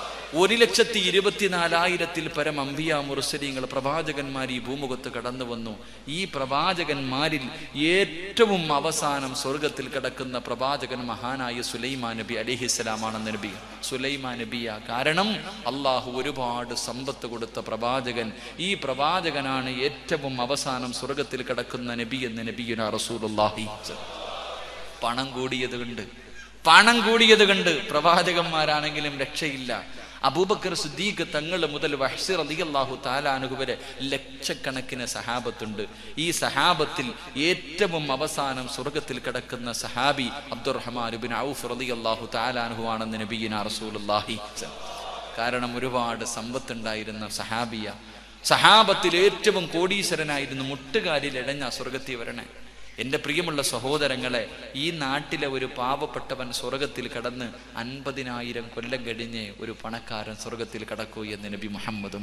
1,24,000 പരം അംബിയ മുർസലീങ്ങൾ പ്രവാചകന്മാർ ഈ ഭൂമുഖത്ത് കടന്നു വന്നു. ഈ പ്രവാചകന്മാരിൽ ഏറ്റവും അവസാനം സ്വർഗത്തിൽ കിടക്കുന്ന പ്രവാചകൻ മഹാനായ സുലൈമാൻ നബി അലൈഹിസ്സലാമാണെന്ന് നബി. സുലൈമാൻ നബിയ. കാരണം അള്ളാഹു ഒരുപാട് സമ്പത്ത് കൊടുത്ത പ്രവാചകൻ. ഈ പ്രവാചകനാണ് ഏറ്റവും അവസാനം സ്വർഗത്തിൽ കിടക്കുന്ന നബി എന്ന് നബിയുനാ റസൂലുള്ളാഹി. പണം കൂടിയത് കണ്ട് പ്രവാചകന്മാരാണെങ്കിലും രക്ഷയില്ല. അബൂബക്കർ സിദ്ദീഖ് തങ്ങൾ മുതൽ വഹ്ശി റളിയല്ലാഹു തആല അൻഹു വരെ ലക്ഷക്കണക്കിന് സഹാബത്തുണ്ട്. ഈ സഹാബത്തിൽ ഏറ്റവും അവസാനം സ്വർഗത്തിൽ കിടക്കുന്ന സഹാബി അബ്ദുറഹ്മാൻ ഇബ്നു ഔഫ് റളിയല്ലാഹു തആല അൻഹു ആണെന്ന് നബിയിന റസൂലുള്ളാഹി. കാരണം ഒരുപാട് സമ്പത്തുണ്ടായിരുന്ന സഹാബിയ. സഹാബത്തിൽ ഏറ്റവും കോടീശ്വരനായിരുന്നു. മുട്ടുകാലിൽ ഇടഞ്ഞ സ്വർഗത്തിൽ വരണേ. എൻ്റെ പ്രിയമുള്ള സഹോദരങ്ങളെ, ഈ നാട്ടിലെ ഒരു പാവപ്പെട്ടവൻ സ്വർഗത്തിൽ കടന്ന് 50,000 കൊല്ലം കഴിഞ്ഞ് ഒരു പണക്കാരൻ സ്വർഗത്തിൽ കടക്കൂ എന്ന് നബി മുഹമ്മദ്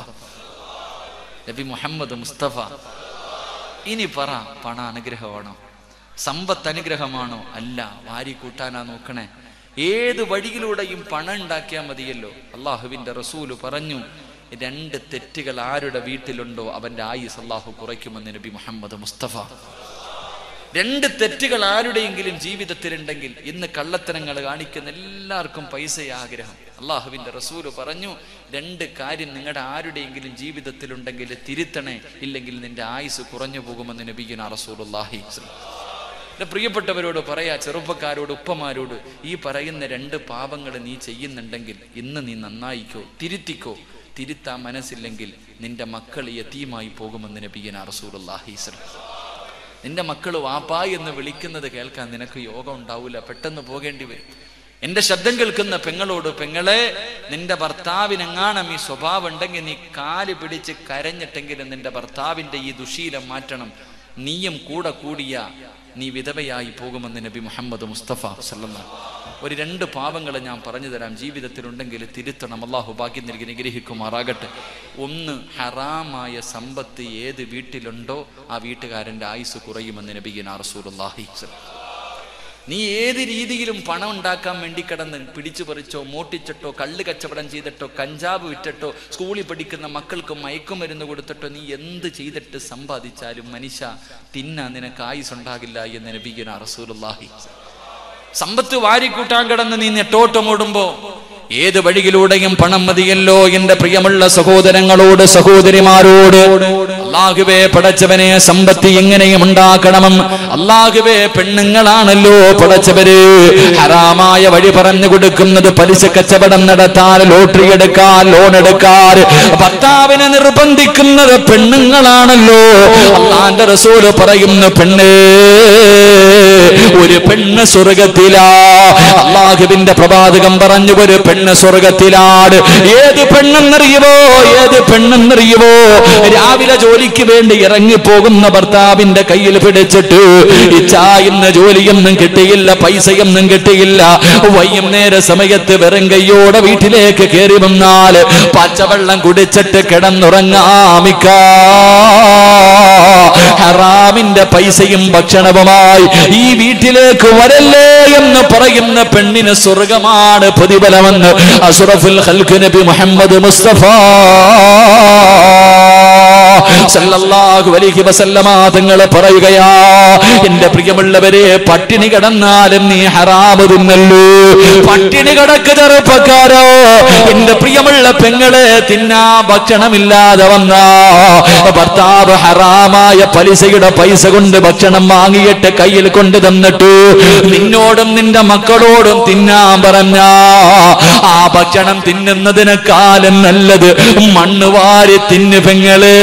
മുസ്തഫ. ഇനി പറ, പണ അനുഗ്രഹമാണോ? സമ്പത്ത് അനുഗ്രഹമാണോ? അല്ല, വാരി കൂട്ടാനാ നോക്കണേ. ഏത് വഴിയിലൂടെയും പണം ഉണ്ടാക്കിയാൽ മതിയല്ലോ. അള്ളാഹുവിന്റെ റസൂല് പറഞ്ഞു, 2 തെറ്റുകൾ ആരുടെ വീട്ടിലുണ്ടോ അവന്റെ ആയുസ് അള്ളാഹു കുറയ്ക്കുമെന്ന് നബി മുഹമ്മദ് മുസ്തഫ. 2 തെറ്റുകൾ ആരുടെയെങ്കിലും ജീവിതത്തിലുണ്ടെങ്കിൽ, ഇന്ന് കള്ളത്തരങ്ങൾ കാണിക്കുന്ന എല്ലാവർക്കും പൈസയെ ആഗ്രഹം. അള്ളാഹുവിന്റെ റസൂല് പറഞ്ഞു, 2 കാര്യം നിങ്ങളുടെ ആരുടെയെങ്കിലും ജീവിതത്തിലുണ്ടെങ്കിൽ തിരുത്തണേ, ഇല്ലെങ്കിൽ നിന്റെ ആയുസ് കുറഞ്ഞു പോകുമെന്ന് നബിയുനാ റസൂലുള്ളാഹി. പ്രിയപ്പെട്ടവരോട് പറയാ, ചെറുപ്പക്കാരോട്, ഉപ്പമാരോട്, ഈ പറയുന്ന 2 പാപങ്ങൾ നീ ചെയ്യുന്നുണ്ടെങ്കിൽ ഇന്ന് നീ നന്നായിക്കോ, തിരുത്തിക്കോ. തിരുത്താൻ മനസ്സില്ലെങ്കിൽ നിന്റെ മക്കൾ യതീമായി പോകുമെന്ന് നബിയുനാ റസൂലുള്ളാഹി. നിന്റെ മക്കൾ വാപ്പാ എന്ന് വിളിക്കുന്നത് കേൾക്കാൻ നിനക്ക് യോഗം ഉണ്ടാവില്ല, പെട്ടെന്ന് പോകേണ്ടി വരും. എന്റെ ശബ്ദം കേൾക്കുന്ന പെങ്ങളോട്, പെങ്ങളെ, നിന്റെ ഭർത്താവിനെങ്ങാണം ഈ സ്വഭാവം ഉണ്ടെങ്കിൽ നീ കാല് പിടിച്ച് കരഞ്ഞിട്ടെങ്കിലും നിന്റെ ഭർത്താവിന്റെ ഈ ദുശീലം മാറ്റണം. നീയും കൂടെ കൂടിയ നീ വിധവയായി പോകുമെന്ന് നബി മുഹമ്മദ് മുസ്തഫ സല്ലല്ലാഹു. ഒരു 2 പാപങ്ങൾ ഞാൻ പറഞ്ഞു തരാം, ജീവിതത്തിലുണ്ടെങ്കിൽ തിരുത്തണം. അള്ളാഹു ഭാഗ്യം നൽകി നിഗ്രഹിക്കുമാറാകട്ടെ. 1, ഹറാമായ സമ്പത്ത് ഏത് വീട്ടിലുണ്ടോ ആ വീട്ടുകാരന്റെ ആയുസ് കുറയുമെന്ന് നബിയുനാ റസൂലുള്ളാഹി. നീ ഏത് രീതിയിലും പണം ഉണ്ടാക്കാൻ വേണ്ടി കിടന്ന് പിടിച്ചു പറിച്ചോ, മോട്ടിച്ചിട്ടോ, കള്ള് കച്ചവടം ചെയ്തിട്ടോ, കഞ്ചാവ് വിറ്റിട്ടോ, സ്കൂളിൽ പഠിക്കുന്ന മക്കൾക്ക് മയക്കുമരുന്ന് കൊടുത്തിട്ടോ, നീ എന്ത് ചെയ്തിട്ട് സമ്പാദിച്ചാലും മനുഷ്യ തിന്നാൻ നിനക്ക് ആയുസ് ഉണ്ടാകില്ല എന്ന് നബിയുനാ റസൂലുള്ളാഹി. സമ്പത്ത് വാരിക്കൂട്ടാൻ കിടന്ന് നീ നെട്ടോട്ടമോടുമ്പോ ഏത് വഴിയിലൂടെയും പണം മതിയല്ലോ. എന്റെ പ്രിയമുള്ള സഹോദരങ്ങളോട്, സഹോദരിമാരോട്, അല്ലാഹുവേ പടച്ചവനെ, സമ്പത്ത് എങ്ങനെയും ഉണ്ടാക്കണമെന്ന് അല്ലാഹുവേ, പെണ്ണുങ്ങളാണല്ലോ പടച്ചവര് ഹറാമായ വഴി പറഞ്ഞു കൊടുക്കുന്നത്. പലിശ കച്ചവടം നടത്താൻ, ലോട്ടറി എടുക്കാൻ, ലോൺ എടുക്കാൻ ഭർത്താവിനെ നിർബന്ധിക്കുന്നത് പെണ്ണുങ്ങളാണല്ലോ. അല്ലാഹുവിന്റെ റസൂല് പറയുന്നു, പെണ്ണേ, ഒരു പെണ്ണ് സ്വർഗത്തിലാ. അല്ലാഹുവിന്റെ പ്രവാചകൻ പറഞ്ഞു, ഒരു പെണ്ണ് സ്വർഗത്തിലാണ്. ഏത് പെണ്ണെന്നറിയുമോ? രാവിലെ ജോലിക്ക് വേണ്ടി ഇറങ്ങിപ്പോകുന്ന ഭർത്താവിന്റെ കയ്യിൽ പിടിച്ചിട്ട്, ഇന്ന് ജോലിയൊന്നും കിട്ടിയില്ല, പൈസയൊന്നും കിട്ടിയില്ല, വൈകുന്നേര സമയത്ത് വെറും കയ്യോടെ വീട്ടിലേക്ക് കയറി വന്നാൽ പച്ചവെള്ളം കുടിച്ചിട്ട് കിടന്നുറങ്ങാമിക്ക. ഹറാമിന്റെ പൈസയും ഭക്ഷണവുമായി ഈ വീട്ടിലേക്ക് വരല്ലേ എന്ന് പറയുന്ന പെണ്ണിന് സ്വർഗമാണ് പ്രതിഫലമെന്ന് അഷ്റഫുൽ ഖൽഖ് നബി മുഹമ്മദ് മുസ്തഫ സല്ലല്ലാഹു അലൈഹി വസല്ലമ തങ്ങൾ പറയുകയാ, എന്റെ പ്രിയമുള്ളവരെ, പട്ടിണി കിടന്നാലും നീ ഹറാമ് തിന്നല്ലോ. പട്ടിണി കിടക്ക് ചെറുപ്പക്കാരോ, എന്റെ പ്രിയമുള്ള പെങ്ങളെ, തിന്നാ ഭക്ഷണമില്ലാതെ വന്ന ഭർത്താവ് ഹറാമായ പലിശയുടെ പൈസ കൊണ്ട് ഭക്ഷണം വാങ്ങിയിട്ട് കയ്യിൽ കൊണ്ട് തന്നിട്ട് നിന്നോടും നിന്റെ മക്കളോടും തിന്നാൻ പറഞ്ഞ ആ ഭക്ഷണം തിന്നുന്നതിനേക്കാളും നല്ലത് മണ്ണ് വാരി തിന്നു പെങ്ങളെ.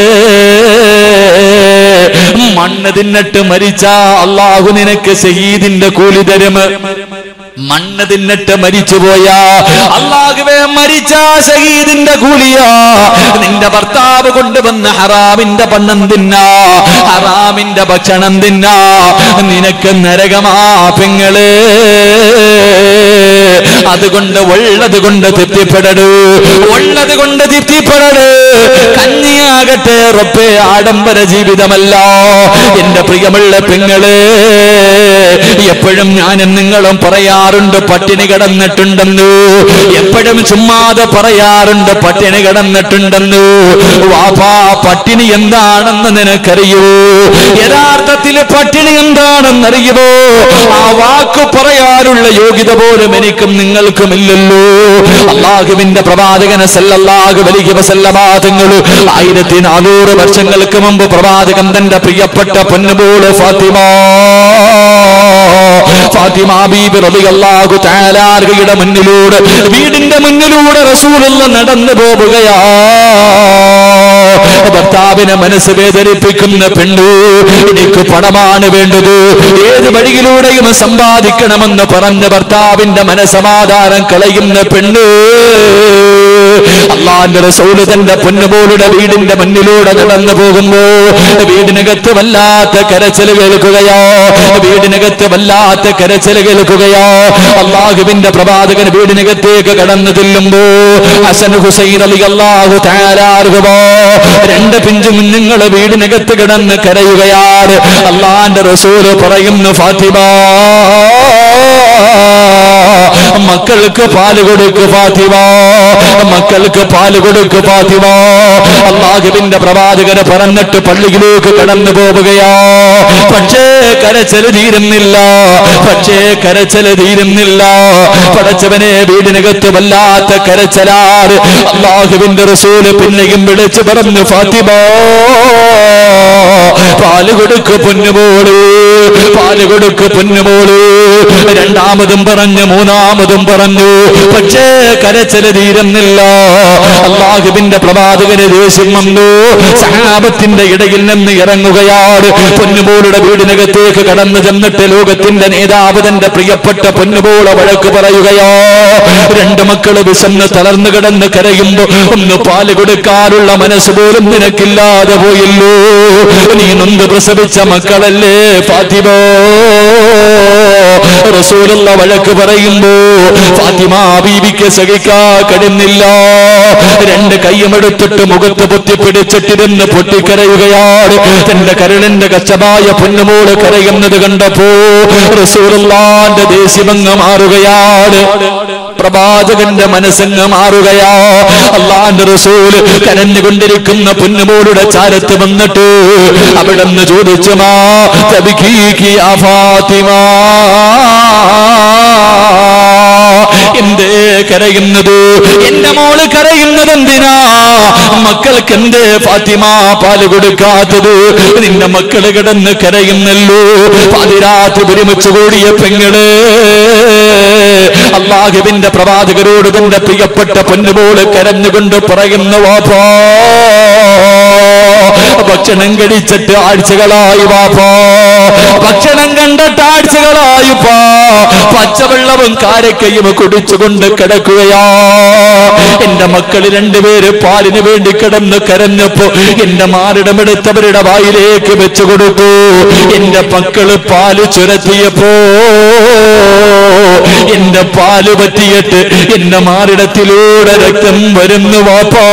മണ്ണ് തിന്നിട്ട് മരിച്ച അല്ലാഹു നിനക്ക് ശഹീദിന്റെ കൂലി തരും. മണ്ണ് തിന്നിട്ട് മരിച്ചുപോയാ അല്ലാഹുവേ, മരിച്ച ശഹീദിന്റെ കൂലിയാ. നിന്റെ ഭർത്താവ് കൊണ്ടുവന്ന ഹറാമിന്റെ പണം തിന്നാ, ഹറാമിന്റെ ഭക്ഷണം തിന്നാ, നിനക്ക് നരകമാ പെങ്ങളെ. അതുകൊണ്ട് ഉള്ളത് കൊണ്ട് തൃപ്തിപ്പെടൂ, ആകട്ടെ റബ്ബേ ആഡംബര ജീവിതമല്ല. എന്റെ പ്രിയമുള്ള പെങ്ങളെ, എപ്പോഴും ഞാനും നിങ്ങളും പറയാറുണ്ട് പട്ടിണി കിടന്നിട്ടുണ്ടെന്ന്. എപ്പോഴും ചുമ്മാതെ പറയാറുണ്ട് പട്ടിണി കിടന്നിട്ടുണ്ടെന്ന്. വാപ്പാ, പട്ടിണി എന്താണെന്ന് നിനക്കറിയോ? യഥാർത്ഥത്തിൽ പട്ടിണി എന്താണെന്നറിയുമോ? ആ വാക്ക് പറയാനുള്ള യോഗ്യത പോലും എനിക്കും നിങ്ങൾക്കും ഇല്ലല്ലോ. അല്ലാഹുവിന്റെ പ്രവാചകൻ സല്ലല്ലാഹു അലൈഹി വസല്ലമ തങ്ങൾ 1400 വർഷങ്ങൾക്ക് മുമ്പ് പ്രവാചകൻ തന്റെ പ്രിയപ്പെട്ട പൊന്നുമോള് ഫാത്തിമ ബീബി റളിയല്ലാഹു തആല അൻഹയുടെ മുന്നിലൂടെ, വീടിന്റെ മുന്നിലൂടെ റസൂലുള്ളാഹി നടന്നു പോവുകയാ. ഭർത്താവിനെ മനസ്സ് വേദനിപ്പിക്കുന്ന പെണ്ണു, എനിക്ക് പണമാണ് വേണ്ടത്, ഏത് വഴിയിലൂടെയും സമ്പാദിക്കണമെന്ന് പറഞ്ഞ ഭർത്താവിന്റെ മനസ്സമാധാനം കളയുന്ന പെണ്ണു, അല്ലാഹുവിന്റെ റസൂൽ തന്റെ പൊന്നുമോളുടെ വീടിന്റെ മുന്നിലൂടെ നടന്നു പോകുമ്പോ വീടിനകത്ത് വല്ലാത്ത കരച്ചിൽ കേൾക്കുകയോ, വീടിനകത്ത് വല്ലാത്ത കരച്ചിൽ കേൾക്കുകയോ. അല്ലാഹുവിന്റെ പ്രവാചകൻ വീടിനകത്തേക്ക് കടന്നു ചെല്ലുമ്പോ ഹസൻ ഹുസൈൻ റളിയല്ലാഹു തആല അൻഹുമാ രണ്ട് പിഞ്ചു കുഞ്ഞുങ്ങളെ വീടിനകത്ത് കിടന്ന് കരയുകയാണ്. അല്ലാഹുവിന്റെ റസൂൽ പറയുന്നു, ഫാത്തിമ, മക്കൾക്ക് പാല് കൊടുക്ക് ഫാത്തിമ, മക്കൾക്ക് പാല് കൊടുക്ക് ഫാത്തിമ. അല്ലാഹുവിന്റെ പ്രവാചകൻ പറഞ്ഞിട്ട് പള്ളിയിലേക്ക് കടന്നു പോവുകയാ. പക്ഷേ കരച്ചിൽ തീരുന്നില്ല, പക്ഷേ കരച്ചിൽ തീരുന്നില്ല. പടച്ചവനെ, വീടിനകത്ത് വല്ലാത്ത കരച്ചിലാണ്. അല്ലാഹുവിന്റെ റസൂൽ പിന്നെയും വിളിച്ചു പറഞ്ഞു, ഫാത്തിമ, പാല് കൊടുക്ക് പൊന്നുമോള്, പാല് കൊടുക്ക് പൊന്നുമോള്. രണ്ടാമതും പറഞ്ഞു, മൂന്നാമതും പറഞ്ഞു, പക്ഷേ കരച്ചിൽ തീരുന്നില്ല. അല്ലാഹുവിന്റെ പ്രവാചകന് ദേഷ്യം വന്നു. സഹാബത്തിന്റെ ഇടയിൽ നിന്ന് ഇറങ്ങുകയാണ്. പൊന്നുമോളുടെ വീടിനകത്തേക്ക് കടന്നു ചെന്നിട്ട് ലോകത്തിന്റെ നേതാവ് തന്റെ പ്രിയപ്പെട്ട പൊന്നുമോളെ വഴക്ക് പറയുകയോ. രണ്ട് മക്കള് വിശന്ന് തളർന്നു കിടന്ന് കരയുമ്പോ ഒന്ന് പാല് കൊടുക്കാനുള്ള മനസ്സ് പോലും നിനക്കില്ലാതെ പോയല്ലോ. നീ നൊന്ത് പ്രസവിച്ച മക്കളല്ലേ ഫാത്തിമ. റസൂലുള്ള വഴക്ക് പറയുമ്പോ ഫാത്തിമ ബീവിക്ക് സഹിക്കാ കഴിയുന്നില്ല. രണ്ട് കൈയുമെടുത്തിട്ട് മുഖത്ത് പൊത്തിപ്പിടിച്ചിട്ടിരുന്ന് പൊട്ടിക്കരയുകയാണ്. തന്റെ കരളിന്റെ കച്ചമായ പൊന്നുമോള് കരയുന്നത് കണ്ടപ്പോ റസൂലുള്ളാഹിന്റെ ദേഷ്യമങ്ങ് മാറുകയാണ്, പ്രവാചകന്റെ മനസ്സങ്ങ് മാറുകയാ. അല്ലാഹുവിന്റെ റസൂൽ കരഞ്ഞുകൊണ്ടിരിക്കുന്ന പൊന്നുമോളുടെ ചാരത്ത് വന്നിട്ട് അവിടെന്ന് ചോദിച്ചു, മാ തബ്കീകി യാ ഫാത്തിമ, എന്തേ കരയുന്നത്? എന്റെ മോള് കരയുന്നത് എന്തിനാ? മക്കൾക്ക് എന്തേ ഫാത്തിമ പാല് കൊടുക്കാത്തത്? നിന്റെ മക്കള് കിടന്ന് കരയുന്നല്ലോ. പാതിരാത്രി ഒരുമിച്ച് കൂടിയ പെങ്ങള് അല്ലാഹുവിന്റെ പ്രവാചകരോട് തന്റെ പ്രിയപ്പെട്ട പൊന്നുമോള് കരഞ്ഞുകൊണ്ട് പറയുന്നു, വാപ്പാ, ഭക്ഷണം കഴിച്ചിട്ട് ആഴ്ചകളായി വാപ്പാ, ഭക്ഷണം കണ്ടിട്ട് ആഴ്ചകളായിപ്പാ, പച്ചവെള്ളവും കാരക്കയും കുടിച്ചുകൊണ്ട് കിടക്കുകയാ. എന്റെ മക്കള് രണ്ടുപേര് പാലിന് വേണ്ടി കിടന്ന് കരഞ്ഞപ്പോ എന്റെ മാറിടമെടുത്തവരുടെ വായിലേക്ക് വെച്ചു കൊടുത്തു. എന്റെ മക്കള് പാല് ചുരത്തിയപ്പോ എന്റെ പാല് പറ്റിയിട്ട് എന്റെ മാറിടത്തിലൂടെ രക്തം വരുന്നു വാപ്പാ.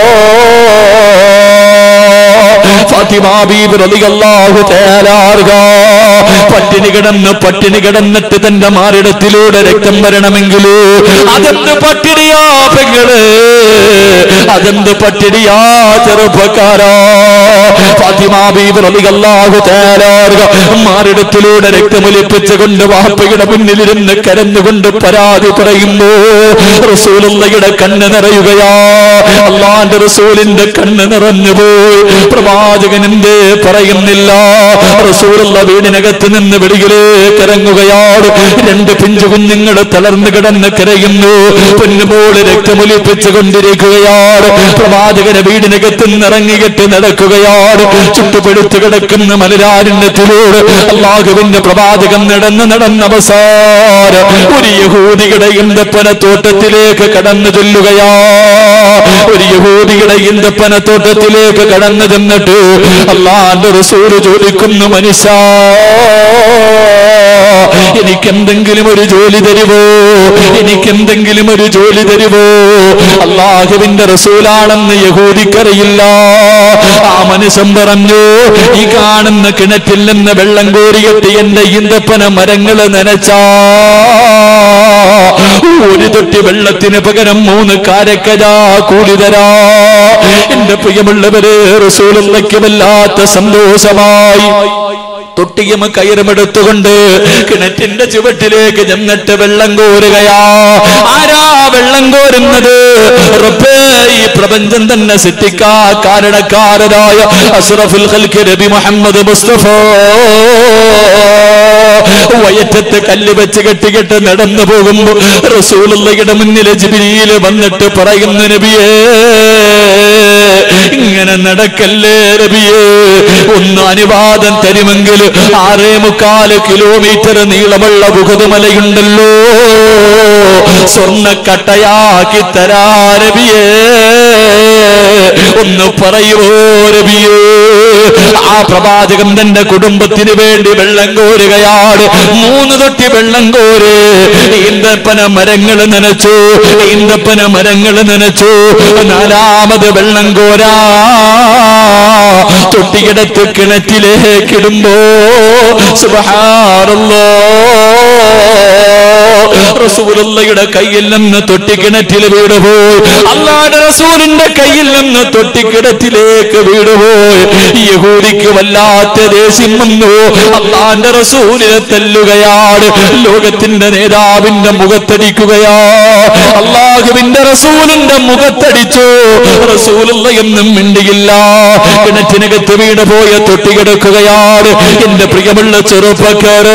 ഫാത്തിമ ബീബി റളിയല്ലാഹു തആല അൻഹാ പട്ടിണി കിടന്നിട്ട് തന്റെ മാറിടത്തിലൂടെ രക്തം വരണമെങ്കിൽ അതെന്ത് പട്ടിണിയാ പെങ്ങള്, അതെന്ത് പട്ടിണിയാ ചെറുപ്പക്കാരാ. ഫാത്തിമ ബീബി റളിയല്ലാഹു തആല അൻഹാ മാറിടത്തിലൂടെ രക്തമൊലിപ്പിച്ചുകൊണ്ട് വാപ്പയുടെ മുന്നിലിരുന്ന് കരഞ്ഞുകൊണ്ട് പരാതി പറയുമ്പോ റസൂലുള്ളാഹിയുടെ കണ്ണ് നിറയുകയാ. അല്ലാഹുവിന്റെ റസൂലിന്റെ കണ്ണ് നിറഞ്ഞുപോയി. പ്രവാചകൻ എന്തേ പറയുന്നില്ല? റസൂലുള്ളാഹി വീടിനകത്ത് നിന്ന് വെളിയിലേക്ക് ഇറങ്ങുകയാണ്. രണ്ട് പിഞ്ചു കുഞ്ഞുങ്ങൾ തളർന്നു കിടന്ന് കരയുന്നു. പൊന്നുമോള് രക്തമൊലിപ്പിച്ചു കൊണ്ടിരിക്കുകയാണ്. പ്രവാചകന് വീടിനകത്ത് നിന്ന് ഇറങ്ങിയിട്ട് നടക്കുകയാണ്. ചുട്ടുപെടുത്തു കിടക്കുന്ന മലരാരണ്യത്തിലൂടെ അല്ലാഹുവിന്റെ പ്രവാചകൻ നടന്ന അവസാനം ഒരു യഹൂദിയുടെ ഈന്തപ്പനത്തോട്ടത്തിലേക്ക് കടന്നു ചെല്ലുകയാ. ഒരു യഹൂദിയുടെ ഈന്തപ്പനത്തോട്ടത്തിലേക്ക് കടന്നു ചെന്നിട്ട് അല്ലാഹുവിന്റെ റസൂൽ ചോദിക്കുന്നു, മനുഷ്യ, എനിക്കെന്തെങ്കിലും ഒരു ജോലി തരുവോ? എനിക്കെന്തെങ്കിലും ഒരു ജോലി തരുവോ? അല്ലാഹുവിന്റെ റസൂലാണെന്ന് യഹൂദിക്കറിയില്ല. ആ മനുഷ്യൻ പറഞ്ഞു, ഈ കാണുന്ന കിണറ്റിൽ നിന്ന് വെള്ളം കോരിയിട്ട് എന്റെ ഈന്തപ്പന മരങ്ങള് നനച്ചാ ഒരു തൊട്ടി വെള്ളത്തിന് പകരം 3 കാരക്കജാ കൂലി തരാ. എന്റെ പ്രിയമുള്ളവരെ, റസൂലുള്ളാഹിക്ക് വല്ലാത്ത സന്തോഷമായി. തൊട്ടിയും കയറുമെടുത്തുകൊണ്ട് കിണറ്റിന്റെ ചുവട്ടിലേക്ക് ചെന്നിട്ട് വെള്ളം കോരുകയാ. ആരാ വെള്ളം കോരുന്നത്? റബ്ബേ, ഈ പ്രപഞ്ചം തന്നെ സൃഷ്ടിക്കാ കാരണക്കാരനായ അഷ്റഫുൽ ഖൽഖ് നബി മുഹമ്മദ് മുസ്തഫ വയറ്റത്ത് കല്ല് വെച്ച് കെട്ടിക്കെട്ട് നടന്നു പോകുമ്പോ റസൂലുള്ളാഹിയുടെ മുന്നിൽ ജിബ്രീൽ വന്നിട്ട് പറയുന്നു, നബിയേ, ഇങ്ങനെ നടക്കല്ലേ നബിയേ, ഒന്ന് അനുവാദം തരുമെങ്കിൽ 6.25 കിലോമീറ്റർ നീളമുള്ള ബുഹദുമലയുണ്ടല്ലോ, സ്വർണ്ണക്കട്ടയാക്കി തരാ നബിയേ, ഒന്ന് പറയുവോ നബിയേ? ആ പ്രവാചകൻ തന്റെ കുടുംബത്തിന് വേണ്ടി വെള്ളം കോരുകയാണ്. 3 തൊട്ടി വെള്ളം കോര്. ഈന്തപ്പന മരങ്ങൾ നനച്ചു, ഈന്തപ്പന മരങ്ങൾ നനച്ചു. 4ാമത് വെള്ളം കോരാ തൊട്ടിയിടത്ത് കിണറ്റിലേക്കിടുമ്പോ സുബ്ഹാനല്ലാഹ്, റസൂലുള്ളാഹിയുടെ കയ്യിൽ നിന്ന് തൊട്ടി കിണറ്റിൽ വീടുപോയി. അല്ലാഹുവിന്റെ റസൂലിന്റെ കയ്യിൽ നിന്ന് തൊട്ടി കിണറ്റിലേക്ക് വീടുപോയി. യഹൂദിക്ക് വല്ലാത്ത ദേഷ്യം വന്നു. അല്ലാഹുവിന്റെ റസൂലിനെ തല്ലുകയാണ്. ലോകത്തിന്റെ നേതാവിന്റെ മുഖത്തടിക്കുകയാ. അല്ലാഹുവിന്റെ റസൂലിന്റെ മുഖത്തടിച്ചു. റസൂലുള്ളാഹി എന്നും മിണ്ടിയില്ല. കിണറ്റിനകത്ത് വീണുപോയ തൊട്ടി കിടക്കുകയാണ്. എന്റെ പ്രിയമുള്ള ചെറുപ്പക്കാരോ,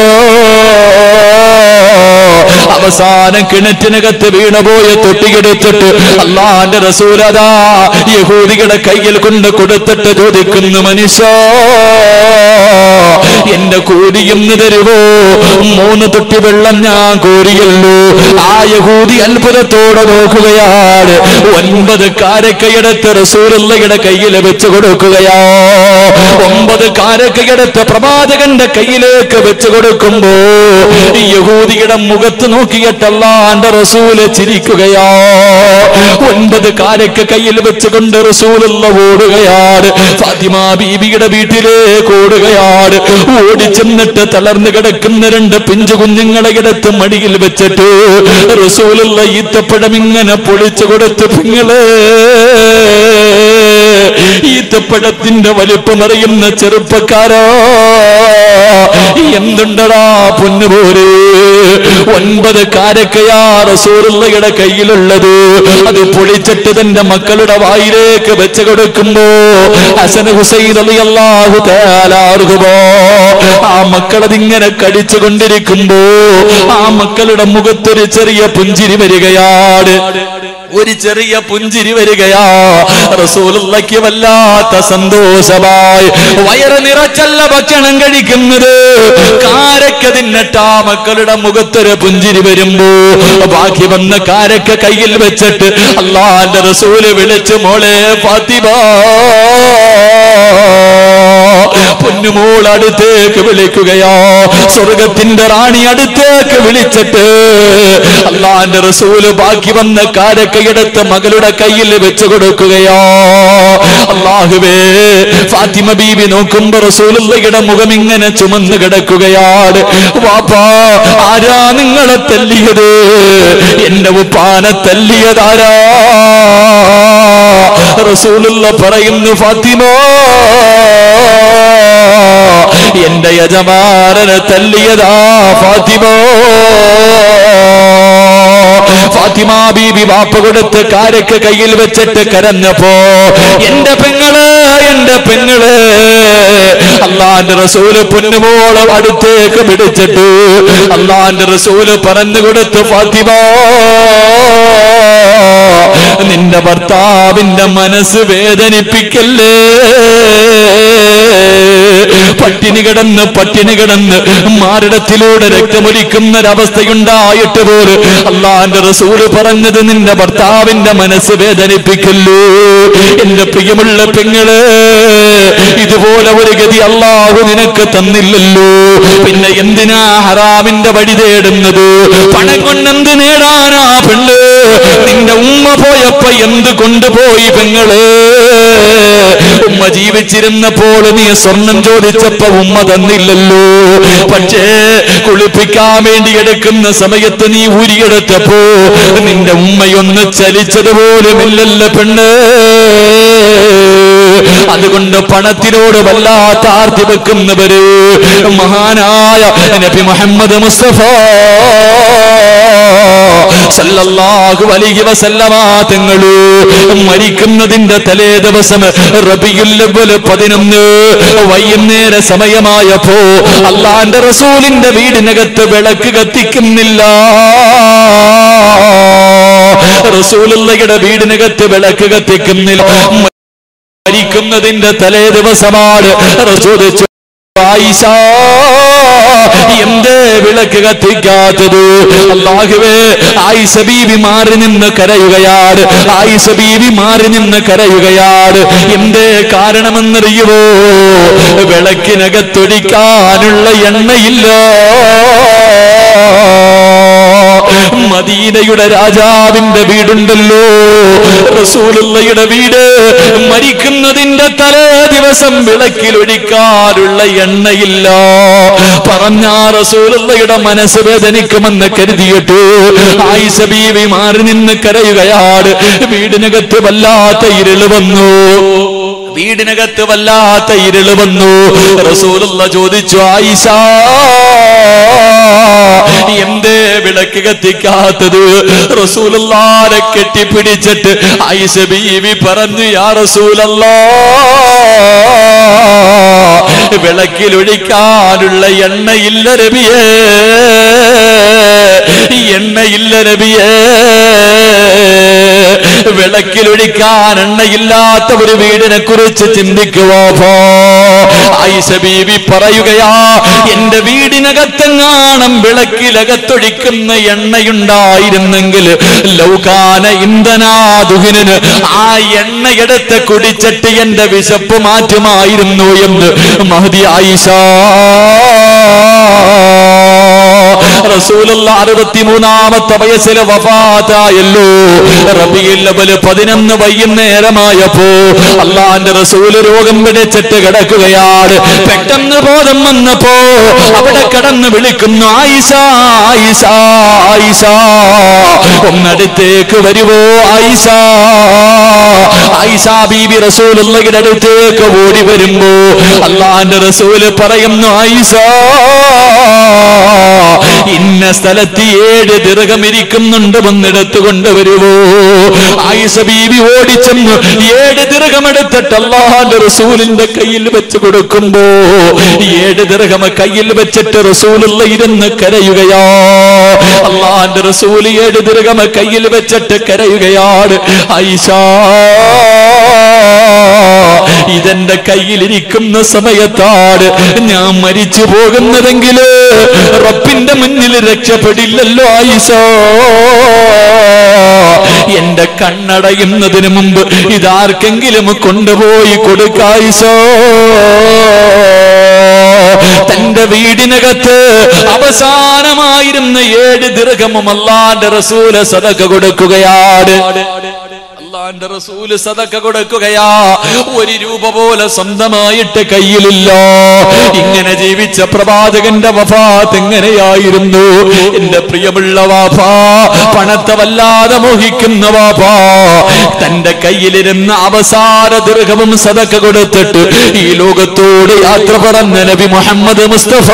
അവസാനം കിണറ്റിനകത്ത് വീണുപോയ തൊട്ടിയെടുത്തിട്ട് അല്ലാഹുവിന്റെ റസൂൽ അതാ യഹൂദികളുടെ കയ്യിൽ കൊണ്ട് കൊടുത്തിട്ട് ചോദിക്കുന്നു, മനുഷ്യ, എന്റെ കൂലിയെന്ന് തരുവോ? 3 തൊട്ടി വെള്ളം ഞാൻ കോരിയല്ലോ. ആ യഹൂദി അത്ഭുതത്തോടെ നോക്കുകയാണ്. 9 കാരക്കയെടുത്ത് റസൂലുള്ളാഹിയുടെ കയ്യിൽ വെച്ച് കൊടുക്കുകയാ. 9 കാരക്കയെടുത്ത് പ്രവാചകന്റെ കയ്യിലേക്ക് വെച്ച് കൊടുക്കുമ്പോ യഹൂദിയുടെ മുഖത്ത് നോക്കിയിട്ട് അല്ലാഹുവിന്റെ റസൂൽ ചിരിക്കുകയാ. 9 കാരക്ക കയ്യിൽ വെച്ചുകൊണ്ട് റസൂലുള്ളാഹി ഓടുകയാണ്. ഫാത്തിമ ബീബിയുടെ വീട്ടിലേക്ക് ഓടുകയാണ്. ഓടിച്ചെന്നിട്ട് തളർന്നു കിടക്കുന്ന 2 പിഞ്ചു കുഞ്ഞുങ്ങളെ എടുത്ത് മടിയിൽ വെച്ചിട്ട് റസൂലുള്ളാഹി ഈത്തപ്പഴം ഇങ്ങനെ പൊളിച്ചു കൊടുത്ത്, പെങ്ങളെ, ഈത്തപ്പഴത്തിന്റെ വലിപ്പമറിയുന്ന ചെറുപ്പക്കാരോ, എന്തുണ്ടടാ പൊന്നുപോരെ? 9 കാരക്കയാ റസൂലുള്ളാഹിയുടെ കയ്യിലുള്ളത്. അത് പൊളിച്ചിട്ട് തന്റെ മക്കളുടെ വായിലേക്ക് വെച്ച് കൊടുക്കുമ്പോ ഹസൻ ഹുസൈൻ റളിയല്ലാഹു തആല അൻഹുമോ ആ മക്കളതിങ്ങനെ കടിച്ചു കൊണ്ടിരിക്കുമ്പോ ആ മക്കളുടെ മുഖത്തൊരു ചെറിയ പുഞ്ചിരി വരികയാണ്. ഒരു ചെറിയ പുഞ്ചിരി വരികയാ. റസൂലുള്ളാഹിക്ക് വല്ലാത്ത സന്തോഷമായി. വയറ് നിറച്ചല്ല ഭക്ഷണം കഴിക്കുന്നത്, കാരക്ക തിന്നിട്ട് ആ മക്കളുടെ മുഖത്തൊരു പുഞ്ചിരി വരുമ്പോ ബാക്കി വന്ന കാരക്ക കയ്യിൽ വെച്ചിട്ട് അല്ലാഹുവിന്റെ റസൂല് വിളിച്ചു, മോളെ ഫാത്തിമ, പൊന്നുമോൾ അടുത്തേക്ക് വിളിക്കുകയോ. സ്വർഗത്തിന്റെ റാണി അടുത്തേക്ക് വിളിച്ചിട്ട് അല്ലാഹുവിന്റെ റസൂല് ബാക്കി വന്ന കാരക്കയെടുത്ത് മകളുടെ കയ്യിൽ വെച്ച് കൊടുക്കുകയോ. അല്ലാഹുവേ, ഫാത്തിമ ബീവി നോക്കുമ്പോ റസൂലുള്ളാഹിയുടെ മുഖം ഇങ്ങനെ ചുമന്ന് കിടക്കുകയാണ്. വാപ്പാ, ആരാ നിങ്ങളെ തല്ലിയത്? എന്റെ ഉപ്പാനെ തല്ലിയതാരാ? റസൂലുള്ളാഹി പറയുന്നു, ഫാത്തിമ, എന്റെ യജമാനനെ തല്ലിയതാ ഫാത്തിമ. ഫാത്തിമ ബീബി വാപ്പ കൊടുത്ത് കാരക്ക കയ്യിൽ വെച്ചിട്ട് കരഞ്ഞപ്പോ, എന്റെ പെങ്ങള്, എന്റെ പെങ്ങള്, അല്ലാഹുവിന്റെ റസൂല് പൊന്നുമോളെ അടുത്തേക്ക് പിടിച്ചിട്ട് അല്ലാഹുവിന്റെ റസൂല് പറഞ്ഞു കൊടുത്തു, ഫാത്തിമ, നിന്റെ ഭർത്താവിന്റെ മനസ്സ് വേദനിപ്പിക്കല്ലേ. കിടന്ന് പട്ടിണി കിടന്ന് മാറിടത്തിലൂടെ രക്തമൊലിക്കുന്നൊരവസ്ഥയുണ്ടായിട്ട് പോലും അള്ളാന്റെ റസൂല് പറഞ്ഞത്, നിന്റെ ഭർത്താവിന്റെ മനസ്സ് വേദനിപ്പിക്കല്ലോ. എന്റെ പ്രിയമുള്ള പെങ്ങള്, ഇതുപോലെ ഒരു ഗതി അള്ളാഹു നിനക്ക് തന്നില്ലല്ലോ, പിന്നെ എന്തിനാ ഹറാമിന്റെ വഴി തേടുന്നത്? പണം കൊണ്ടെന്ത് നേടാനാ പെണ്ണ്? നിന്റെ ഉമ്മ പോയപ്പോ എന്ത് കൊണ്ടുപോയി പെങ്ങള്? ഉമ്മ ജീവിച്ചിരുന്നപ്പോൾ നീ സ്വർണം ചോദിച്ചപ്പോ ഉമ്മ തന്നില്ലല്ലോ. പക്ഷേ കുളിപ്പിക്കാൻ വേണ്ടി എടുക്കുന്ന സമയത്ത് നീ ഊരിയെടുത്തപ്പോ നിന്റെ ഉമ്മയൊന്ന് ചലിച്ചതുപോലുമില്ലല്ലോ പെണ്ണ്. അതുകൊണ്ട് പണത്തിനോട് വല്ലാത്ത ആർത്തി വെക്കുന്നവര് മഹാനായ നബി മുഹമ്മദ് മുസ്തഫ സല്ലല്ലാഹു അലൈഹി വസല്ലമ തങ്ങള് മരിക്കുന്നതിന്റെ തലേ ദിവസം റബീഉൽ അവ്വൽ 11 വൈകുന്നേര സമയമായപ്പോ അള്ളാന്റെ റസൂലിന്റെ വീടിനകത്ത് വിളക്ക് കത്തിക്കുന്നില്ല. റസൂലുള്ളാഹിയുടെ വീടിനകത്ത് വിളക്ക് കത്തിക്കുന്നില്ല. മരിക്കുന്നതിന്റെ തലേ ദിവസമാണ്. റസൂൽ ആയിഷ, എന്തേ വിളക്ക് കത്തിക്കാത്തത്? അല്ലാഹുവേ, ആയിഷ ബീവി മാറി നിന്ന് കരയുകയാണ്. ആയിഷ ബീവി മാറി നിന്ന് കരയുകയാണ്. എന്തേ കാരണമെന്നറിയുമോ? വിളക്കിനകത്തൊഴിക്കാനുള്ള എണ്ണയില്ല. മദീനയുടെ രാജാവിന്റെ വീടുണ്ടല്ലോ, റസൂലുള്ളാഹിയുടെ വീട്, മരിക്കുന്നതിന്റെ തലേ ദിവസം വിളക്കിലൊഴിക്കാനുള്ള എണ്ണയില്ല. പറഞ്ഞ റസൂലുള്ളാഹിയുടെ മനസ്സ് വേദനിക്കുമെന്ന് കരുതിയിട്ട് ആയിഷ ബീവി മാറി നിന്ന് കരയുകയാണ്. വീടിനകത്ത് വല്ലാത്ത ഇരുള് വന്നു. വീടിനകത്ത് വല്ലാത്ത ഇരുള് വന്നു. റസൂലുള്ളാഹി ചോദിച്ചു, ആയിഷ, എന്തേ വിളക്ക് കത്തിക്കാത്തത്? റസൂലുള്ളാഹിനെ കെട്ടിപ്പിടിച്ചിട്ട് ആയിഷ ബീവി പറഞ്ഞു, യാ റസൂലല്ലാഹ്, വിളക്കിലൊഴിക്കാനുള്ള എണ്ണയില്ല നബിയേ, എണ്ണയില്ല നബിയേ. വിളക്കിലൊഴിക്കാൻ എണ്ണയില്ലാത്ത ഒരു വീടിനെ കുറിച്ച് ചിന്തിക്കുവോ? ആയിഷ ബീവി പറയുകയാ, എന്റെ വീടിനകത്തെങ്ങാണം വിളക്കിലകത്തൊഴിക്കുന്ന എണ്ണയുണ്ടായിരുന്നെങ്കിൽ ലൗകാന ഇന്ധനാദുഹിന്, ആ എണ്ണയെടുത്ത് കുടിച്ചിട്ട് എന്റെ വിശപ്പ് മാറ്റുമായിരുന്നു എന്ന് മഹദി ആയിഷ. റസൂലുള്ളാഹി 63ാമത്തെ വയസ്സിൽ വഫാത്തായല്ലോ. റബീഉൽ അവ്വൽ 11 വൈകുന്നേരമായപ്പോ അള്ളാന്റെ റസൂല് രോഗം പിടിച്ചിട്ട് കിടക്കുകയാണ്. പെട്ടെന്ന് ബോധം വന്നപ്പോ അവിടെ കടന്ന് വിളിക്കുന്നു, ആയിഷ, ആയിഷ, ആയിഷ, ഒന്നടുത്തേക്ക് വരുവോ ആയിഷ? ആയിഷ ബീബി റസൂലുള്ളാഹിയുടെ അടുത്തേക്ക് ഓടി വരുമ്പോ അള്ളാന്റെ റസൂല് പറയുന്നു, ആയിഷ, ഇന്ന സ്ഥലത്ത് 7 ദിർഹം ഇരിക്കുന്നുണ്ട്, വന്നെടുത്ത് കൊണ്ടുവരുവോ? ആയിഷ ബീവി ഓടിച്ചെന്ന് 7 ദിർഹം എടുത്തിട്ട് അല്ലാഹുവിന്റെ റസൂലിന്റെ കയ്യിൽ വെച്ച് കൊടുക്കുമ്പോ 7 ദിർഹം കയ്യിൽ വെച്ചിട്ട് റസൂലുള്ളാഹി ഇരുന്ന് കരയുകയാ. അല്ലാഹുവിന്റെ റസൂൽ 7 ദിർഹം കയ്യിൽ വെച്ചിട്ട് കരയുകയാണ്. ആയിഷ, ഇതെന്റെ കയ്യിലിരിക്കുന്ന സമയത്താണ് ഞാൻ മരിച്ചു പോകുന്നതെങ്കിൽ റബ്ബിന്റെ മുന്നിൽ രക്ഷപ്പെടില്ലല്ലോ ആയിഷ. എന്റെ കണ്ണടയുന്നതിന് മുമ്പ് ഇതാർക്കെങ്കിലും കൊണ്ടുപോയി കൊടുക്കായിഷ. തന്റെ വീടിനകത്ത് അവസാനമായിരുന്ന 7 ദിർഹമും അല്ലാഹുവിന്റെ റസൂല് സദഖ കൊടുക്കുകയാണ്. അല്ലാഹുവിന്റെ റസൂല് സദഖ കൊടുക്കുകയാ. 1 രൂപ പോലെ സ്വന്തമായിട്ട് കയ്യിലില്ല. ഇങ്ങനെ ജീവിച്ച പ്രവാചകന്റെ വഫാത്ത് എങ്ങനെയായിരുന്നു? എന്റെ പ്രിയമുള്ള വാപ്പാ, പണത്തെ വല്ലാതെ മോഹിക്കുന്ന വാപ്പാ, തന്റെ കയ്യിലിരുന്ന അവസാന ദിർഹവും സദഖ കൊടുത്തിട്ട് ഈ ലോകത്തോട് യാത്ര പറഞ്ഞ നബി മുഹമ്മദ് മുസ്തഫ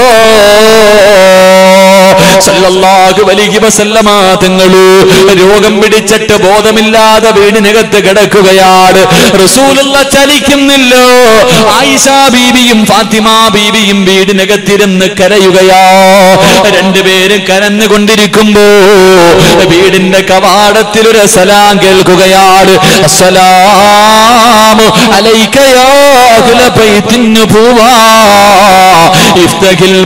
സല്ലല്ലാഹു അലൈഹി വസല്ലമ തങ്ങള് രോഗം പിടിച്ചിട്ട് ബോധമില്ലാതെ വീടിനകത്ത് കിടക്കുകയാണ്. റസൂലുള്ളാഹി ചലിക്കുന്നില്ല. ആയിഷ ബീവിയും ഫാത്തിമ ബീവിയും വീടിനകത്തിരുന്ന് കരയുകയാ. രണ്ടുപേരും കരഞ്ഞുകൊണ്ടിരിക്കുമ്പോ വീടിന്റെ കവാടത്തിൽ ഒരു സലാം കേൾക്കുകയാണ്. അസ്സലാമു അലൈക യാ അഹ്ല ബൈത്തിൻ നുബുവ ഇഫ്തഹിൽ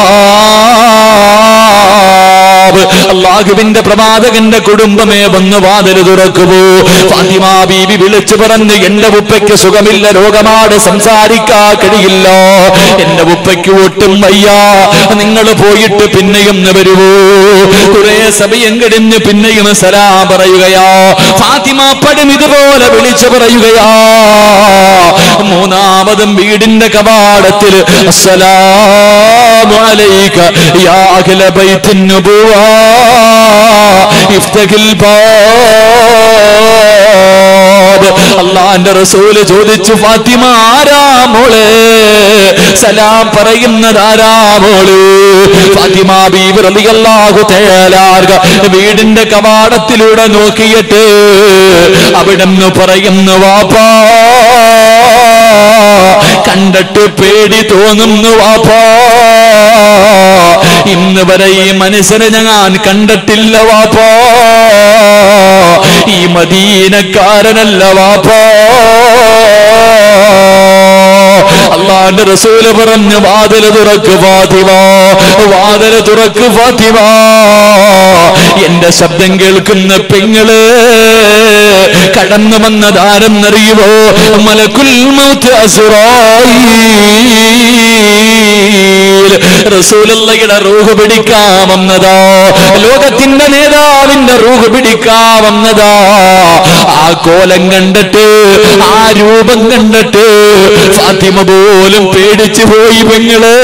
ബാബ്. അല്ലാഹുവിന്റെ പ്രവാചകന്റെ കുടുംബമേ വന്ന് വാതിൽ തുറക്കുമോ. ഫാത്തിമ ബീവി വിളിച്ചു പറഞ്ഞു, എന്റെ ഉപ്പയ്ക്ക് സുഖമില്ല, രോഗമാണ്, സംസാരിക്കാൻ കഴിയില്ല, എന്റെ ഉപ്പയ്ക്ക് ഒട്ടും വയ്യ, നിങ്ങൾ പോയിട്ട് പിന്നെയും വരുവോ. കുറെ സമയം കഴിഞ്ഞ് പിന്നെയും സലാം പറയുകയാ. ഫാത്തിമ പടും ഇതുപോലെ വിളിച്ചു പറയുകയാ. മൂന്നാമതും വീടിന്റെ കവാടത്തിൽ അസ്സലാമു അലൈക യാ അഹ്ല ബൈത്തിൻ നുബുവ ഇഫ്തഹിൽ ബാബ്. അല്ലാഹുവിന്റെ റസൂൽ ചോദിച്ചു, ഫാത്തിമ ആരാ മോളെ, സലാം പറയുന്നത് ആരാ മോള്? ഫാത്തിമ ബീവി റളിയല്ലാഹു തആല വീടിന്റെ കവാടത്തിലൂടെ നോക്കിയിട്ട് അവിടുന്ന് പറയുന്നു, വാപ്പാ കണ്ടിട്ട് പേടി തോന്നുന്നു വാപ്പാ, ഇന്ന് വരെ ഈ മനുഷ്യനെ ഞാൻ കണ്ടിട്ടില്ല വാപ്പാ, ഈ മദീനക്കാരനല്ല വാപ്പാ. അല്ലാഹുവിന്റെ റസൂൽ പറഞ്ഞു, വാതിൽ തുറക്ക് ഫാത്തിമ, വാതിൽ തുറക്ക് ഫാത്തിമ. എന്റെ ശബ്ദം കേൾക്കുന്ന പെങ്ങള് കടന്നു വന്നതാരെന്നറിയുമോ? മലക്കുൽ മൗത്ത് അസ്റായീൽ. റസൂലുള്ളാഹിയുടെ റൂഹ് പിടിക്കാൻ വന്നതാ, ലോകത്തിന്റെ നേതാവിന്റെ റൂഹ് പിടിക്കാൻ വന്നതാ. ആ കോലം കണ്ടിട്ട്, ആ രൂപം കണ്ടിട്ട് ഫാത്തിമ പോലും പേടിച്ചു പോയി. പെങ്ങള്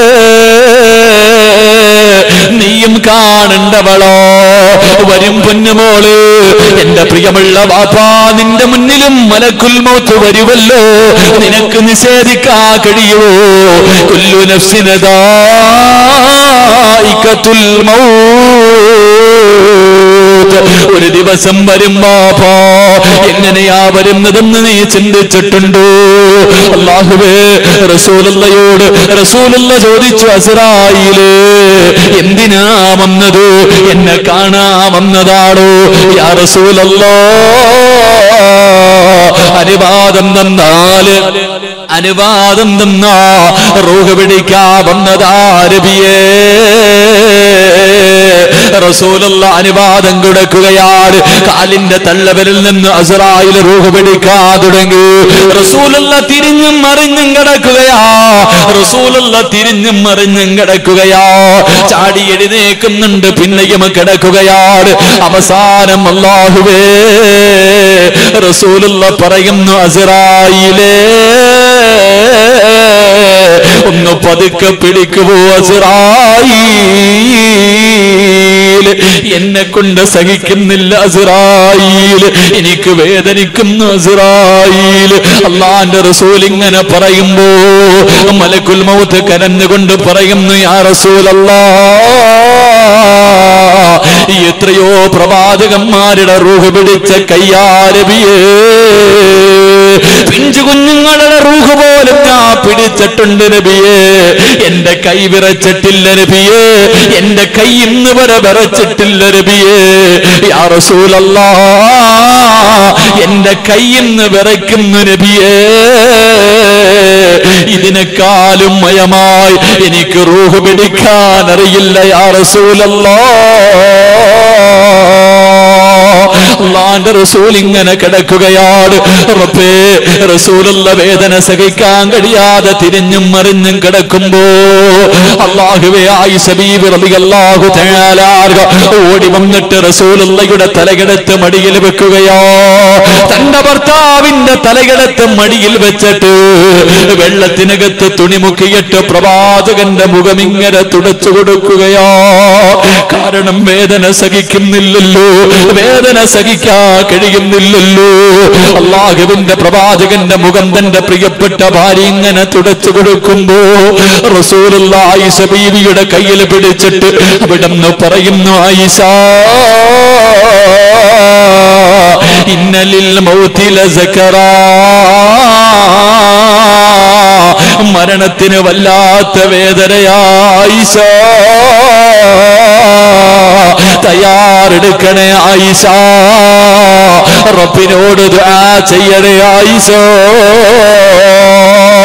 നീയും കാണണ്ടവളോ? വരും പൊന്നുമോള്, എന്റെ പ്രിയമുള്ള വാപ്പാ, നിന്റെ മുന്നിലും മലക്കുൽ മൗത്ത് വരുവല്ലോ, നിനക്ക് നിഷേധിക്കാൻ കഴിയുമോ? കുല്ലു നഫ്സിൻ ദായിഖത്തുൽ മൗത്ത്. ഒരു ദിവസം വരും വാപ്പാ, എങ്ങനെയാ വരുന്നതെന്ന് നീ ചിന്തിച്ചിട്ടുണ്ടോ? അല്ലാഹുവേ, റസൂലുള്ളാഹിയോട് റസൂലുള്ള ചോദിച്ചു, അസ്റായീല് എന്തിനാ വന്നത്? എന്നെ കാണാൻ വന്നതാണോ? യാ റസൂലല്ലാഹ്, അനുവാദം തന്നാല്, അനുവാദം തന്നാ റൂഹ് പിടിക്കാൻ വന്നതാ നബിയേ. റസൂലുള്ള അനുവാദം കൊടുക്കുകയാണ്. കാലിന്റെ തള്ളവരിൽ നിന്ന് അസ്റായീൽ റൂഹ് പിടിക്കാൻ തുടങ്ങി. റസൂലുള്ള തിരിഞ്ഞും മറിഞ്ഞും കിടക്കുകയാ, റസൂലുള്ള തിരിഞ്ഞും മറിഞ്ഞും കിടക്കുകയാ. ചാടി എഴുന്നേക്കുന്നുണ്ട്, പിന്നെയും കിടക്കുകയാണ്. അവസാനം അല്ലാഹുവേ, റസൂലുള്ള പറയുന്നു, അസ്റായീലേ ഒന്ന് പതുക്കെ പിടിക്കുവോ അസ്റായീൽ, എന്നെ കൊണ്ട് സഹിക്കുന്നില്ല അസ്റായീൽ, എനിക്ക് വേദനിക്കുന്നു അസ്റായീൽ. അല്ലാഹുവിന്റെ റസൂൽ ഇങ്ങനെ പറയുമ്പോ മലക്കുൽ മൗത്ത് കരഞ്ഞുകൊണ്ട് പറയുന്നു, യാ റസൂലല്ലാഹ്, എത്രയോ പ്രവാചകന്മാരുടെ റൂഹ് പിടിച്ച കയ്യാ നബിയേ, പിഞ്ചു കുഞ്ഞുങ്ങളുടെ റൂഹ് പോലും ഞാൻ പിടിച്ചിട്ടുണ്ട് നബിയേ, എന്റെ കൈ വിറച്ചിട്ടില്ല നബിയേ, എന്റെ കൈ ഇന്ന് വരെ വിറച്ചിട്ടില്ല നബിയേ. യാ റസൂലല്ലാഹ്, എന്റെ കൈ ഇന്ന് വിറയ്ക്കുന്നു നബിയേ. ഇതിനേക്കാളും മയമായി എനിക്ക് റൂഹ് പിടിക്കാൻ അറിയില്ല യാ റസൂലല്ലാഹ്. അല്ലാഹുവിന്റെ റസൂൽ ഇങ്ങനെ കിടക്കുകയാണ്. റബ്ബേ, റസൂലുള്ള വേദന സഹിക്കാൻ കഴിയാതെ തിരിഞ്ഞും മറിഞ്ഞും കിടക്കുമ്പോ അല്ലാഹുവേ, ആയിഷ ബീവി റളിയല്ലാഹു തആല ഓടി വന്നിട്ട് റസൂലുള്ളാഹിയുടെ തലകെടുത്ത് മടിയിൽ വെക്കുകയോ. തന്റെ ഭർത്താവിന്റെ തലകെടുത്ത് മടിയിൽ വെച്ചിട്ട് വെള്ളത്തിനകത്ത് തുണി മുക്കിയിട്ട് പ്രവാചകന്റെ മുഖം ഇങ്ങനെ തുടച്ചു കൊടുക്കുകയോ. കാരണം വേദന സഹിക്കുന്നില്ലല്ലോ, വേദന സഹിക്കാൻ കഴിയുന്നില്ലല്ലോ. അല്ലാഹുവിന്റെ പ്രവാചകന്റെ മുഖം തന്റെ പ്രിയപ്പെട്ട ഭാര്യ ഇങ്ങനെ തുടച്ചു കൊടുക്കുമ്പോ റസൂലുള്ളാഹി ആയിഷ ബീവിയുടെ കയ്യിൽ പിടിച്ചിട്ട് അവിടുന്ന് പറയുന്നു, ആയിഷ, ഇന്നലിൽ മൗതി ലസകറാ, മരണത്തിന് വല്ലാത്ത വേദനയാ ആയിഷ, തയ്യാറെടുക്കണേ ആയിഷ, റബ്ബിനോട് ദുആ ചെയ്യണേ ആയിഷ.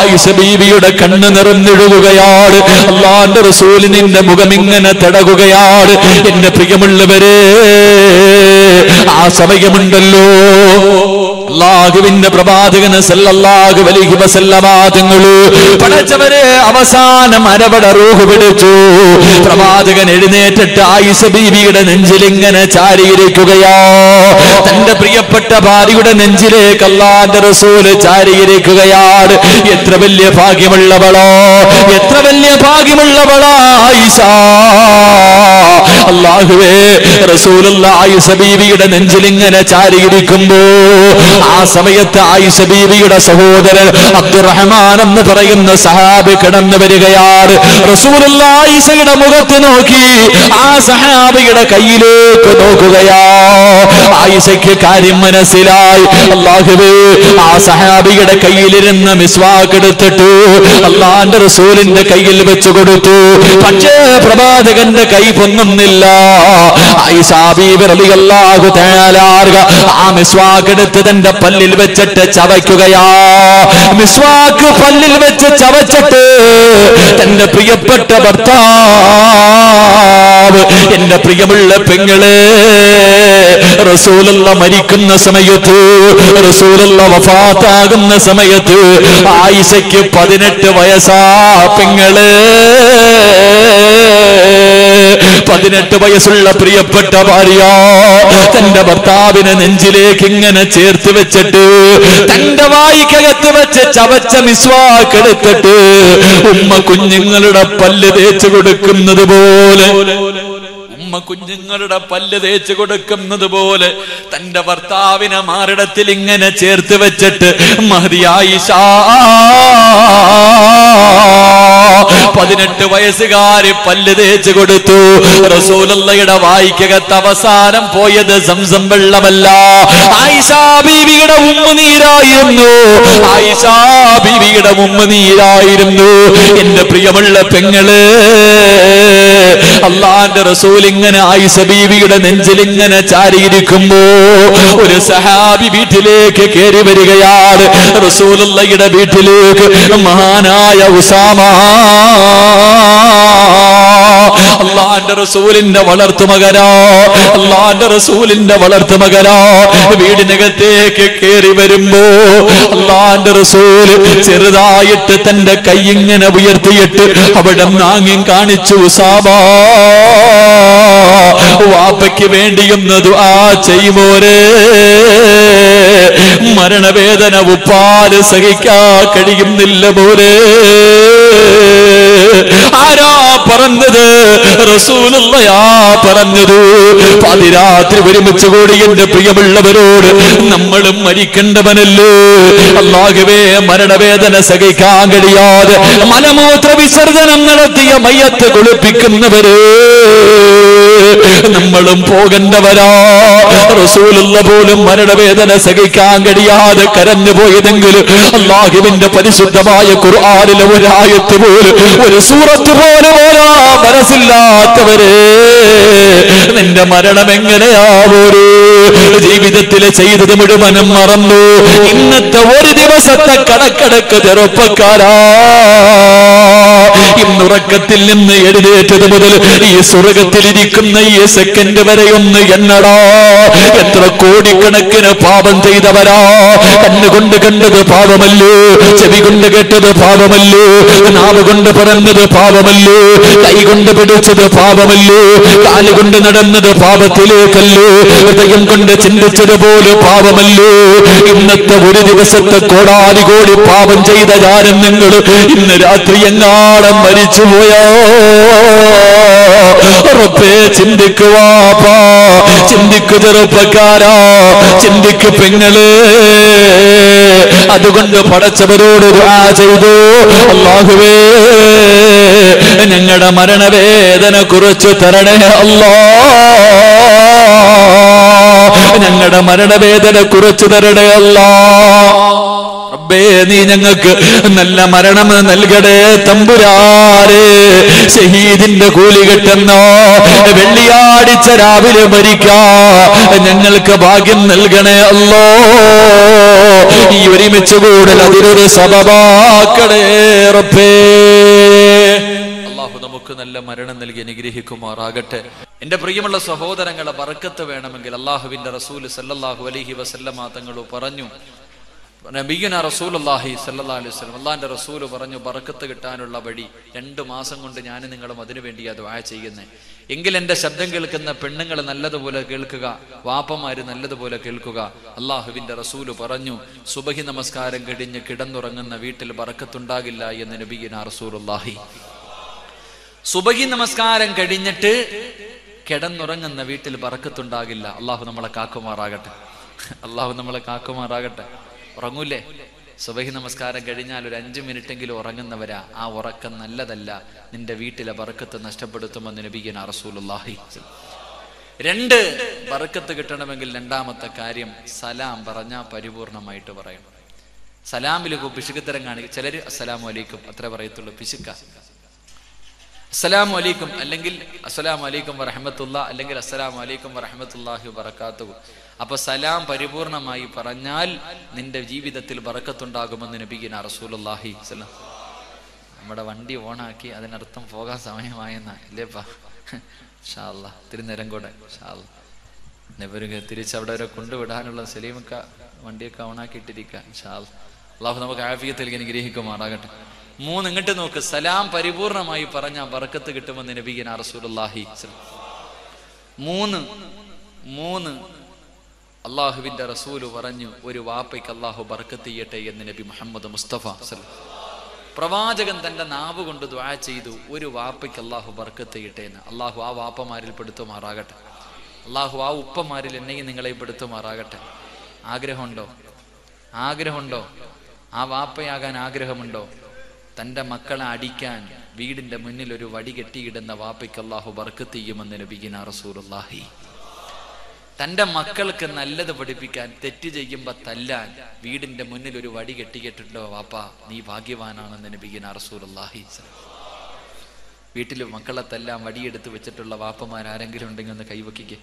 ആയിഷ ബീവിയുടെ കണ്ണ് നിറഞ്ഞൊഴുകുകയാണ്. അല്ലാഹുവിന്റെ റസൂൽ നിന്റെ മുഖം ഇങ്ങനെ തടകുകയാണ്. എന്റെ പ്രിയമുള്ളവരെ, ആ സമയമുണ്ടല്ലോ അല്ലാഹുവിന്റെ പ്രവാചകൻ സല്ലല്ലാഹു അലൈഹി വസല്ലമ തങ്ങൾ പടച്ചവരെ അവസാനം അരവട റൂഹ് പിടിച്ചു. പ്രവാചകൻ എഴുന്നേറ്റിട്ട് ആയിഷ ബീവിയുടെ നെഞ്ചിൽ ഇങ്ങനെ ചാരിയിരിക്കുകയാ. തന്റെ പ്രിയപ്പെട്ട ഭാര്യയുടെ നെഞ്ചിലേക്ക് അല്ലാഹുവിന്റെ റസൂൽ ചാരിയിരിക്കുകയാണ്. എത്ര വലിയ ഭാഗ്യമുള്ളവളോ, എത്ര വലിയ ഭാഗ്യമുള്ളവളാ ആയിഷ. അല്ലാഹുവേ, റസൂലുള്ളാഹി ആയിഷ ബീവിയുടെ നെഞ്ചിൽ ഇങ്ങനെ ചാരിയിരിക്കുമ്പോ ആ സമയത്ത് ആയിഷ ബീവിയുടെ സഹോദരൻ അബ്ദുറഹ്മാൻ എന്ന് പറയുന്ന സഹാബി കടന്നു വരികയാണ്. റസൂലുള്ളാഹി ആയിഷയുടെ മുഖത്ത് നോക്കി ആ സഹാബിയുടെ കയ്യിലേക്ക് നോക്കുകയാ. ആയിഷയ്ക്ക് കാര്യം മനസ്സിലായി. അല്ലാഹുവേ, ആ സഹാബിയുടെ കയ്യിലിരുന്ന മിസ്വാക്ക് എടുത്തിട്ട് അല്ലാഹുവിന്റെ റസൂലിന്റെ കയ്യിൽ വെച്ച് കൊടുത്തു. പക്ഷേ പ്രവാചകന്റെ കൈ പൊങ്ങുന്നില്ല. ആയിഷ ബീവി റളിയല്ലാഹു തആല ആ മിസ്വാക്ക് എടുത്ത് തന്റെ പല്ലിൽ വെച്ചിട്ട് ചവയ്ക്കുകയാ. മിസ്വാക്ക് പല്ലിൽ വെച്ച് ചവച്ചിട്ട് തന്റെ പ്രിയപ്പെട്ട ഭർത്താവ്, എന്റെ പ്രിയമുള്ള പെങ്ങളെ, റസൂലുള്ള മരിക്കുന്ന സമയത്ത്, റസൂലുള്ള വഫാത്താകുന്ന സമയത്ത് ആയിഷയ്ക്ക് 18 വയസ്സാ. പെങ്ങളെ, 18 വയസ്സുള്ള പ്രിയപ്പെട്ട ഭാര്യ തന്റെ ഭർത്താവിനെ നെഞ്ചിലേക്ക് ഇങ്ങനെ ചേർത്ത് വെച്ചിട്ട് തന്റെ വായിക്കകത്ത് വെച്ച് ചവച്ച മിസ്വാക്ക് എടുത്തിട്ട് ഉമ്മ കുഞ്ഞുങ്ങളുടെ പല്ല് തേച്ചു കൊടുക്കുന്നത് പോലെ, ഉമ്മ കുഞ്ഞുങ്ങളുടെ പല്ല് തേച്ചു കൊടുക്കുന്നത് പോലെ തന്റെ ഭർത്താവിനെ മാറിടത്തിൽ ഇങ്ങനെ ചേർത്ത് വെച്ചിട്ട് മഹദി ആയിഷ 18 വയസ്സുകാരി പല്ല് തേച്ചു കൊടുത്തു. റസൂലുള്ളാഹിയുടെ വായിക്കകത്ത് അവസാനം പോയത് സംസം വെള്ളമല്ല, ആയിഷ ബീവിയുടെ ഉമ്മുനീരായിരുന്നു. ആയിഷ ബീവിയുടെ ഉമ്മുനീരായിരുന്നു. എന്റെ പ്രിയമുള്ള പെങ്ങള്, അല്ലാഹുവിന്റെ റസൂൽ ഇങ്ങനെ ആയിഷ ബീവിയുടെ നെഞ്ചിൽ ഇങ്ങനെ ചാരിയിരിക്കുമ്പോ ഒരു സഹാബി വീട്ടിലേക്ക് കയറി വരികയാണ്. റസൂലുള്ളാഹിയുടെ വീട്ടിലേക്ക് മഹാനായ ഉസാമ, അല്ലാഹുവിന്റെ റസൂലിന്റെ വളർത്തുമകനോ, അല്ലാഹുവിന്റെ റസൂലിന്റെ വളർത്തുമകനോ വീടിനകത്തേക്ക് കയറി വരുമ്പോ അല്ലാഹുവിന്റെ റസൂൽ ചെറുതായിട്ട് തന്റെ കൈ ഇങ്ങനെ ഉയർത്തിയിട്ട് അവിടെ നാങ്ങി കാണിച്ചു. ഉസാമ, വാപ്പയ്ക്ക് വേണ്ടിയൊന്ന് ദുആ ചെയ്യുമോരേ, മരണവേദന ഉപ്പാല് സഹിക്കാൻ കഴിയുന്നില്ല മോരേ. ആരാ പറഞ്ഞത്? റസൂലുള്ളാഹിയാ പറഞ്ഞത്. പാതിരാത്രി ഒരുമിച്ച് കൂടി എന്റെ പ്രിയമുള്ളവരോട് നമ്മളും മരിക്കേണ്ടവനല്ലേ. അല്ലാഹുവേ, മരണവേദന സഹിക്കാൻ കഴിയാതെ മലമൂത്ര വിസർജനം നടത്തിയ മയ്യത്ത് കുളിപ്പിക്കുന്നവര് നമ്മളും പോകേണ്ടവരാ. റസൂലുള്ള പോലും മരണവേദന സഹിക്കാൻ കഴിയാതെ കരഞ്ഞു പോയതെങ്കിൽ അല്ലാഹുവിന്റെ പരിശുദ്ധമായ ഖുർആനിലെ ഒരു ആയത്ത് പോലും, ഒരു സൂറത്ത് പോലും ഓരാ മനസ്സില്ലാത്തവരെ നിന്റെ മരണം എങ്ങനെയാവൂര്? ജീവിതത്തിലെ ചെയ്തത് മുഴുവനും മറന്നു. ഇന്നത്തെ ഒരു ദിവസത്തെ കണക്കടക്ക് ചെറുപ്പക്കാരാ, ഇന്നുറക്കത്തിൽ നിന്ന് എഴുന്നേറ്റത് മുതൽ ഈ സ്വർഗത്തിലിരിക്കുന്ന ഈ സെക്കൻഡ് വരെ ഒന്ന് എന്നടാ, എത്ര കോടിക്കണക്കിന് പാപം ചെയ്തവരാ. കണ്ണുകൊണ്ട് കണ്ടത് പാപമല്ലോ, ചെവി കൊണ്ട് കേട്ടത് പാപമല്ലോ, നാവ് കൊണ്ട് പറഞ്ഞത് പാപമല്ലോ, കൈ കൊണ്ട് പിടിച്ചത് പാപമല്ലോ, കാലുകൊണ്ട് നടന്നത് പാപത്തിലേക്കല്ലോ, ഹൃദയം കൊണ്ട് ചിന്തിച്ചത് പോലെ പാപമല്ലോ. ഇന്നത്തെ ഒരു ദിവസത്തെ കോടാനുകോടി പാപം ചെയ്ത ജാരം നിങ്ങൾ ഇന്ന് രാത്രി എങ്ങാടം മരിച്ചുപോയോ? റബ്ബേ, ചിന്തിക്കുവാപ്പാ, ചിന്തിക്കു ചെറുപ്പക്കാരാ, ചിന്തിക്കു പെങ്ങള്. അതുകൊണ്ട് പടച്ചവരോട് ദുആ ചെയ്തു, അല്ലാഹുവേ ഞങ്ങളുടെ മരണവേദന കുറച്ചു തരണേ അല്ലാ, ഞങ്ങളുടെ മരണവേദന കുറച്ചു തരണേ അല്ലാ. റബ്ബേ, നീ ഞങ്ങൾക്ക് നല്ല മരണം നൽകടേ തമ്പുരാനെ. ഷഹീദിന്റെ കൂലി കിട്ടുന്നോ, വെള്ളിയാഴ്ച രാവിലെ മരിക്കാ ഞങ്ങൾക്ക് ഭാഗ്യം നൽകണേ അല്ലോ. ഈ ഒരുമിച്ച് കൂടൽ അതിനൊരു സബബാക്കണേ റബ്ബേ. അല്ലാഹു നമുക്ക് നല്ല മരണം നൽകി അനുഗ്രഹിക്കുമാറാകട്ടെ. എന്റെ പ്രിയമുള്ള സഹോദരങ്ങളെ, ബർക്കത്ത് വേണമെങ്കിൽ അല്ലാഹുവിന്റെ റസൂൽ സല്ലല്ലാഹു അലൈഹി വസല്ലമ തങ്ങൾ പറഞ്ഞു, നബിയുനാ റസൂലുള്ളാഹി സ്വല്ലല്ലാഹു അലൈഹി വസല്ലം, അല്ലാഹുവിന്റെ റസൂൽ പറഞ്ഞു, ബർക്കത്ത് കിട്ടാനുള്ള വഴി 2 മാസം കൊണ്ട് ഞാൻ നിങ്ങളും അതിനു വേണ്ടിയാ ദുആ ചെയ്യുന്നത്. എങ്കിൽ എന്റെ ശബ്ദം കേൾക്കുന്ന പെണ്ണുങ്ങൾ നല്ലതുപോലെ കേൾക്കുക, വാപ്പമാര് നല്ലതുപോലെ കേൾക്കുക. അല്ലാഹുവിന്റെ റസൂൽ പറഞ്ഞു, സുബഹി നമസ്കാരം കഴിഞ്ഞ് കിടന്നുറങ്ങുന്ന വീട്ടിൽ ബർക്കത്തുണ്ടാകില്ല എന്ന് നബിയുനാ റസൂലുള്ളാഹി. സുബഹി നമസ്കാരം കഴിഞ്ഞിട്ട് കിടന്നുറങ്ങുന്ന വീട്ടിൽ ബർക്കത്തുണ്ടാകില്ല. അല്ലാഹു നമ്മളെ കാക്കുമാറാകട്ടെ. അല്ലാഹു നമ്മളെ കാക്കുമാറാകട്ടെ. ഉറങ്ങൂലേ? സുബഹി നമസ്കാരം കഴിഞ്ഞാൽ ഒരു 5 മിനിറ്റെങ്കിലും ഉറങ്ങുന്നവരാ. ആ ഉറക്കം നല്ലതല്ല, നിന്റെ വീട്ടിലെ ബർക്കത്ത് നഷ്ടപ്പെടുത്തുമെന്ന് നബിയുനാ റസൂലുള്ളാഹി. 2 ബർക്കത്ത് കിട്ടണമെങ്കിൽ രണ്ടാമത്തെ കാര്യം, സലാം പറഞ്ഞാൽ പരിപൂർണമായിട്ട് പറയണം. സലാമിൽ പിശുക്കത്തരം കാണിക്കും ചിലര്. അസ്സലാമു അലൈക്കും അത്രേ പറയത്തുള്ളൂ, പിശുക്ക. അസ്സലാമു അലൈക്കും അല്ലെങ്കിൽ അസ്സലാമു അലൈക്കും വറഹ്മത്തുള്ളാ അല്ലെങ്കിൽ അസ്സലാമു അലൈക്കും വറഹ്മത്തുള്ളാഹി വബറകാതുഹു. അപ്പൊ സലാം പരിപൂർണമായി പറഞ്ഞാൽ നിന്റെ ജീവിതത്തിൽ ബർക്കത്തുണ്ടാകുമെന്ന് നബിയുനാ റസൂലുള്ളാഹി സ്വല്ലല്ലാഹു അലൈഹി വസല്ലം. നമ്മുടെ വണ്ടി ഓണാക്കി അതിനർത്ഥം പോകാൻ സമയമായെന്ന ഇല്ലേപ്പാ? ഇൻഷാ അല്ലാഹ് ഇത്തിരി നേരം കൂടെ ഇൻഷാ അല്ലാഹ് തിരിച്ചവിടെ വരെ കൊണ്ടുവിടാനുള്ള സലീമക്ക വണ്ടിയൊക്കെ ഓണാക്കിയിട്ടിരിക്കുക. ഇൻഷാ അല്ലാഹ്. അല്ലാഹു നമുക്ക് ആഫിയത്തിൽ അനുഗ്രഹിക്കുമാറാകട്ടെ. 3 ഇങ്ങോട്ട് നോക്ക്, സലാം പരിപൂർണമായി പറഞ്ഞാൽ ബർക്കത്ത് കിട്ടുമെന്ന് നബിയുനാ റസൂലുള്ളാഹി സ്വല്ലല്ലാഹു അലൈഹി വസല്ലം. 3 അള്ളാഹുവിന്റെ റസൂല് പറഞ്ഞു, ഒരു വാപ്പയ്ക്ക് അള്ളാഹു ബർക്കത്ത് ചെയ്യട്ടെ എന്ന് നബി മുഹമ്മദ് മുസ്തഫ സല്ലല്ലാഹു അലൈഹി വസല്ലം. പ്രവാചകൻ തന്റെ നാവ് കൊണ്ട് ദുആ ചെയ്തു, ഒരു വാപ്പയ്ക്ക് അള്ളാഹു ബർക്കത്ത് ചെയ്യട്ടെ എന്ന്. അള്ളാഹു ആ വാപ്പമാരിൽ പെടുത്തുമാറാകട്ടെ. അള്ളാഹു ആ ഉപ്പമാരിൽ എന്നെയും നിങ്ങളെയും പെടുത്തുമാറാകട്ടെ. ആഗ്രഹമുണ്ടോ? ആ വാപ്പയാകാൻ ആഗ്രഹമുണ്ടോ? തന്റെ മക്കളെ അടിക്കാൻ വീടിന്റെ മുന്നിൽ ഒരു വടി കെട്ടിയിടുന്ന വാപ്പയ്ക്ക് അള്ളാഹു ബർക്കത്ത് ചെയ്യുമെന്ന് നബിയുനാ റസൂലുള്ളാഹി. തന്റെ മക്കൾക്ക് നല്ലത് പഠിപ്പിക്കാൻ, തെറ്റ് ചെയ്യുമ്പോ തല്ലാൻ വീടിന്റെ മുന്നിൽ ഒരു വടി കെട്ടിയിട്ടുണ്ടോ വാപ്പ, നീ ഭാഗ്യവാനാണെന്ന് നബിയുനാ റസൂലുള്ളാഹി. വീട്ടിൽ മക്കളെ തല്ലാൻ വടിയെടുത്ത് വെച്ചിട്ടുള്ള വാപ്പമാരാരെങ്കിലും ഉണ്ടെങ്കിൽ ഒന്ന് കൈവക്കിക്കേ.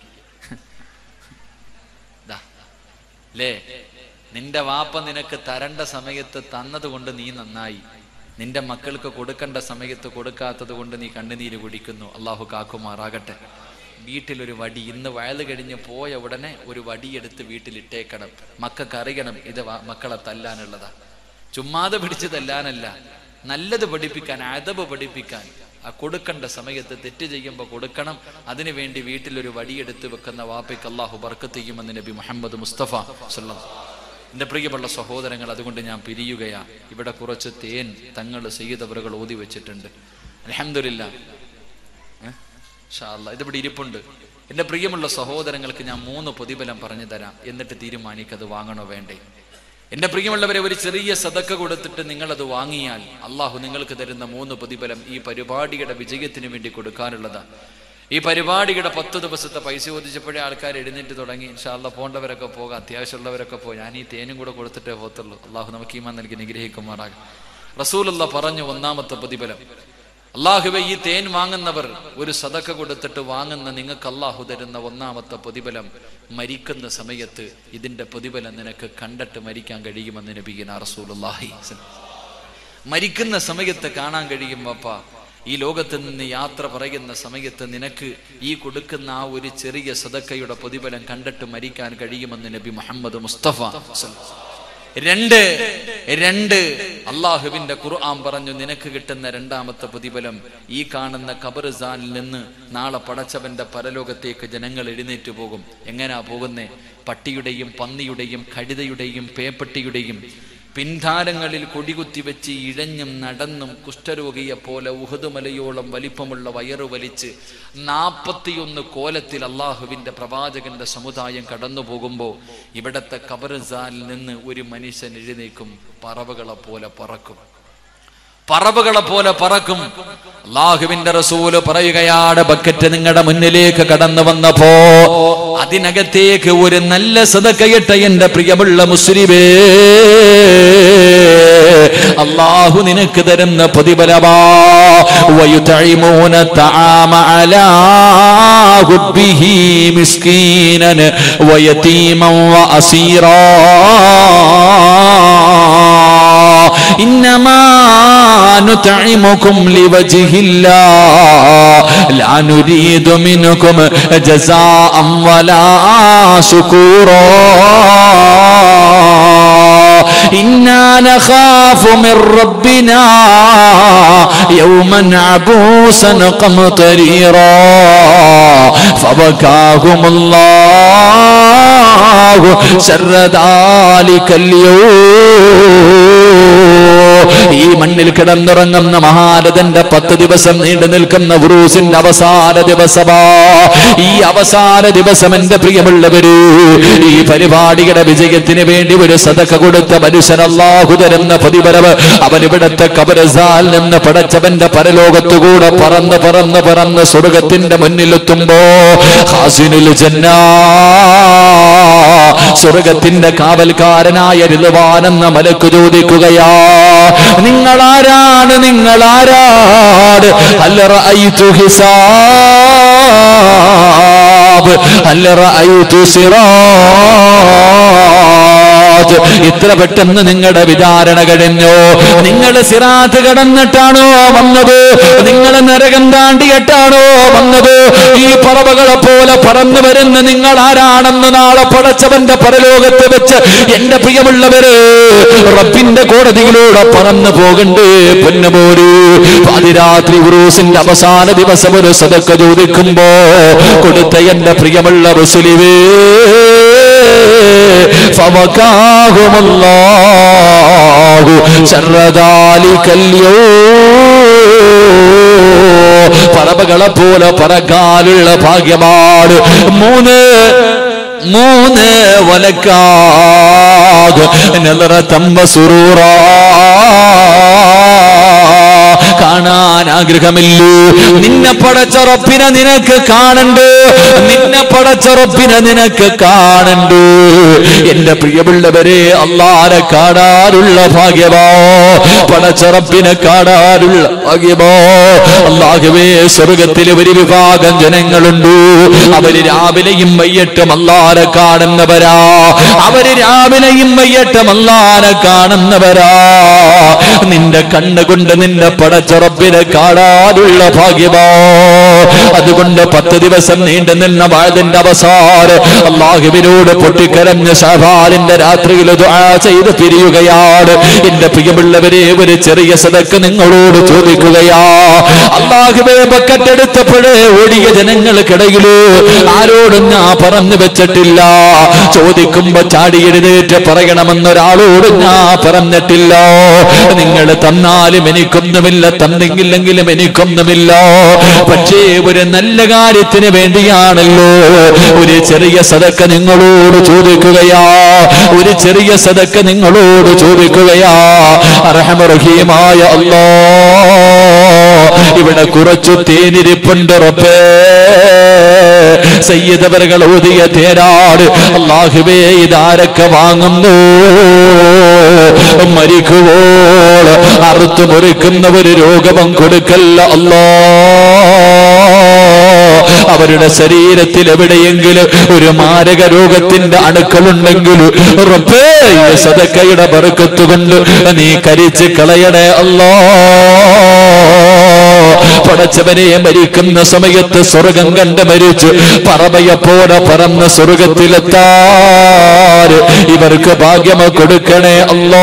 ലേ, നിന്റെ വാപ്പ നിനക്ക് തരേണ്ട സമയത്ത് തന്നത് കൊണ്ട് നീ നന്നായി, നിന്റെ മക്കൾക്ക് കൊടുക്കേണ്ട സമയത്ത് കൊടുക്കാത്തത് കൊണ്ട് നീ കണ്ണുനീര് കുടിക്കുന്നു. അള്ളാഹു കാക്കുമാറാകട്ടെ. വീട്ടിലൊരു വടി, ഇന്ന് വയല് കഴിഞ്ഞ് പോയ ഉടനെ ഒരു വടിയെടുത്ത് വീട്ടിലിട്ടേക്കണം. മക്കൾക്ക് അറിയണം ഇത് മക്കളെ തല്ലാനുള്ളതാ. ചുമ്മാതെ പിടിച്ച് തല്ലാനല്ല, നല്ലത് പഠിപ്പിക്കാൻ, അദബ് പഠിപ്പിക്കാൻ. ആ കൊടുക്കേണ്ട സമയത്ത് തെറ്റ് ചെയ്യുമ്പോൾ കൊടുക്കണം. അതിനുവേണ്ടി വീട്ടിലൊരു വടിയെടുത്ത് വെക്കുന്ന വാപ്പയ്ക്ക് അള്ളാഹു ബർക്കത്ത് ചെയ്യുമെന്ന് നബി മുഹമ്മദ് മുസ്തഫ സല്ലല്ലാഹു അലൈഹി വസല്ലം. എൻ്റെ പ്രിയമുള്ള സഹോദരങ്ങൾ, അതുകൊണ്ട് ഞാൻ പിരിയുകയാ. ഇവിടെ കുറച്ച് തേൻ തങ്ങൾ സയ്യിദവറുകൾ ഓതി വെച്ചിട്ടുണ്ട്. അൽഹംദുലില്ലാഹ്, ഇൻഷാ അല്ലാഹ് ഇതിവിടെ ഇരിപ്പുണ്ട്. എൻ്റെ പ്രിയമുള്ള സഹോദരങ്ങൾക്ക് ഞാൻ 3 പ്രതിഫലം പറഞ്ഞു തരാം, എന്നിട്ട് തീരുമാനിക്കത് വാങ്ങണോ വേണ്ടേ. എൻ്റെ പ്രിയമുള്ളവരെ, ഒരു ചെറിയ സദക്ക കൊടുത്തിട്ട് നിങ്ങളത് വാങ്ങിയാൽ അള്ളാഹു നിങ്ങൾക്ക് തരുന്ന 3 പ്രതിഫലം ഈ പരിപാടിയുടെ വിജയത്തിന് വേണ്ടി കൊടുക്കാനുള്ളതാണ്. ഈ പരിപാടിയുടെ 10 ദിവസത്തെ പൈസ ചോദിച്ചപ്പോഴേ ആൾക്കാർ എഴുന്നേറ്റ് തുടങ്ങി. ഇൻഷാ അല്ലാഹ് പോകേണ്ടവരൊക്കെ പോകാം, അത്യാവശ്യമുള്ളവരൊക്കെ പോയി. ഞാൻ ഈ തേനും കൂടെ കൊടുത്തിട്ടേ പോകത്തുള്ളൂ. അള്ളാഹു നമുക്ക് ഈമാൻ നൽകി അനുഗ്രഹിക്കുമാറാകും. റസൂലുള്ളാഹ് പറഞ്ഞു, 1ാമത്തെ പ്രതിഫലം, അള്ളാഹുവേ, ഈ തേൻ വാങ്ങുന്നവർ ഒരു സദക്ക കൊടുത്തിട്ട് വാങ്ങുന്ന നിങ്ങൾക്ക് അള്ളാഹു തരുന്ന 1ാമത്തെ പ്രതിഫലം, മരിക്കുന്ന സമയത്ത് ഇതിന്റെ പ്രതിഫലം നിനക്ക് കണ്ടിട്ട് മരിക്കാൻ കഴിയുമെന്ന് നബിയുനാ റസൂലുള്ളാഹി. മരിക്കുന്ന സമയത്ത് കാണാൻ കഴിയും വാപ്പാ. ഈ ലോകത്ത് നിന്ന് യാത്ര പറയുന്ന സമയത്ത് നിനക്ക് ഈ കൊടുക്കുന്ന ആ ഒരു ചെറിയ സദക്കയുടെ പ്രതിഫലം കണ്ടിട്ട് മരിക്കാൻ കഴിയുമെന്ന് നബി മുഹമ്മദ് മുസ്തഫ. 2 അള്ളാഹുവിന്റെ ഖുർആൻ പറഞ്ഞു, നിനക്ക് കിട്ടുന്ന 2ാമത്തെ പ്രതിഫലം, ഈ കാണുന്ന ഖബർസാനിൽ നിന്ന് നാളെ പടച്ചവന്റെ പരലോകത്തേക്ക് ജനങ്ങൾ എഴുന്നേറ്റ് പോകും. എങ്ങനാ പോകുന്നേ? പട്ടിയുടെയും പന്നിയുടെയും കഴുതയുടെയും പേപ്പട്ടിയുടെയും പിൻധാരങ്ങളിൽ കൊടികുത്തി വെച്ച് ഇഴഞ്ഞും നടന്നും കുഷ്ഠരോഗിയെ പോലെ ഉഹദ് മലയോളം വലിപ്പമുള്ള വയറു വലിച്ച് 41 കോലത്തിൽ അള്ളാഹുവിന്റെ പ്രവാചകന്റെ സമുദായം കടന്നു പോകുമ്പോൾ ഇവിടത്തെ ഖബർസാനിൽ നിന്ന് ഒരു മനുഷ്യൻ എഴുന്നേക്കും, പറവകളെ പോലെ പറക്കും. അള്ളാഹുവിന്റെ റസൂല് പറയുകയാണ്, ബക്കറ്റ് നിങ്ങളുടെ മുന്നിലേക്ക് കടന്നു വന്നപ്പോ അതിനകത്തേക്ക് ഒരു നല്ല സദഖയിട്ട എന്റെ പ്രിയമുള്ള മുസ്ലിമേ, അല്ലാഹു നിനക്ക് തരുന്ന പ്രതിഫലമാ. വയുതഇമൂന തആമ അലാ ഹുബ്ബിഹി മിസ്കീനൻ വയതീമൻ വഅസീറാ ഇന്നമാ നുതഇമുകും ലിവജ്ഹില്ലാഹ് ലാ നുരീദു മിൻകും ജസാഅൻ വലാ ശുകൂറാ ഇന്നാ നഖാഫു മിർ റബ്ബിനാ യൗമൻ അബൂസൻ ഖംതരീറാ ഫബകാഹുമുല്ലാഹു ശർറ ദാലികൽ ഈ മണ്ണിൽ കിടന്നുറങ്ങുന്ന മഹാരഥന്റെ 10 ദിവസം നീണ്ടു നിൽക്കുന്ന ഉറൂസിന്റെ അവസാന ദിവസമാ. ഈ അവസാന ദിവസം എന്റെ പ്രിയമുള്ളവര്, ഈ പരിപാടിയുടെ വിജയത്തിന് വേണ്ടി ഒരു സദഖ കൊടുത്ത മനുഷ്യൻ അല്ലാഹു തരുന്ന പ്രതിഫലം അവനിവിടത്തെ ഖബർസ്ഥാനിൽ നിന്ന് പടച്ചവന്റെ പരലോകത്തുകൂടെ പറന്ന് പറന്ന് പറന്ന് സ്വർഗത്തിന്റെ മുന്നിലെത്തുമ്പോ ഖാസിനുൽ ജന്ന, സ്വർഗത്തിന്റെ കാവൽക്കാരനായ റിദ്വാൻ എന്ന മലക്ക് ചോദിക്കുകയാ, നിങ്ങളാരാണ്? നിങ്ങളാരാണ്? ഹൽ റഅയ്തു ഹിസാബ് ഹൽ റഅയ്തു സിറാജ്. ഇത്ര പെട്ടെന്ന് നിങ്ങളുടെ വിചാരണ കഴിഞ്ഞോ? നിങ്ങൾ സിറാത്ത് കടന്നിട്ടാണോ വന്നത്? നിങ്ങൾ നരകം താണ്ടിയിട്ടാണോ വന്നത്? ഈ പറവകളെ പോലെ പറന്നു വരുന്ന നിങ്ങൾ ആരാണെന്ന് നാളെ പടച്ചവന്റെ പരലോകത്ത് വെച്ച് എന്റെ പ്രിയമുള്ളവര് റബ്ബിന്റെ കോടതിയിലൂടെ പറന്നു പോകണ്ടേ പൊന്നുമോര്. പാതിരാത്രി ഉറൂസിന്റെ അവസാന ദിവസം ഒരു സദഖ ചോദിക്കുമ്പോ കൊടുത്ത എന്റെ പ്രിയമുള്ള റസൂലുവേ, ഫവകാഹുമുല്ലാഹു ശർറ ദാലികൽ യൗം. പറവകളെ പോലെ പറക്കാനുള്ള ഭാഗ്യമാണ്. മൂന്ന് വലക്കാഗ് നളറതം വസുറൂറാ. കാണാൻ ആഗ്രഹമില്ലൂ? നിന്നെ പടച്ച റബ്ബിനെ നിനക്ക് കാണണ്ടേ? നിന്നെ പടച്ച റബ്ബിനെ നിനക്ക് കാണണ്ടേ? എന്റെ പ്രിയമുള്ളവരെ, അല്ലാഹനെ കാണാനുള്ള ഭാഗ്യമോ, പടച്ച റബ്ബിനെ കാണാനുള്ള ഭാഗ്യമോ. അല്ലാഹുവേ, സ്വർഗത്തിൽ ഒരു വിഭാഗം ജനങ്ങളുണ്ട്, അവര് രാവിലെയും വൈകിട്ടും അല്ലാഹനെ കാണുന്നവരാ. അവര് രാവിലെയും വൈകിട്ടും അല്ലാഹനെ കാണുന്നവരാ. നിന്റെ കണ്ണുകൊണ്ട് നിന്റെ പടച്ച റബ്ബിനെ കാണാനുള്ള ഭാഗ്യമോ. അതുകൊണ്ട് 10 ദിവസം നീണ്ടു നിന്ന വഅദിന്റെ അവസാനം അല്ലാഹുവിനോട് പൊട്ടിക്കരഞ്ഞ ശഅബാനിന്റെ രാത്രിയിൽ ദുആ ചെയ്ത് പിരിയുകയാണ്. എന്റെ പ്രിയമുള്ളവരെ, ഒരു ചെറിയ സദഖ നിങ്ങളോട് ചോദിക്കുകയാ. അല്ലാഹുവേ, ബക്കറ്റെടുത്തപ്പോഴേ ഓടിയ ജനങ്ങൾക്കിടയില് ആരോടും ഞാൻ പറഞ്ഞു വെച്ചിട്ടില്ല. ചോദിക്കുമ്പോ ചാടി എഴുന്നേറ്റ് പറയണമെന്നൊരാളോട് ഞാൻ പറഞ്ഞിട്ടില്ല. നിങ്ങൾ തന്നാലും എനിക്കൊന്നുമില്ല, തന്നെങ്കിലെങ്കിലും എനിക്കൊന്നുമില്ല. പക്ഷേ ഒരു നല്ല കാര്യത്തിന് വേണ്ടിയാണല്ലോ ഒരു ചെറിയ സദഖ നിങ്ങളോട് ചോദിക്കുകയാ. ഒരു ചെറിയ സദഖ നിങ്ങളോട് ചോദിക്കുകയാ. അർഹമർ റഹീമായ അല്ലാഹ്, ഇവിടെ കുറച്ചു തേനിരിപ്പുണ്ട് റബ്ബേ. സയ്യിദവറുകൾ ഓതിയ തേനാട് അല്ലാഹുവേ, ഇതാരൊക്കെ വാങ്ങുന്നു? മരിക്കുവോൾ അറുത്തു മുറിക്കുന്ന ഒരു രോഗം കൊടുക്കല്ല അല്ലാഹ്. അവരുടെ ശരീരത്തിൽ എവിടെയെങ്കിലും ഒരു മാരക രോഗത്തിന്റെ അണുക്കളുണ്ടെങ്കിൽ റബ്ബേ, ഈ സദഖയുടെ ബർക്കത്ത് കൊണ്ട് നീ കരിച്ച് കളയണേ അല്ലാഹ്. പടച്ചവനെ, മരിക്കുന്ന സമയത്ത് സ്വർഗം കണ്ട് മരിച്ചു പറവയെപ്പോലെ പറന്ന് സ്വർഗത്തിലെത്താൻ ഇവർക്ക് ഭാഗ്യം കൊടുക്കണേ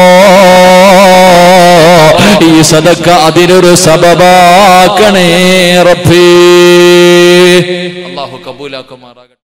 അല്ലാഹ്. ഈ സദഖ അതിനൊരു സബബാക്കണേ റബ്ബേ. അല്ലാഹു കബൂലാക്കുമാറാകട്ടെ.